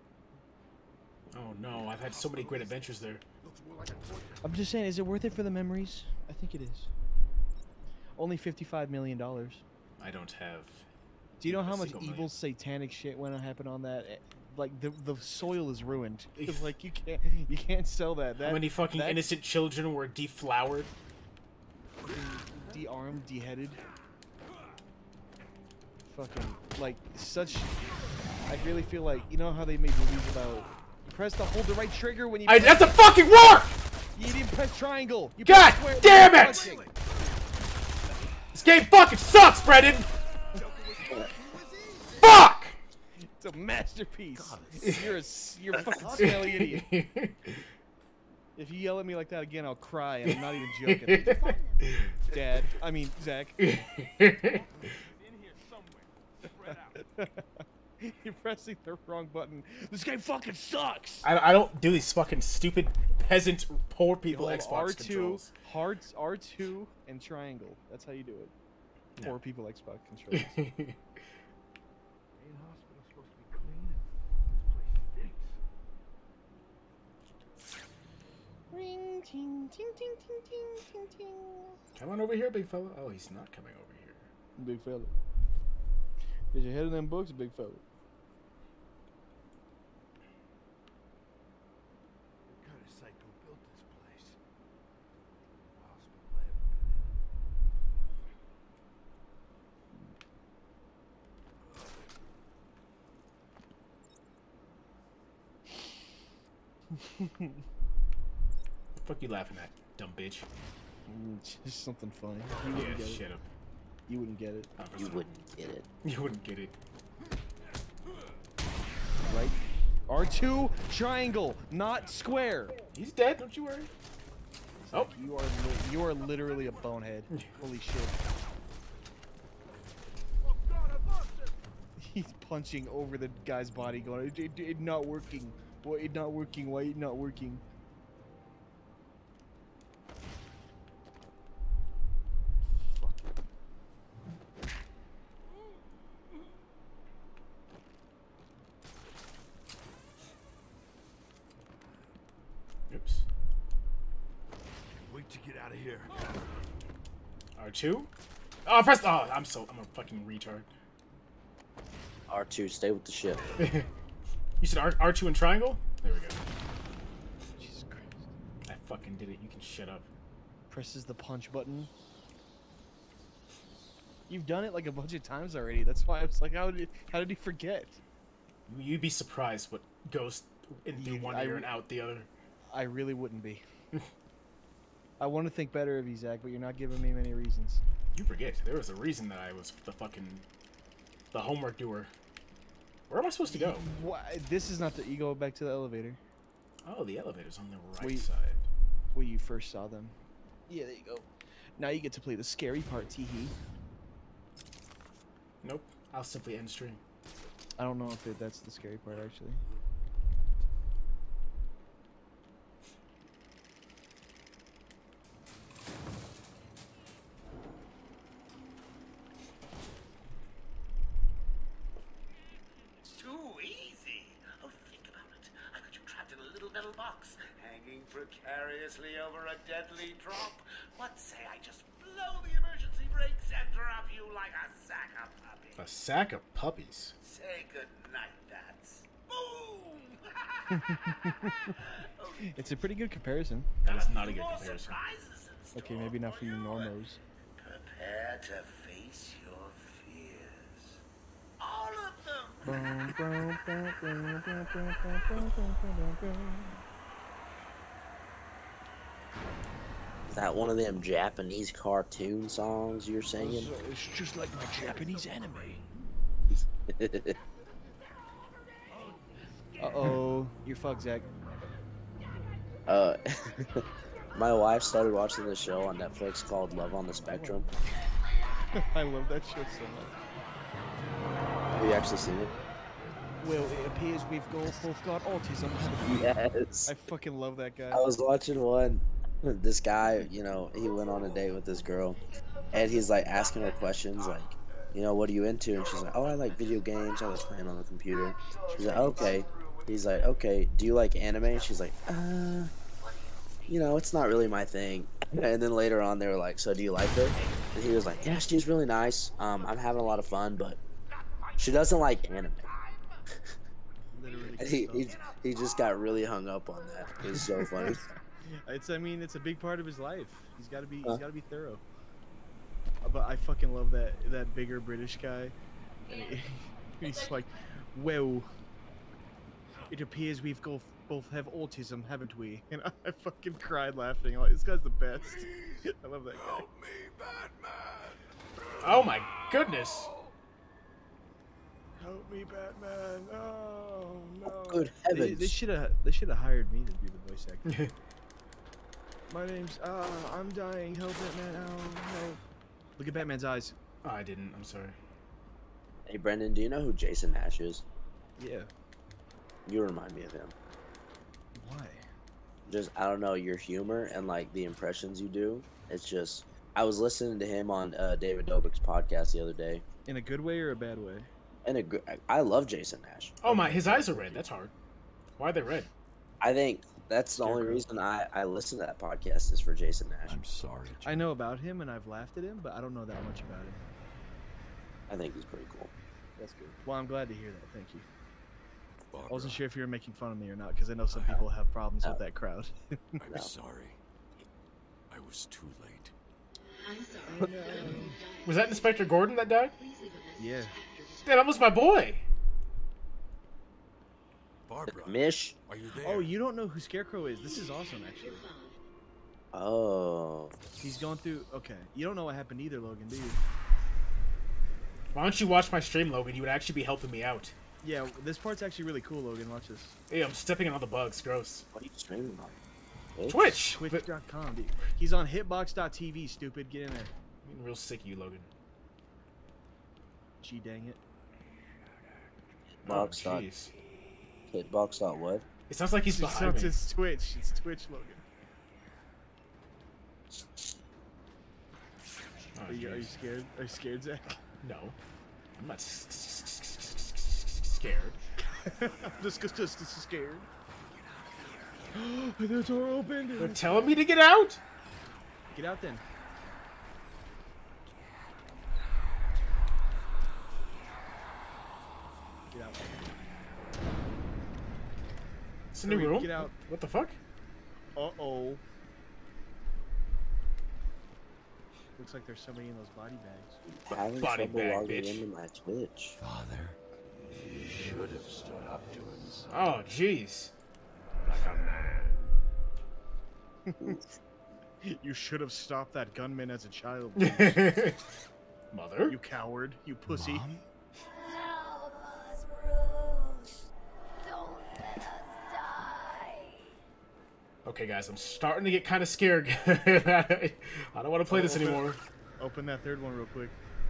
Oh no, I've had so many great adventures there. I'm just saying, is it worth it for the memories? I think it is. Only fifty-five million dollars. I don't have. Do you know a how much single evil million. satanic shit went to happen on that? Eh, Like the the soil is ruined. It's like you can't you can't sell that. That How many fucking that innocent children were deflowered? de-armed, de-headed. Fucking like such. I really feel like, you know how they made movies about you press the hold the right trigger when you. I, press- that's a fucking war! You didn't press triangle. You God press square when damn you're it! punching. This game fucking sucks, Brendan! Fuck! It's a masterpiece. You're a s- you're a fucking smelly idiot. If you yell at me like that again, I'll cry, and I'm not even joking. Dad, I mean Zach. You're pressing the wrong button. This game fucking sucks. I, I don't do these fucking stupid peasant poor people Hold Xbox R two, controls. hearts, R two, and triangle. That's how you do it. Yeah. Poor people Xbox controls. Main hospital's supposed to be clean. This place stinks. Ring, ting, ting, ting, ting, ting, ting, ting. Come on over here, big fella. Oh, he's not coming over here. Big fella. Get your head in them books, big fella. What kind of psycho What the fuck you laughing at, dumb bitch? Mm, Just something funny. You Yeah, wouldn't get shut it. up. You wouldn't get it. You wouldn't get it. You wouldn't get it. Right? R two triangle, not square. He's dead. Don't you worry. Oh, you are li you are literally a bonehead. Holy shit. He's punching over the guy's body, going, "It, it, it not working. Why it not working? Why it not working?" Oops. Wait to get out of here. R two? Oh, I pressed. Oh, I'm so. I'm a fucking retard. R two, stay with the ship. You said R R2 and triangle? There we go. Jesus Christ. I fucking did it. You can shut up. Presses the punch button. You've done it like a bunch of times already. That's why I was like, how did how did he forget? You'd be surprised what goes in through one I ear re- and out the other. I really wouldn't be. I want to think better of you, Zach, but you're not giving me many reasons. You forget. There was a reason that I was the fucking the homework doer. Where am I supposed to go? Why? This is not the. You go back to the elevator. Oh, the elevator's on the right Wait. side. Where you first saw them. Yeah, there you go. Now you get to play the scary part, teehee. Nope. I'll simply end stream. I don't know if it, that's the scary part, actually. Too easy. Oh, think about it. I got you trapped in a little metal box, hanging precariously over a deadly drop. What say I just blow the emergency brakes and drop you like a sack of puppies? A sack of puppies. Say goodnight, that's boom! It's a pretty good comparison. That is not a good comparison. Okay, maybe not for you normos. Prepare to face your fears. All of them! Is that one of them Japanese cartoon songs you're singing? It's just like my Japanese anime. Uh-oh. You're fucked, Zach. Uh, my wife started watching this show on Netflix called Love on the Spectrum. I love that show so much. Have you actually seen it? Well, it appears we've got, both got autism. Yes. I fucking love that guy. I was watching one. This guy, you know, he went on a date with this girl, and he's like asking her questions like, you know, what are you into? And she's like, oh, I like video games. I was playing on the computer. She's like, okay. He's like, okay, do you like anime? And she's like, uh, you know, it's not really my thing. And then later on, they were like, so do you like her? And he was like, yeah, she's really nice. Um, I'm having a lot of fun, but she doesn't like anime. And he, he he just got really hung up on that. It was so funny. It's, I mean, it's a big part of his life. He's got to be, Huh? he's got to be thorough. Uh, But I fucking love that that bigger British guy. And he, he's like, well, it appears we've both both have autism, haven't we? And I fucking cried laughing. I'm like, this guy's the best. I love that guy. Oh my goodness. Help me, Batman! Oh no! Good They, heavens. they should have they should have hired me to do the voice acting. My name's uh, I'm dying. Help, Batman! Oh, help! Look at Batman's eyes. Oh, I didn't. I'm sorry. Hey, Brendan, do you know who Jason Nash is? Yeah. You remind me of him. Why? Just, I don't know, your humor and, like, the impressions you do. It's just, I was listening to him on uh, David Dobrik's podcast the other day. In a good way or a bad way? And a good, I love Jason Nash. Oh my, his eyes are red. That's hard. Why are they red? I think that's the only reason I, I listen to that podcast is for Jason Nash. I'm sorry. I know about him and I've laughed at him, but I don't know that much about him. I think he's pretty cool. That's good. Well, I'm glad to hear that. Thank you. Barbara, I wasn't sure if you were making fun of me or not, because I know some people have problems with that crowd. I'm sorry. I was too late. Was that Inspector Gordon that died? Yeah. Yeah, that was my boy. Barbara. Mish. Are you there? Oh, you don't know who Scarecrow is? This is awesome, actually. Oh. He's going through. Okay, you don't know what happened either, Logan, do you? Why don't you watch my stream, Logan? You would actually be helping me out. Yeah, this part's actually really cool, Logan. Watch this. Hey, I'm stepping on all the bugs. Gross. What are you streaming on? Twitch. Twitch dot com, dude. He's on hitbox dot T V, stupid. Get in there. I'm getting real sick of you, Logan. Gee dang it. Box Oh, dot. jeez. Hitbox dot what? It sounds like he's It behind sounds- me. It's Twitch. It's Twitch, Logan. Oh, Are you, are you jeez. scared? Are you scared, Zach? No. I'm not s- s- s- s- s- scared. just, just, just, just scared. The door opened. They're telling me to get out? Get out then. Get out. It's a new Hurry, room? get out. What the fuck? Uh-oh. Looks like there's somebody in those body bags. I'm having Body trouble bag, logging bitch. into my Twitch. Father, you should have stood up to him, son. Oh, jeez. Like a man. You should have stopped that gunman as a child. Mother? You coward. You pussy. Mom? Help us, Bruce. Don't let us die. Okay, guys, I'm starting to get kind of scared. I don't want to play this Open- anymore. Open that third one real quick.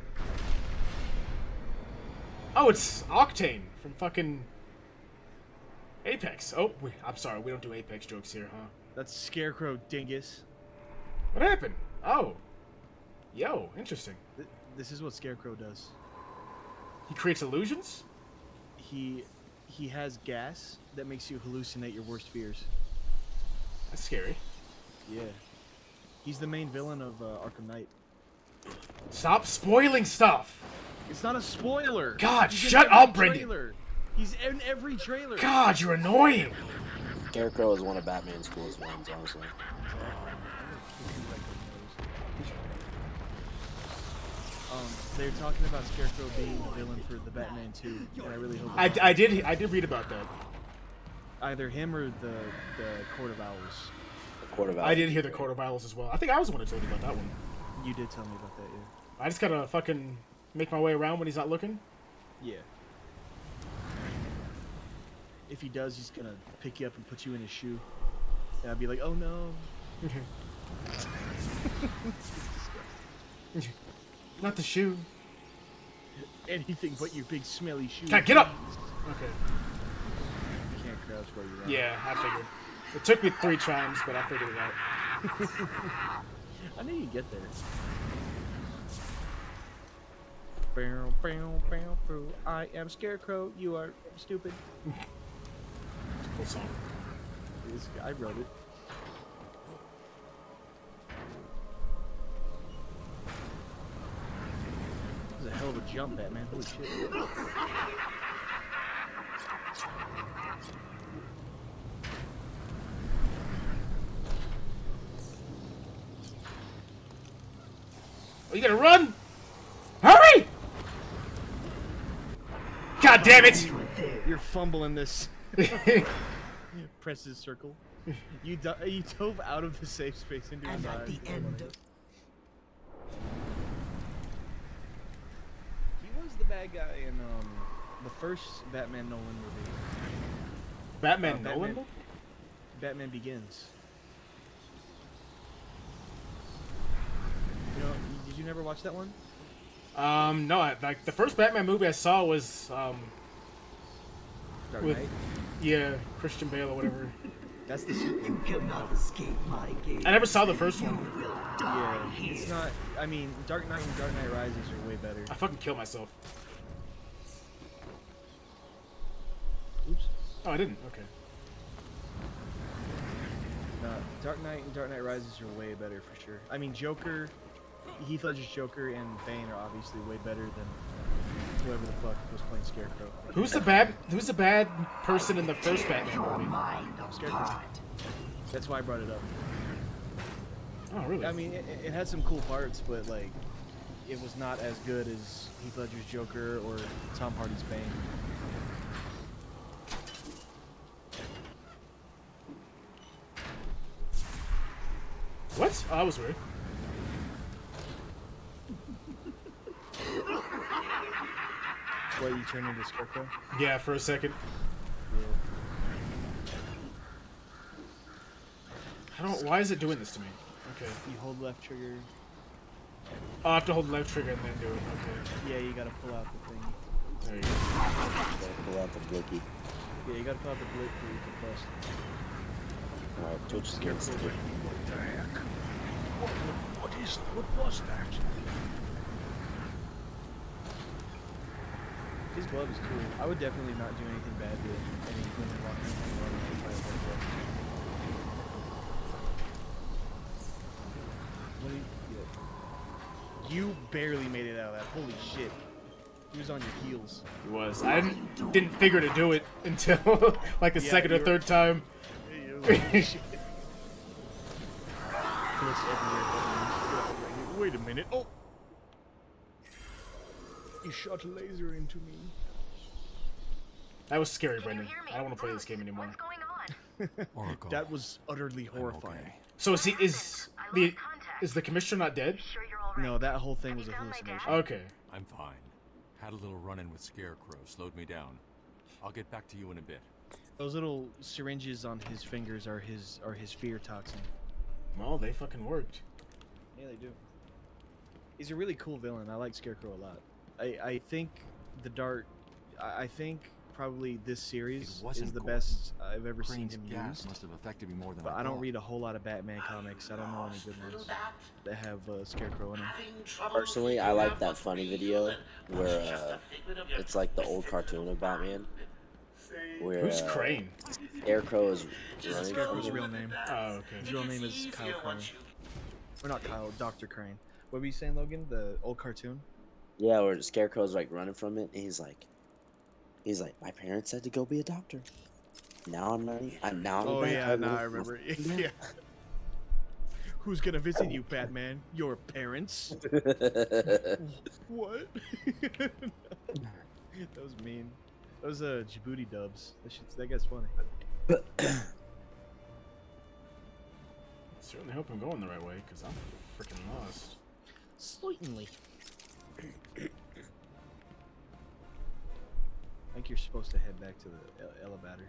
Oh, it's Octane from fucking Apex. Oh, wait, I'm sorry, we don't do Apex jokes here, huh? That's Scarecrow, dingus. What happened? Oh. Yo, interesting. Th- This is what Scarecrow does. He creates illusions? He he has gas that makes you hallucinate your worst fears. That's scary. Yeah. He's the main villain of uh, Arkham Knight. Stop spoiling stuff! It's not a spoiler. God, He's in shut every up, Brendan. trailer. He's in every trailer. God, you're annoying! Scarecrow is one of Batman's coolest ones, honestly. Um, they're talking about Scarecrow being the villain for the Batman two, and I really hope I, it's I did I did read about that. either him or the the Court of Owls. The Court of Owls. I did hear the Court of Owls as well. I think I was the one who told you about that one. You did tell me about that, yeah. I just gotta fucking make my way around when he's not looking. Yeah. If he does, he's gonna pick you up and put you in his shoe. And I'd be like, oh no. Not the shoe. Anything but your big smelly shoe. God, get up! Okay. You can't crouch while you're out. Yeah, I figured. It took me three times, but I figured it out. I knew you'd get there. Bow, bow, bow, bow. I am Scarecrow. You are stupid. Cool song. This- I wrote it. This is a hell of a jump, Batman. Holy shit. Oh, you gotta run! Hurry! God damn it! You're fumbling this. Press his circle. You do you dove out of the safe space into his And at eyes. the end of He was the bad guy in um the first Batman Nolan movie. Batman Uh, Nolan? Batman, Batman Begins. You know, did you never watch that one? Um, no, I, like the first Batman movie I saw was um Dark with Knight? yeah Christian Bale or whatever. That's the sequel. You cannot escape my gaze. I never saw the first one. Yeah, it's not. I mean, Dark Knight and Dark Knight Rises are way better. I fucking kill myself. Oops. Oh, I didn't. Okay. No, Dark Knight and Dark Knight Rises are way better for sure. I mean, Joker, Heath Ledger's Joker and Bane are obviously way better than whoever the fuck was playing Scarecrow. Who's the bad? Who's the bad person in the first Batman movie? Scarecrow. That's why I brought it up. Oh, really? I mean, it, it had some cool parts, but like, it was not as good as Heath Ledger's Joker or Tom Hardy's Bane. Oh, that was weird. What, you turn into Scarecrow? Yeah, for a second. Yeah. I don't. Why is it doing this to me? Okay. You hold left trigger. Oh, I have to hold left trigger and then do it. Okay. Yeah, you gotta pull out the thing. There you go. Pull out the blicky. Yeah, you gotta pull out the blick where you can press. Alright, Twitch skills. What the heck? What, what is what was that? His glove is cool. I would definitely not do anything bad to any women walking around with my glove. What do you, yeah. You barely made it out of that. Holy shit. He was on your heels. He was. I didn't, didn't figure to do it until like the Yeah, second or you were- third time. Wait a minute. Oh! You shot a laser into me. That was scary, Brendan. I don't want to play this game anymore. Oracle. That was utterly horrifying. So is he is the is the commissioner not dead? No, that whole thing was a hallucination. Okay. I'm fine. Had a little run-in with Scarecrow, slowed me down. I'll get back to you in a bit. Those little syringes on his fingers are his are his fear toxin. Well, they fucking worked. Yeah, they do. He's a really cool villain. I like Scarecrow a lot. I I think the Dart. I, I think probably this series is the best I've ever seen Crane's him gas used. must have affected me more than But I I don't thought. read a whole lot of Batman comics. I don't know any good ones that have uh, Scarecrow in them. Personally, I like that funny video where uh, it's like the old cartoon of Batman. Where, Who's uh, Crane? Scarecrow is running Scarecrow's from real him. name. Oh, okay. His real name is Kyle Crane. Or not Kyle, Doctor Crane. What were you saying, Logan? The old cartoon? Yeah, where the Scarecrow's like running from it, and he's like, he's like, my parents said to go be a doctor. Now I'm running. I'm now. I'm Oh back. yeah, I'm now I running. remember. Yeah. Who's gonna visit you, Batman? Your parents? What? That was mean. That was uh, Djibouti dubs. That shit's, that guy's funny. Certainly hope I'm going the right way, because I'm freaking lost. Certainly. I think you're supposed to head back to the ele- elevator.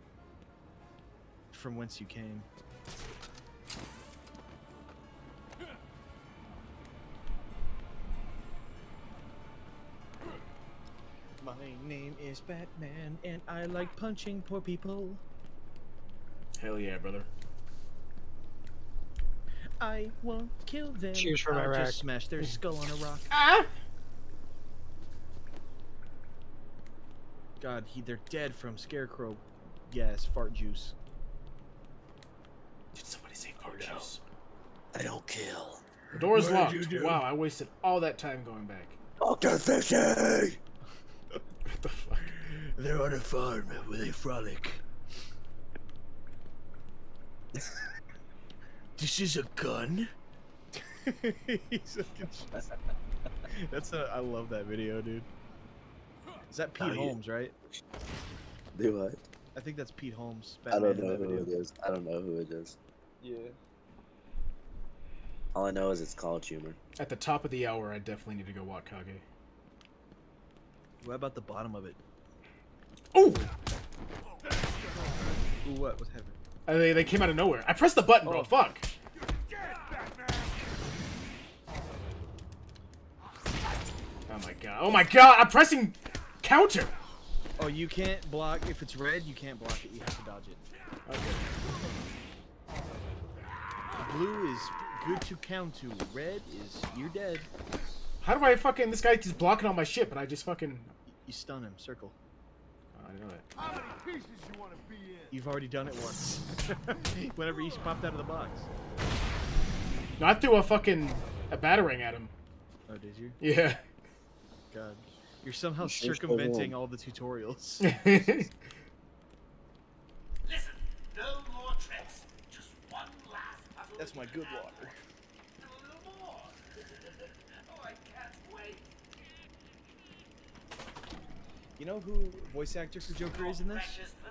From whence you came. My name is Batman, and I like punching poor people. Hell yeah, brother. I won't kill them. Cheers from I'll Iraq. just smash their skull on a rock. Ah! God, he they're dead from Scarecrow gas, fart juice. Did somebody say fart juice? I don't kill. The door's What locked. did you do? Wow, I wasted all that time going back. Doctor Fishy! What the fuck? They're on a farm where they frolic. This is a gun? He's looking just- That's a. I love that video, dude. Is that Pete Oh, yeah. Holmes, right? Do what? I think that's Pete Holmes. I Batman don't in know that who video. it is. I don't know who it is. Yeah. All I know is it's college humor. At the top of the hour, I definitely need to go walk Kage. What about the bottom of it? Ooh! Ooh, what? What happened? Uh, they, they came out of nowhere. I pressed the button, bro. Oh. Fuck. Oh my god. Oh my god. I'm pressing counter. Oh, you can't block if it's red. You can't block it. You have to dodge it. Okay. Blue is good to count to. Red is you're dead. How do I fucking... This guy keeps blocking all my shit, but I just fucking... You stun him. Circle. Oh, I didn't know that. How many pieces you want to be in? You've already done it once. Whenever he popped out of the box. No, I threw a fucking... a batarang at him. Oh, did you? Yeah. God. You're somehow You're so circumventing wrong. all the tutorials. Listen, no more tricks. Just one last puzzle. That's my good water. A little more. Oh, I can't wait. You know who voice actor for Joker is in this?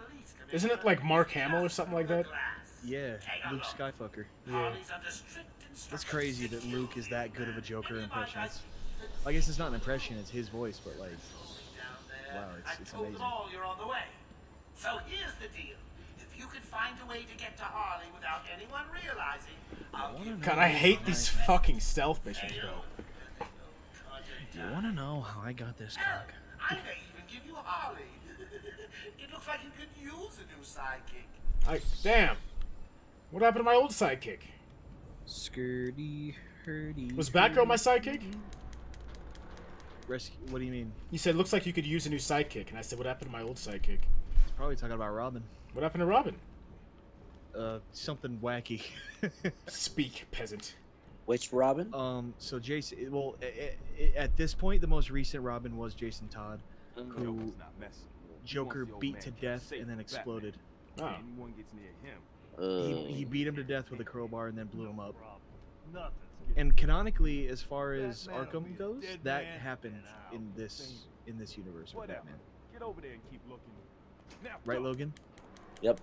Isn't it like Mark Hamill or something like that? Yeah, Luke Skyfucker. Yeah. Harley's under strict It's crazy that Luke is that good of a Joker impression. It's, I guess it's not an impression, it's his voice, but like, wow, it's, it's I told amazing. them all you're on the way. So here's the deal. If you could find a way to get to Harley without anyone realizing, I'll give God, I hate these fucking stealth missions, bro. Do you want to know how I got this cock? I may even give you Harley. It looks like you could use a new sidekick. I damn. What happened to my old sidekick? Skirty, hurdy. Was Batgirl my sidekick? Rescue. What do you mean? You said looks like you could use a new sidekick, and I said, what happened to my old sidekick? He's probably talking about Robin. What happened to Robin? Uh, something wacky. Speak, peasant. Which Robin? Um, so Jason. Well, a- a- at this point, the most recent Robin was Jason Todd, who Joker beat to death and then exploded. Oh. Anyone gets near him. He, he beat him to death with a crowbar and then blew him up. And canonically, as far as Arkham goes, that happened in this in this universe with Batman. Get over there and keep looking. Now, Right, go. Logan? Yep.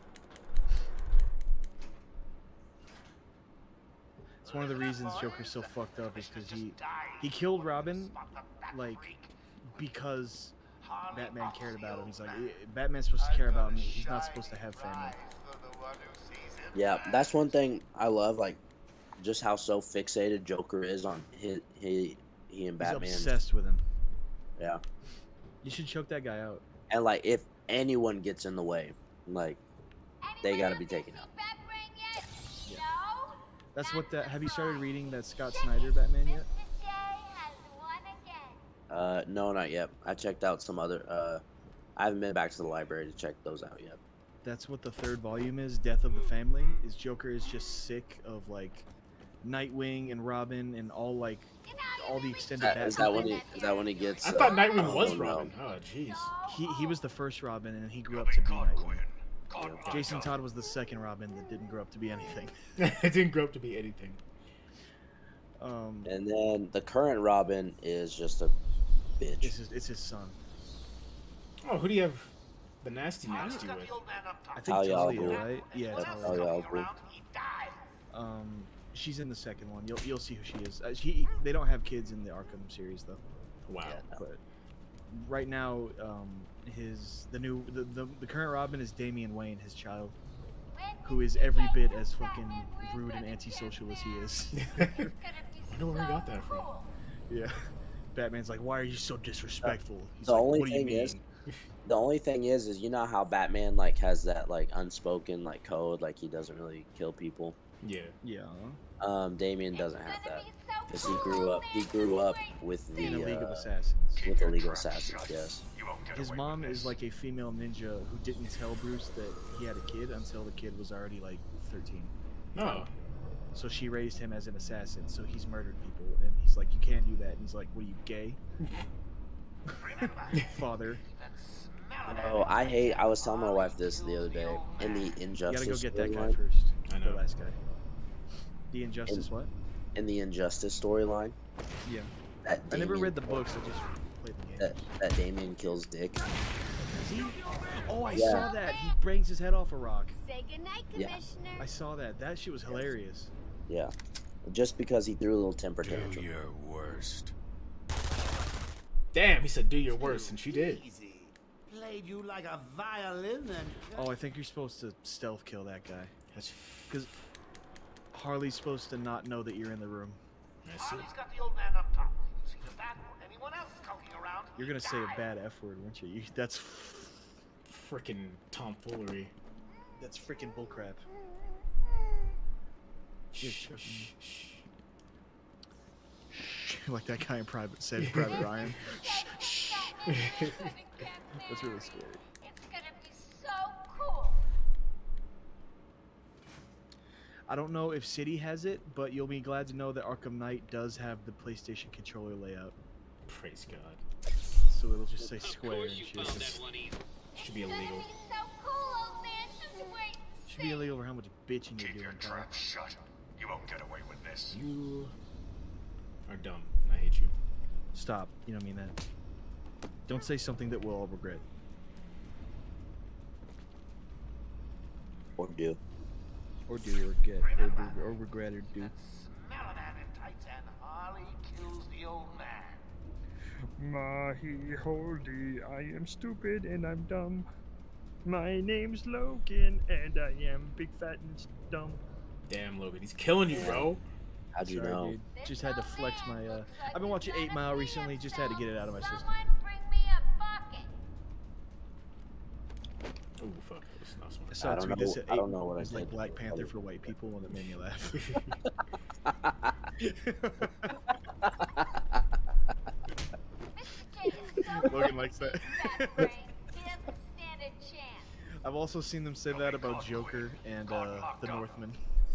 It's one of the reasons Joker's so fucked up is because he he killed Robin, like, because Batman cared about him. He's like, "Eh, Batman's supposed to care about me. He's not supposed to have family. Yeah, that's one thing I love, like, just how so fixated Joker is on his, he, he and Batman. He's obsessed with him. Yeah. You should choke that guy out. And, like, if anyone gets in the way, like, they gotta be taken out. Yeah. That's what that. Have you started reading that Scott Snyder Batman yet? Uh, no, not yet. I checked out some other, uh, I haven't been back to the library to check those out yet. That's what the third volume is. Death of the Family. Is Joker is just sick of like Nightwing and Robin and all like all the extended. That, is that when he? Is that when he gets? I thought uh, Nightwing oh, was no. Robin. Oh, jeez. He he was the first Robin and he grew up to be Nightwing. Jason Todd was the second Robin that didn't grow up to be anything. It didn't grow up to be anything. Um, And then the current Robin is just a bitch. It's his, it's his son. Oh, who do you have the nasty nasty with? I think Talia al Talia, Ghul. right? Yeah, Yep, Talia. Talia al Ghul. Um, she's in the second one. You'll you'll see who she is. Uh, she they don't have kids in the Arkham series though. Wow. Yeah, no. But right now, um, his the new the, the the current Robin is Damian Wayne, his child, who is every bit as fucking rude and antisocial as he is. I wonder where we got that from. Yeah. Batman's like, why are you so disrespectful? He's The like, only what do you thing mean? is, the only thing is, is you know how Batman like has that like unspoken like code, like he doesn't really kill people. Yeah. Yeah. Um, Damien doesn't have that because he grew up. He grew up with the In a League of uh, Assassins. with the League of Assassins. Yes. His mom is like a female ninja who didn't tell Bruce that he had a kid until the kid was already like thirteen. Oh. So she raised him as an assassin. So he's murdered people, and he's like, "You can't do that." And he's like, "What are you, gay?" Father. Oh, I hate. I was telling my wife this the other day. In the You Injustice gotta go get that guy storyline- first. I know. The last guy. The Injustice. What? In the Injustice storyline, Yeah. that I never Damien- read the books. I just played the game. That that Damien kills Dick. See? Oh, I Yeah. saw that. He brings his head off a rock. Say goodnight, Yeah. Commissioner. I saw that. That shit was hilarious. Yeah, just because he threw a little temper Do tantrum. your worst. Damn, he said do your worst, and she did. Easy. Played you like a violin and. Oh, I think you're supposed to stealth kill that guy. That's Because Harley's supposed to not know that you're in the room. I see. Harley's got the old man up top. You see the bat or anyone else skulking around? You're gonna you say a die. bad F word, weren't you? you that's Freaking tomfoolery. that's freaking bullcrap. Shh, shh, shh. Like that guy in Private said, Private Ryan. Shh, shh. That's really scary. It's gonna be so cool. I don't know if City has it, but you'll be glad to know that Arkham Knight does have the PlayStation controller layout. Praise God. So it'll just say square and shit. Should be illegal. So cool, old man. Just wait. Should be illegal for how much bitching you're doing, pal. Shut. You won't get away with this. You are dumb, and I hate you. Stop. You don't mean that. Don't say something that we'll all regret. Or do. Or do, or get, or, do, or regret, or do. Mahi holy, I am stupid and I'm dumb. My name's Logan and I am big, fat, and dumb. Damn, Logan, he's killing you, bro. How'd you Sorry, know? dude. Just had to flex my. Uh, I've been watching Eight Mile recently. Just had to get it out of my system. Ooh, fuck. That's not smart. I saw I a don't tweet know- that said I eight don't know what I was like did. Black Panther for white people, and it made me laugh. Logan likes that. I've also seen them say that about Joker and uh, the Northman.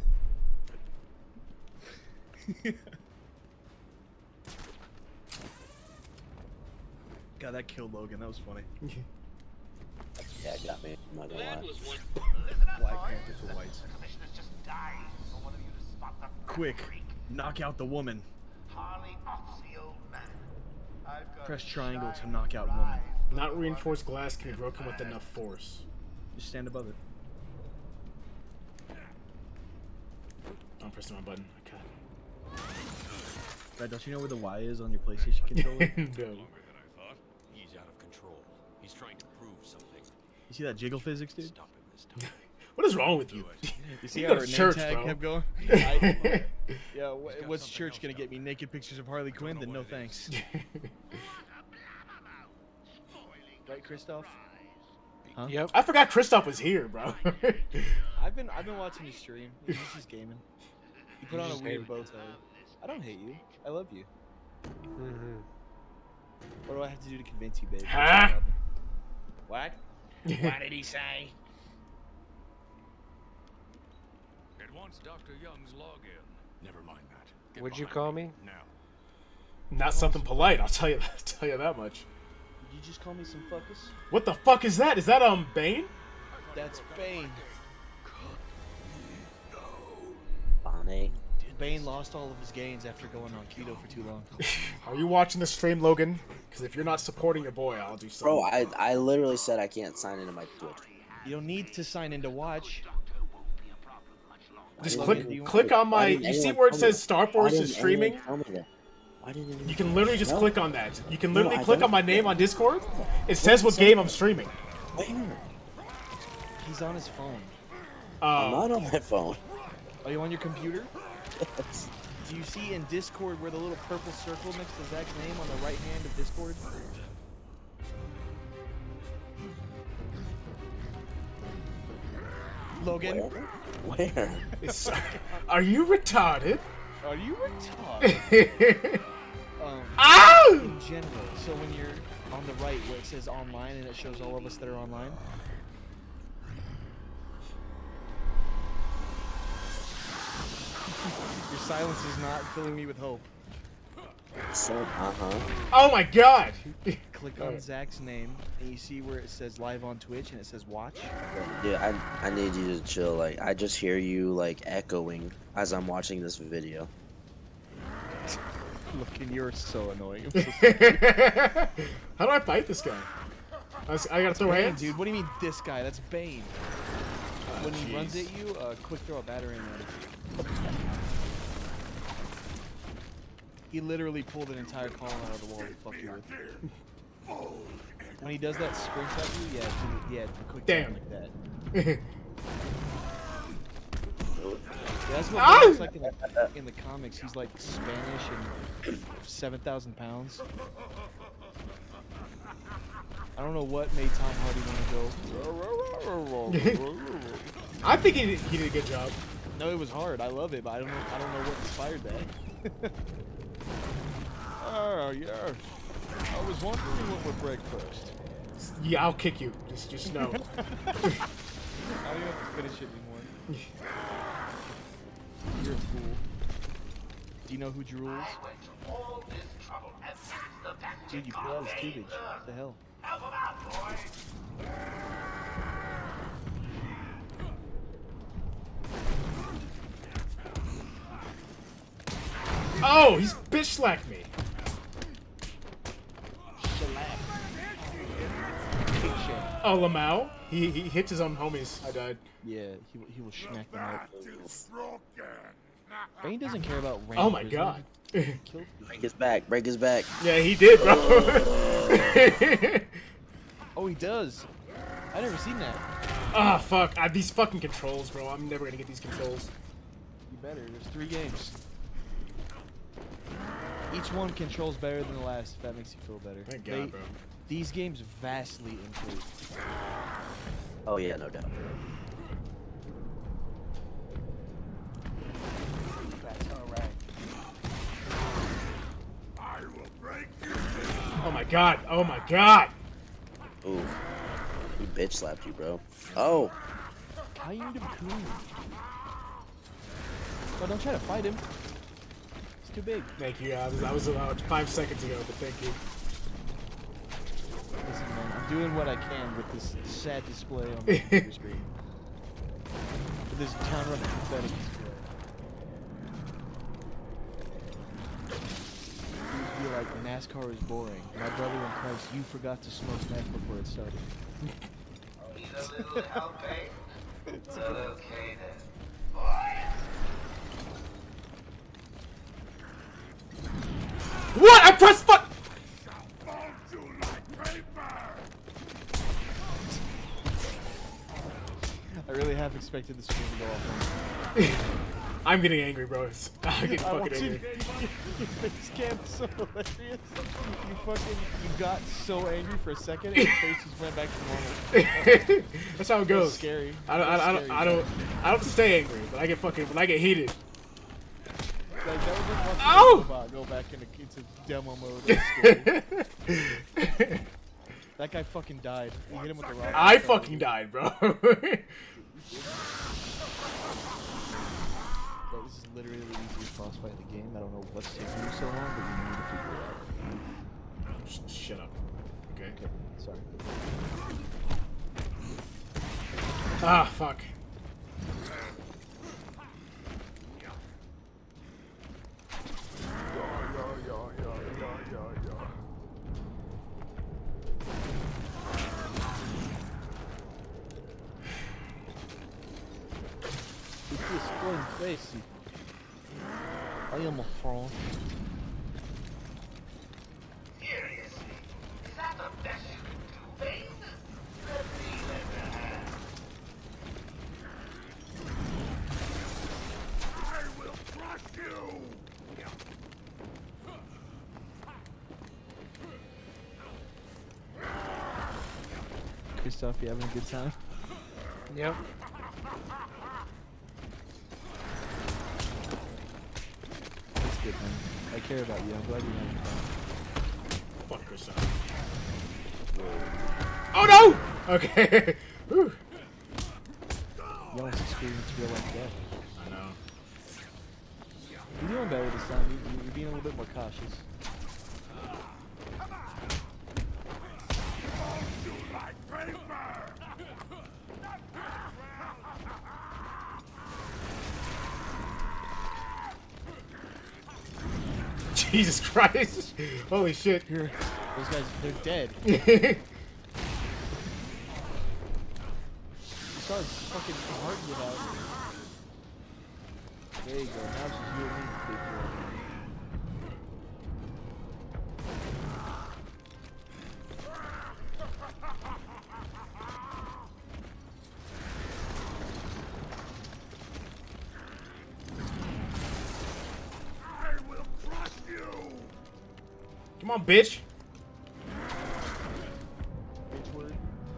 God, that killed Logan. That was funny. Yeah, it got me. I'm not gonna lie. Black Panther for whites. Quick, knock out the woman. Press triangle to knock out woman. Not reinforced glass can be broken with enough force. Just stand above it. I'm pressing my button. I can't. Right, don't you know where the Y is on your PlayStation controller? No. He's out of control. He's trying to prove something. You see that jiggle physics, dude? What is wrong with you? You see You how go our to name church, tag bro. kept going? I, yeah, wh- what's church gonna get me? Naked pictures of Harley Quinn? Then no thanks. Right, Christoph? Huh? Yep. I forgot Christoph was here, bro. I've been I've been watching you stream. He's just gaming. You put You on a just weird hate bow tie. I don't hate you. I love you. Mm-hmm. What do I have to do to convince you, babe? Huh? What? What did he say? It wants Doctor Young's login. Never mind that. Get Would you behind call me? Now. Not something polite, I'll tell you that, tell you that much. Did you just call me some fuckus? What the fuck is that? Is that um Bane? That's Bane. Bonnie. Bane lost all of his gains after going on keto for too long. Are you watching the stream, Logan? Because if you're not supporting your boy, I'll do something. Bro, I I literally said I can't sign into my Twitch. You don't need to sign in to watch. Just Logan, click do you click want- on my. You see where it says Star Force is streaming? You can literally just click on that. You can literally No, I click don't. on my name on Discord. It says what game I'm streaming. He's on his phone. I'm Uh, not on my phone. Are you on your computer? Do you see in Discord where the little purple circle next to Zach's name on the right hand of Discord? Logan? Where? Where? it's- are you retarded? Are you retarded? um, Ow! In general, so when you're on the right where it says online and it shows all of us that are online. Your silence is not filling me with hope. So, uh-huh. Oh my god! Click on Zach's name and you see where it says live on Twitch and it says watch. Dude, I, I need you to chill. Like, I just hear you, like, echoing as I'm watching this video. Look, you're so annoying. I'm so sorry. How do I fight this guy? I, was- I gotta throw Bane, hands? dude. What do you mean this guy? That's Bane. When he jeez. runs at you, uh, quick throw a battering at him. He literally pulled an entire column out of the wall to fuck you with. When he does that sprint at you, yeah, do, yeah, a quick Damn. down like that. Yeah, that's what Ah! he looks like in the, in the comics. He's like Spanish and seven thousand pounds. I don't know what made Tom Hardy want to go. I think he did, he did a good job. No, it was hard. I love it, but I don't know. I don't know what inspired that. Oh yes. I was wondering what would break first. Yeah, I'll kick you. Just, just know. I don't even have to finish it anymore. You're a fool. Do you know who drools? Dude, you pull out his tubage. What the hell? Oh, he's bitch slacked me. Oh, Lamau? He, he hits his own homies. I died. Yeah, he, he will smack them out. Bane doesn't care about rank. Oh my wisdom. god. Killed Break his back. Break his back. Yeah, he did, bro. Oh, he does. I never seen that. Ah, fuck. I, these fucking controls, bro. I'm never gonna get these controls. You better. There's three games. Each one controls better than the last, if that makes you feel better. Thank God, They- bro. These games vastly improved. Oh yeah, no doubt. That's alright. I will break you. Oh my god. Oh my god. Ooh. He bitch slapped you, bro. Oh. How you need him cool? Oh, don't try to fight him. He's too big. Thank you. I was, I was about five seconds ago, but thank you. Listen, man, I'm doing what I can with this sad display on my computer screen. With this downright pathetic display. You'd be like, NASCAR is boring. My brother in Christ, you forgot to smoke meth before it started. Need a little help, eh? Well, okay then. Boy. What? I pressed fuck. I really have expected the screen to go off. I'm getting angry, bro. It's- I'm getting I fucking want you- angry. Your face cam is so hilarious. You fucking, you got so angry for a second, and your face just went back to normal. That's how it That's goes. scary. I don't, I, That's I don't, scary, I don't, I don't stay angry, but I get fucking, when I get heated. Like, that was just fucking Ow! robot go back into, into demo mode. That's scary. That guy fucking died. You hit him with the rock. I fucking died, bro. Yeah, this is literally the easiest boss fight in the game. I don't know what's taking you so long, but you need to figure it out. Sh shut up. Okay. Okay, sorry. Ah, fuck. It is going crazy. I am a fraud. Seriously, is that the best you can do, Bane? Let me lend a hand. I will crush you. Christoph, you having a good time? Yep. That's good, man. I care about you. I'm glad you're having fun. Fuck Christoph. Oh no! Okay. Whew. You almost experienced real life death. I know. You're doing better this time. You- You're being a little bit more cautious. Jesus Christ. Holy shit. Here, those guys, they're dead. Yeah. You saw his fucking heart give out. There you go. Now it's just you and me, big boy. Come on, bitch. Bitch word.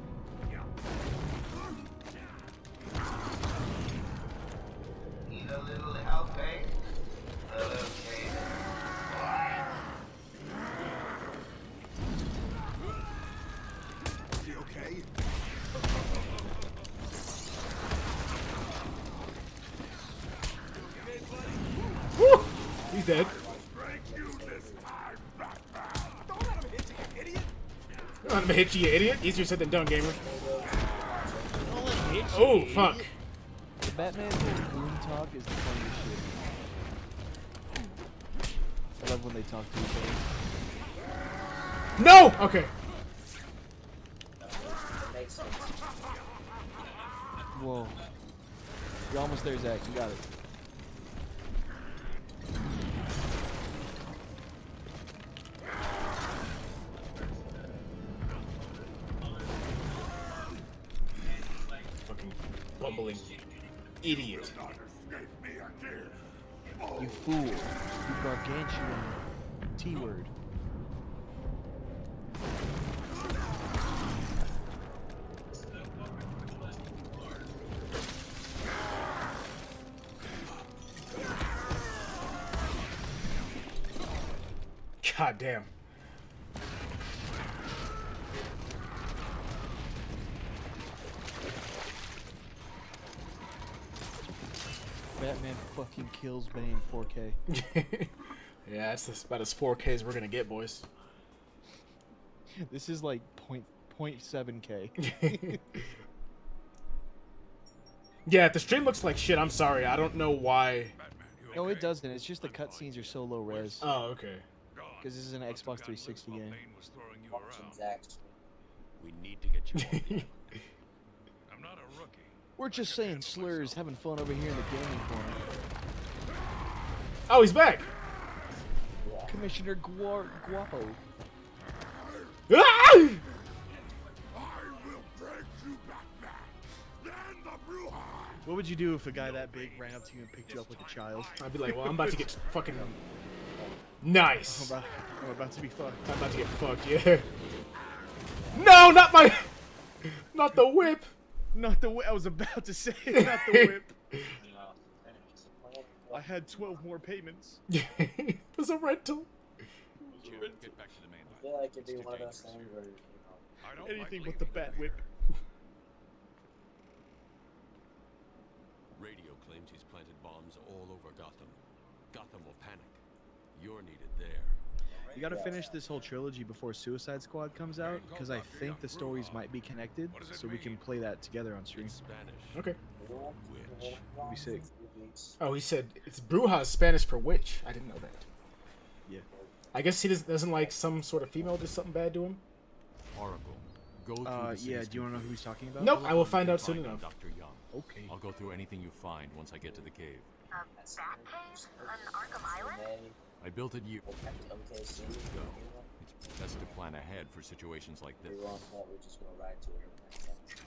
Need a little help, eh? Well, okay then. Is he okay? Woo! He's dead. Break you this time, Batman. I'm gonna hit you, you idiot. Easier said than done, gamer. Oh, fuck. The Batman with goon talk is the funniest shit. I love when they talk to each other. No! Okay. Whoa. You're almost there, Zach. You got it. bumbling idiot. You fool. You gargantuan T-word. God damn. Batman fucking kills Bane four K. Yeah, that's about as four K as we're gonna get, boys. This is like point point seven K. Yeah, if the stream looks like shit, I'm sorry. I don't know why. No, it doesn't. It's just the cutscenes are so low res. Oh, okay. Because this is an Xbox three sixty game. We need to get you on. I'm not a rookie. We're just saying slurs, having fun over here in the gaming corner. Oh, he's back. Commissioner Guar Guapo. Ah! What would you do if a guy that big ran up to you and picked you up like a child? I'd be like, well, I'm about to get fucking nice. I'm about, I'm about to be fucked. I'm about to get fucked, yeah. No, not my, not the whip. Not the whip. I was about to say, not the whip. I had twelve more payments. It was a rental. Get back to the main line. I feel like it'd be one of those things where, you know, I don't Anything like but the bat whip. Radio claims he's planted bombs all over Gotham. Gotham will panic. You're needed there. You gotta finish this whole trilogy before Suicide Squad comes out, because I think the stories might be connected, so we can play that together on stream. Spanish. Okay. Witch. That'd be sick. Oh, he said it's Bruja Spanish for witch. I didn't know that. Yeah. I guess he doesn't, doesn't like some sort of female did something bad to him. Oracle, go through Uh, the yeah, city's do you wanna know who computers. he's talking about? Nope, I will find out soon Find enough. Doctor Young. Okay. I'll go through anything you find once I get to the cave. A bat cave on Arkham Island? I built it you. okay, so we Go. It's best to plan ahead for situations like this. wrong thought we're just gonna ride to it.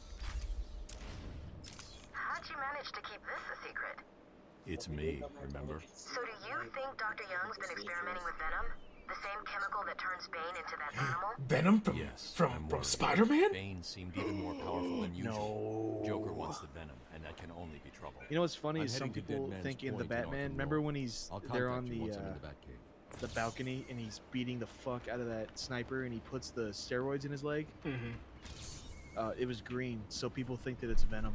How'd you manage to keep this a secret? It's me, remember? So do you think Doctor Young's been experimenting with Venom? The same chemical that turns Bane into that animal? Venom from Yes, from I'm from worried. Spider-Man? Bane seemed even more powerful than usual. No. Joker wants the venom, and that can only be trouble. You know what's funny I'm is some heading to Dead people Man's think in the Point in Arkham Batman, remember Road. when he's I'll they're on contact you the once I'm in uh, the Batcave. the balcony and he's beating the fuck out of that sniper and he puts the steroids in his leg? Mm-hmm. Uh, it was green, so people think that it's Venom.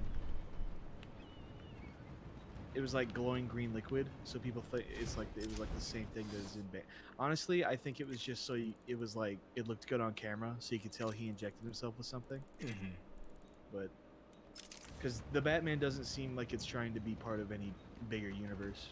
It was like glowing green liquid, so people think it's like it was like the same thing that is in Bane. Honestly, I think it was just so you, it was like it looked good on camera, so you could tell he injected himself with something. Mm-hmm. But because the Batman doesn't seem like it's trying to be part of any bigger universe.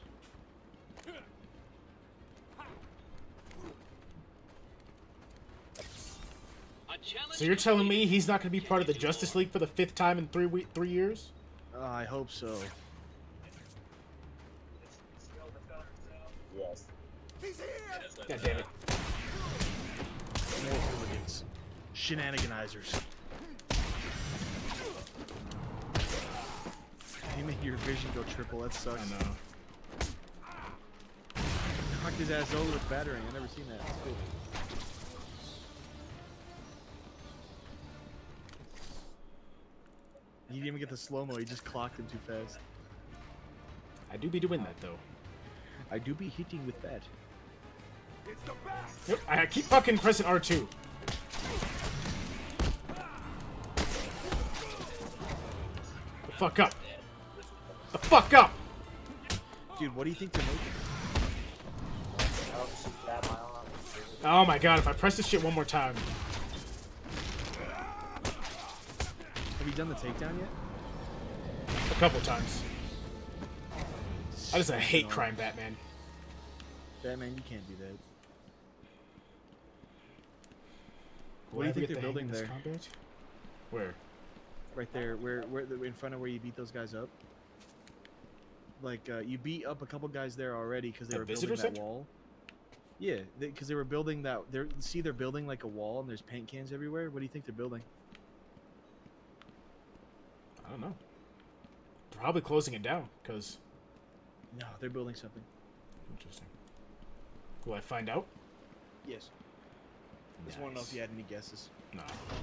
So you're telling me he's not going to be part of the Justice League for the fifth time in three we three years? Uh, I hope so. Yes. God damn it. More hooligans. Shenaniganizers. He made your vision go triple, that sucks. I know. Knocked his ass over with battering, I've never seen that. That's cool. He didn't even get the slow-mo, he just clocked him too fast. I do be doing that though. I do be hitting with that. Yep, I keep fucking pressing R two. The fuck up. The fuck up. Dude, what do you think they're making? Oh my god, if I press this shit one more time. Have you done the takedown yet? A couple times. I just I hate crime Batman. Batman, you can't do that. Will What do I you think get they're the hang building of this there? combat? Where? Right there, where, where, the- in front of where you beat those guys up. Like, uh, you beat up a couple guys there already because they The were visitor building that center? wall. Yeah, because they, they were building that. They're see, they're building like a wall, and there's paint cans everywhere. What do you think they're building? I don't know. probably closing it down, because... No, they're building something. Interesting. Will I find out? Yes. I just want to know if you had any guesses. No.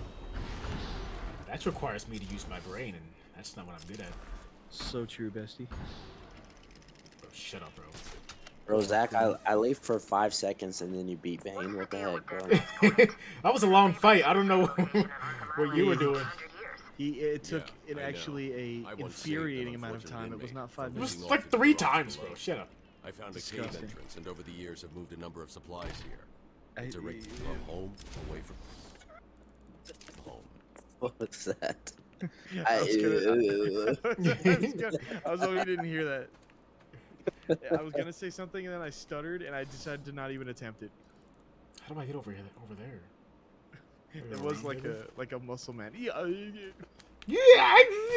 That requires me to use my brain, and that's not what I'm good at. So true, bestie. Bro, shut up, bro. Bro, Zach, I, I leave for five seconds and then you beat Bane. What the heck, bro? That was a long fight. I don't know what you were doing. He it took Yeah, it I actually know. a I once saved infuriating an amount of unfortunate time. It was inmate not five from It was minutes. losing like all three control of times, his bro. life. Shut up. I found a cave Disgusting. entrance, and over the years have moved a number of supplies here. I- It's a ring from home, away from home. What's that? I was gonna- I was gonna- I was hoping you didn't hear that. I was gonna say something and then I stuttered and I decided to not even attempt it. How do I get over here? Over there? It was like a like a muscle man. Yeah. Yeah.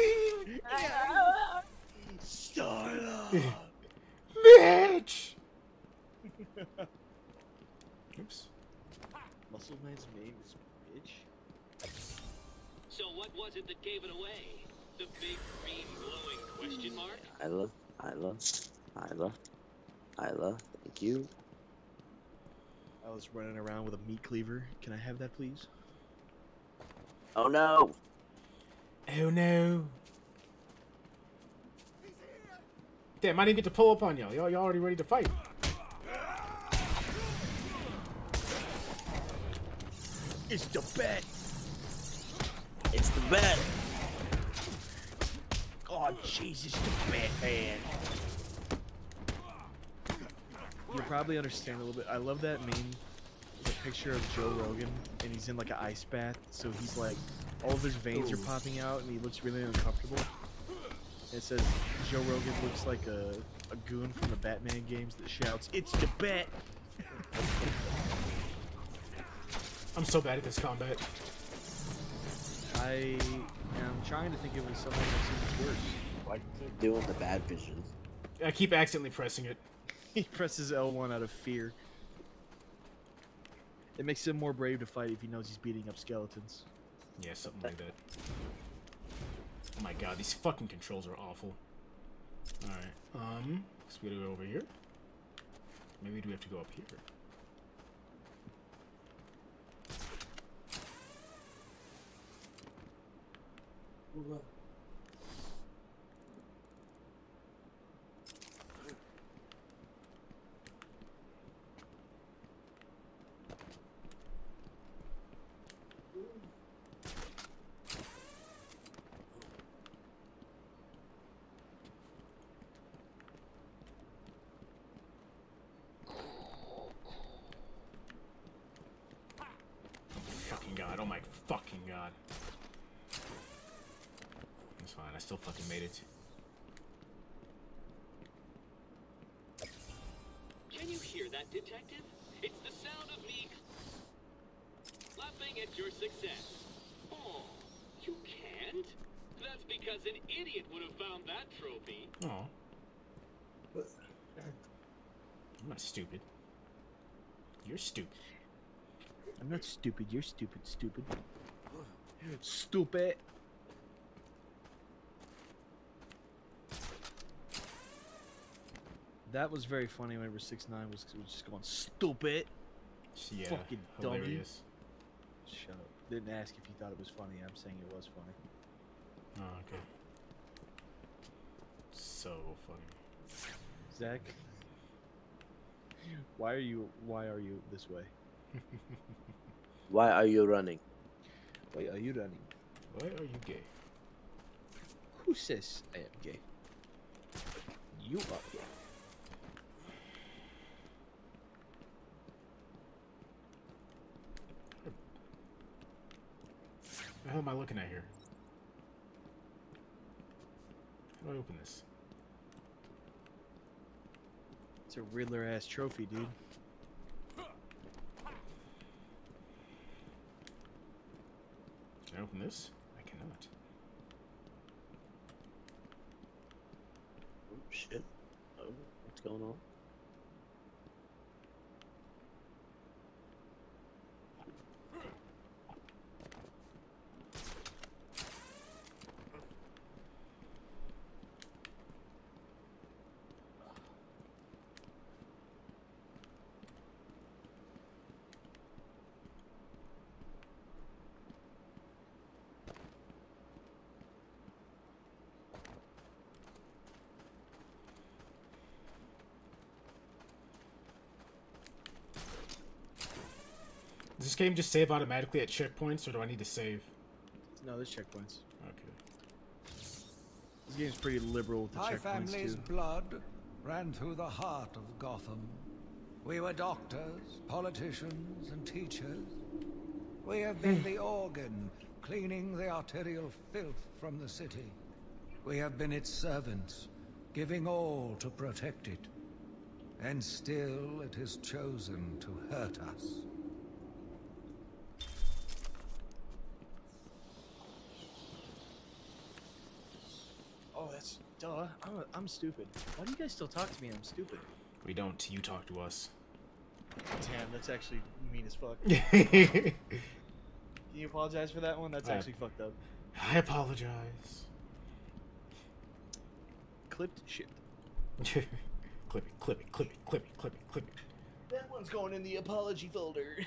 Starla. Bitch. Oops. Muscle man's name is bitch. So what was it that gave it away? The big green glowing question mark? Isla, Isla, Isla, Isla. Thank you. I was running around with a meat cleaver. Can I have that, please? Oh no! Oh no! Damn, I didn't get to pull up on y'all. Y'all, y'all already ready to fight. It's the bet. It's the bet. Oh Jesus, the bet, man. You'll probably understand a little bit. I love that meme. It's a picture of Joe Rogan, and he's in like an ice bath. So he's like, all of his veins are popping out, and he looks really uncomfortable. And it says Joe Rogan looks like a, a goon from the Batman games that shouts, "It's the bet." I'm so bad at this combat. I am trying to think if it's something I've seen that's worse. Why keep doing the bad vision? I keep accidentally pressing it. He presses L one out of fear. It makes him more brave to fight if he knows he's beating up skeletons. Yeah, something like that. Oh my god, these fucking controls are awful. Alright, um, so we gotta go over here. Maybe do we have to go up here? Fucking god, oh my fucking god. It's fine, I still fucking made it. Can you hear that, detective? It's the sound of me laughing at your success. Oh, you can't? That's because an idiot would have found that trophy. Oh. I'm not stupid. You're stupid. I'm not stupid. You're stupid. Stupid. Stupid. That was very funny whenever six nine was, was just going stupid. Yeah, Fucking dummy. hilarious. Shut up. Didn't ask if you thought it was funny. I'm saying it was funny. Oh, okay. So funny. Zach, why are you why are you this way? Why are you running? Why are you running? Why are you gay? Who says I am gay? You are gay. What the hell am I looking at here? How do I open this? It's a Riddler ass trophy, dude. Can I open this? I cannot. Oh shit. Oh, what's going on? Does this game just save automatically at checkpoints, or do I need to save? No, there's checkpoints. Okay. This game's pretty liberal with the My checkpoints family's too. blood ran through the heart of Gotham. We were doctors, politicians, and teachers. We have been the organ, cleaning the arterial filth from the city. We have been its servants, giving all to protect it. And still it has chosen to hurt us. Oh, that's duh. I'm, a, I'm stupid. Why do you guys still talk to me? I'm stupid. We don't. You talk to us. Damn, that's actually mean as fuck. Can you apologize for that one? That's I- actually fucked up. I apologize. Clipped shit. clip it, clip it, clip it, clip it, clip it, clip it. That one's going in the apology folder.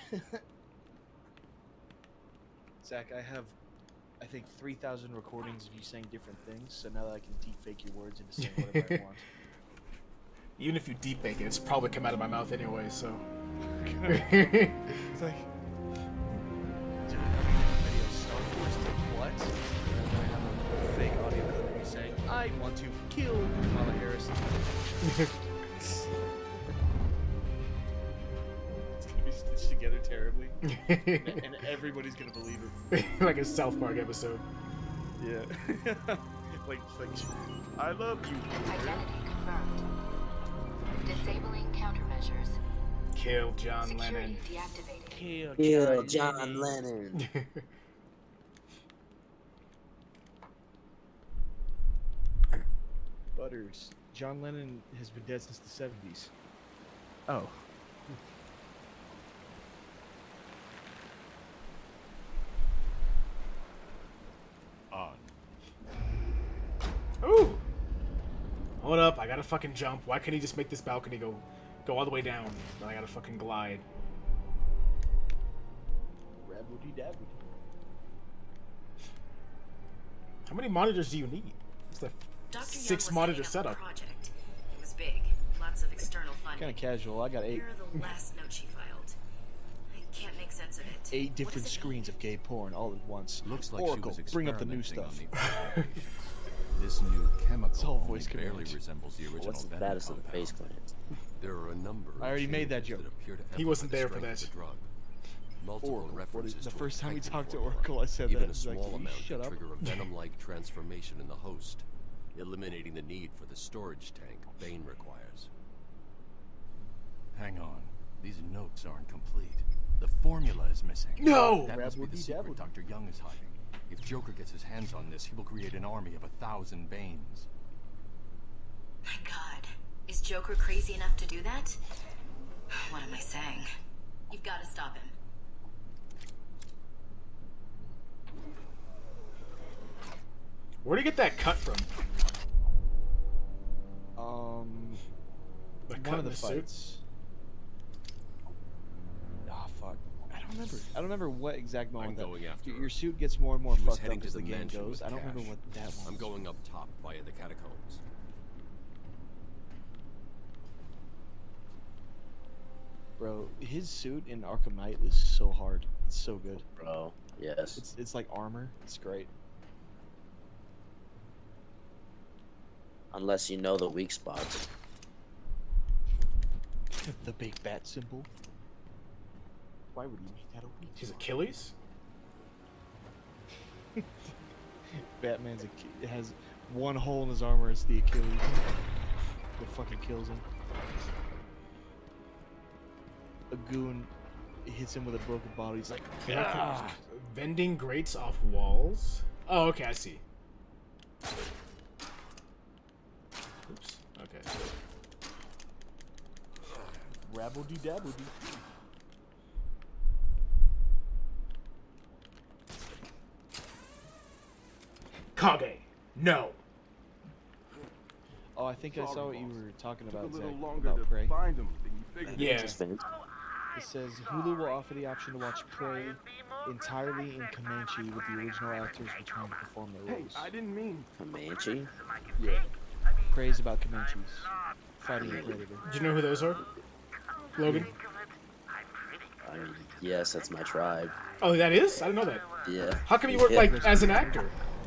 Zach, I have, I think, three thousand recordings of you saying different things, so now that I can deep fake your words into saying whatever I want. Even if you deep fake it, it's probably come out of my mouth anyway, so. It's like, dude, video Star Wars did what? And I have a fake audio clip of me saying, I want to kill Kamala Harris. It's gonna be stitched together terribly. and, and everybody's gonna believe it. Like a South Park episode. Yeah. like, like, I love you. Identity confirmed. Disabling countermeasures. Kill John Security Lennon. deactivated. Kill, Kill John Lennon. Butters. John Lennon has been dead since the seventies. Oh. On. Ooh! Hold up, I gotta fucking jump. Why can't he just make this balcony go go all the way down? I gotta fucking glide. Rabbity-dabbity. How many monitors do you need? It's the Doctor six monitor setup. Project. It was big. Lots of external funding. Kind of casual. I got eight. Here are the last notes she filed. I can't make sense of it. Eight different screens of gay porn all at once. Looks like Oracle, she was bring up the new experimenting stuff. on the This new chemical It's all only voice barely commands. resembles the original What's the venom status of the compound. face cleanse? There are a number of I already made that changes joke. appear to He wasn't amplify there the for strength of that. the drug. Multiple Oracle. What references is- the to a first time we titan talked to formula. Oracle, I said Even that. a He's like, small "Can you amount shut can up?" trigger a venom-like transformation in the host, eliminating the need for the storage tank Bane requires. Hang on. These notes aren't complete. The formula is missing. No! That must be the secret Rabbity-dabbity. Doctor Young is hiding. If Joker gets his hands on this, he will create an army of a thousand Banes. My God. Is Joker crazy enough to do that? What am I saying? You've got to stop him. Where'd he get that cut from? Um, The cut one of in the the suit? fights. Ah, fuck. I don't remember. I don't remember what exact moment. I'm that, going after your, her. your suit gets more and more She was fucked up heading to as the the game mansion goes. with I don't remember cash. what that was. I'm going up top via the catacombs. Bro, his suit in Arkham Knight is so hard. It's so good. Bro, yes. It's it's like armor. It's great. Unless you know the weak spots. The big bat symbol. Why would he make that a weak His spot? Achilles? Batman's Ach- has one hole in his armor. It's the Achilles. That fucking kills him. A goon hits him with a broken bottle. He's like, Ah, vending grates off walls? Oh, okay, I see. Oops. Okay. rabble-de-dabble-de. Kage, no. Oh, I think I saw what you were talking Took a about, Zach, little longer about to Prey. find them than you figured. Yeah. It says Hulu will offer the option to watch Prey entirely in Comanche with the original actors returning to perform their Hey, roles. I didn't mean. Comanche? Yeah. Prey's about Comanches fighting a predator. Do you know who those are? Logan? I Yes, that's my tribe. Oh, that is? I didn't know that. Yeah. How come you work Yeah. like as an actor?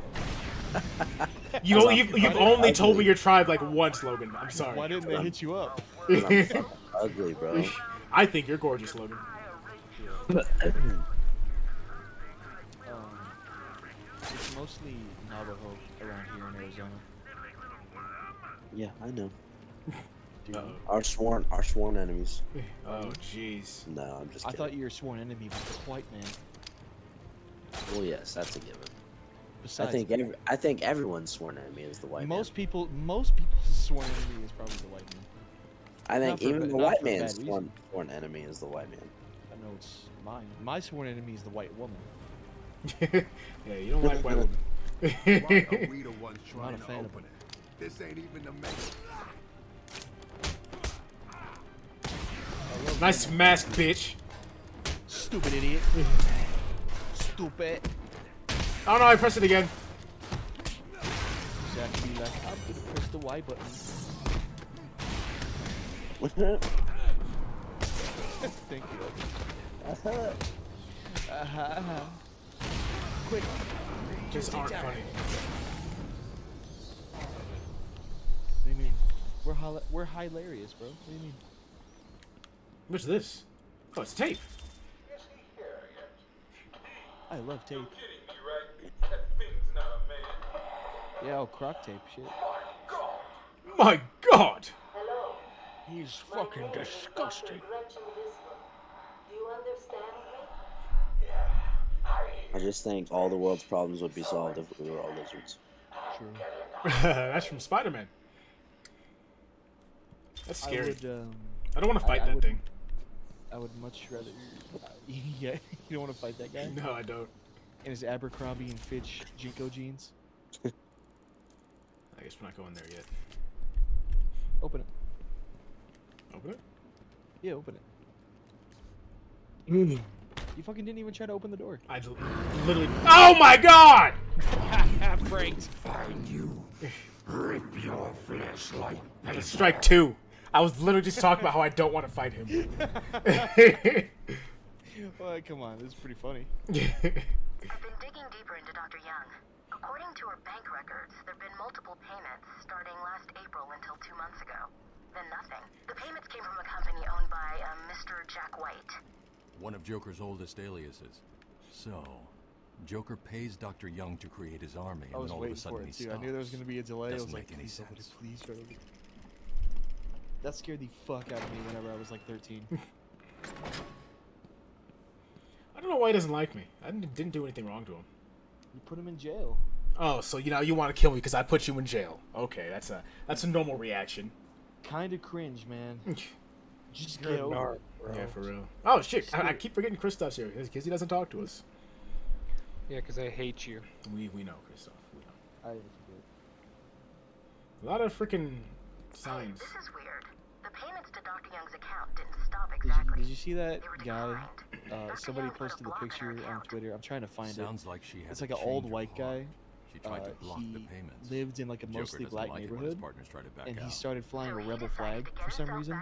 You I'm only, you've, you've only told me your tribe like once, Logan. I'm sorry. Why didn't they hit you up? I'm fucking ugly, bro. I think you're gorgeous, Logan. Um, it's mostly Navajo around here in Arizona. Yeah, I know. Dude. Our sworn, our sworn enemies. Oh, jeez. No, I'm just I kidding. thought your sworn enemy was the white man. Well, yes, that's a given. Besides, I think every, I think everyone's sworn enemy is the white man. most people, most people's sworn enemy is probably the white man. I think Not for even ba- the not white for a bad man's reason. sworn, sworn enemy is the white man. I know it's mine. My sworn enemy is the white woman. Yeah, you don't like white women. Why are we the ones Not trying a to fan of open it? This ain't even the main. Nice mask, bitch. Stupid idiot. Stupid. Oh no, I pressed it again. Exactly like I'm gonna press the Y button. Thank you. Uh-huh. Uh-huh, uh-huh. Quick. Just aren't funny. What do you mean? We're hila- we're hilarious, bro. What do you mean? What's this? Oh, it's tape. I love tape. Yeah, oh, croc tape, shit. My God. He's fucking disgusting. Do you understand me? I just think all the world's problems would be solved if we were all lizards. True. That's from Spider-Man. That's scary. I, would, um, I don't want to fight I- I that would- thing. I would much rather. Yeah, you don't want to fight that guy? No, I don't. In his Abercrombie and Fitch Jinko jeans. I guess we're not going there yet. Open it. Open it? Yeah, open it. You fucking didn't even try to open the door. I literally. Oh my God! Pranked. Find you. Rip your flesh like That's strike two. I was literally just talking about how I don't want to fight him. Well, come on, this is pretty funny. I've been digging deeper into Doctor Young. According to her bank records, there have been multiple payments starting last April until two months ago. Then nothing. The payments came from a company owned by uh, Mister Jack White. One of Joker's oldest aliases. So, Joker pays Doctor Young to create his army, I and was then all of a waiting sudden for he it too. stops. I knew there was gonna be a delay. I Doesn't was like, make any please, somebody, sense. please try to. That scared the fuck out of me whenever I was like thirteen. I don't know why he doesn't like me. I didn't, didn't do anything wrong to him. You put him in jail. Oh, so you know you want to kill me because I put you in jail. Okay, that's a that's a normal reaction. Kinda cringe, man. Just You're get a over narc, it. bro. Yeah, for real. Oh shit! I, I keep forgetting Kristoff's here because he doesn't talk to us. Yeah, because I hate you. We we know Kristoff. We know. I didn't forget. A lot of freaking signs. This is weird. The payments to Doctor Young's account didn't stop Did you, exactly. did you see that guy? Uh, somebody posted the picture on Twitter. I'm trying to find it. Sounds like she had It's to like an change old her white plot. guy. She tried to Uh, block he the payments. lived in like a Joker mostly doesn't black like it when his neighborhood, partners try to back and he out. started flying a rebel flag for some reason.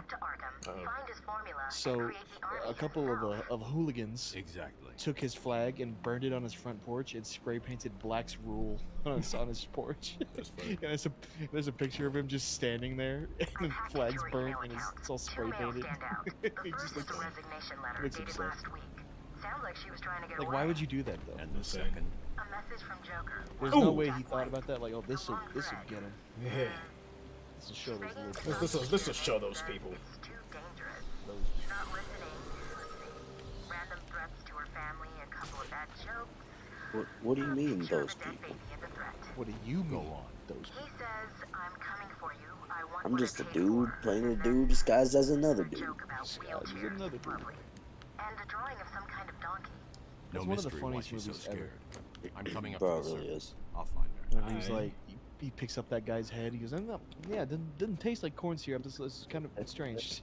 So a couple of uh, of hooligans exactly took his flag and burned it on his front porch and spray painted "Black's Rule" on his, on his porch. And there's a there's a picture of him just standing there, and the flag's burnt and it's, it's all spray painted. He just looks, looks upset. Sounds like she was trying to get Like, away. why would you do that though? And the second. A message from Joker. There's no way he thought about that. Like, oh, this will this will get him. Yeah. This will show those little. This this will this will show those people. It's too dangerous. Those She's not listening. Let's see. Random threats to her family, a couple of bad jokes. What, what do you mean, those people? What do you mean, those He says, I'm coming for you. I want I'm what just it a pays dude for. playing a dude disguised as another dude. Disguised as another dude. And a drawing of some kind of donkey. No It's one of the mystery why funniest she's so movies ever. scared. I'm coming up Bro, to the it really surface. is. I'll find her. And he's Aye. like, he, he picks up that guy's head. He goes, "I'm not, yeah, it doesn't, doesn't taste like corn syrup. This, this is kind of strange."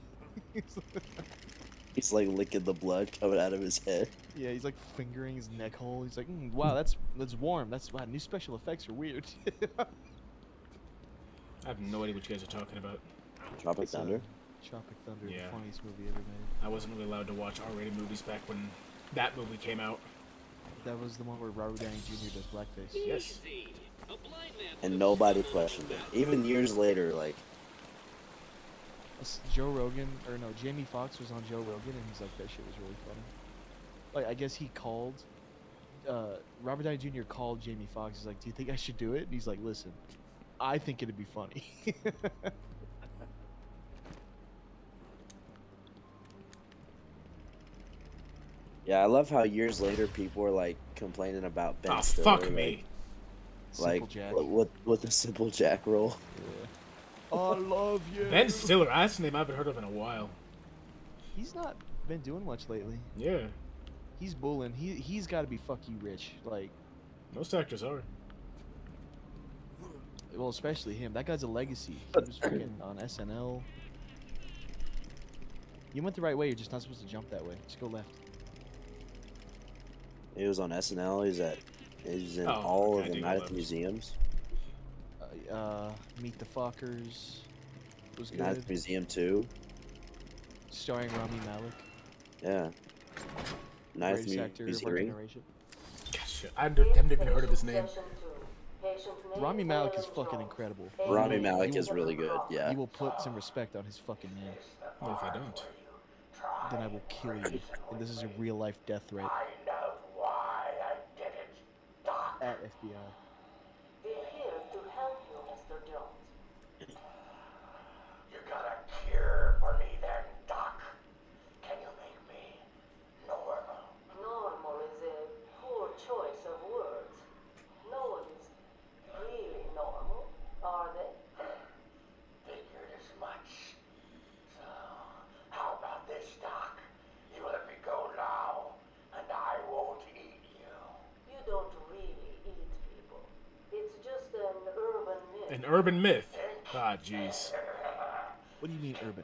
He's like licking the blood coming out of his head. Yeah, he's like fingering his neck hole. He's like, mm, "Wow, that's that's warm. That's wow, new special effects are weird." I have no idea what you guys are talking about. Tropic It's a- Thunder. Tropic Thunder, Yeah. the funniest movie ever made. I wasn't really allowed to watch R-rated movies back when that movie came out. That was the one where Robert Downey Junior does blackface. Yes. And nobody questioned it. Even years later, like, It's Joe Rogan, or no, Jamie Foxx was on Joe Rogan, and he's like, that shit was really funny. Like, I guess he called, uh, Robert Downey Junior called Jamie Foxx. He's like, do you think I should do it? And he's like, listen, I think it'd be funny. yeah, I love how years later people are like complaining about Ben Oh, Stiller. fuck like, me. Like, Simple Jack. with, with the Simple Jack role. I love you. Ben Stiller, that's a name I haven't heard of in a while. He's not been doing much lately. Yeah. He's bullying. He, he's got to be fuck you rich. Like, Most actors are. well, especially him. That guy's a legacy. He was freaking on S N L. You went the right way. You're just not supposed to jump that way. Just go left. He was on S N L. He's at. He's in Oh, all okay, I of the didn't Night go at the Museums. Uh, uh, Meet the Fockers was good. Night at the Museum too. Starring Rami Malek. Yeah. Night at the Greatest Mu- actor of our Museum. generation. Gosh, I haven't even heard of his name. Rami Malek is fucking incredible. Rami You will- Malek you is will- really good. Yeah. You will put some respect on his fucking name. What if I don't? Then I will kill you. And this is a real life death threat. At F B I. We're here to help you, Mister Jones. You got a cure for me then, Doc? Can you make me normal? Normal is a poor choice of words. No one is really normal, are they? Figured as much. So, how about this, Doc? You let me go now, and I won't eat you. You don't really eat people. It's just an urban myth. An urban myth. Ah, jeez. What do you mean urban?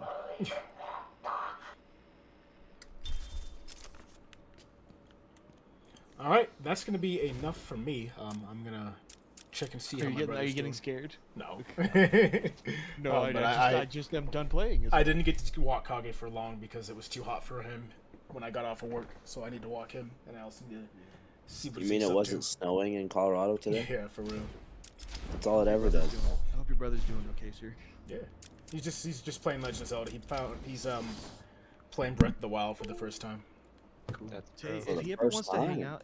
All right, that's gonna be enough for me. Um, I'm gonna check and see Are how you my getting, are brother's you getting doing. scared? No. No, Um, I, but I, just, I, just am done playing. I didn't get to walk Kage for long because it was too hot for him when I got off of work. So I need to walk him, and I also need to see what You mean he's it up wasn't to. snowing in Colorado today? Yeah, for real. That's all it ever does. I hope your brother's doing okay, sir. Yeah, he's just he's just playing Legend of Zelda. He found he's um playing Breath of the Wild for the first time. Cool. That's Hey, cool. if he ever wants to hang out,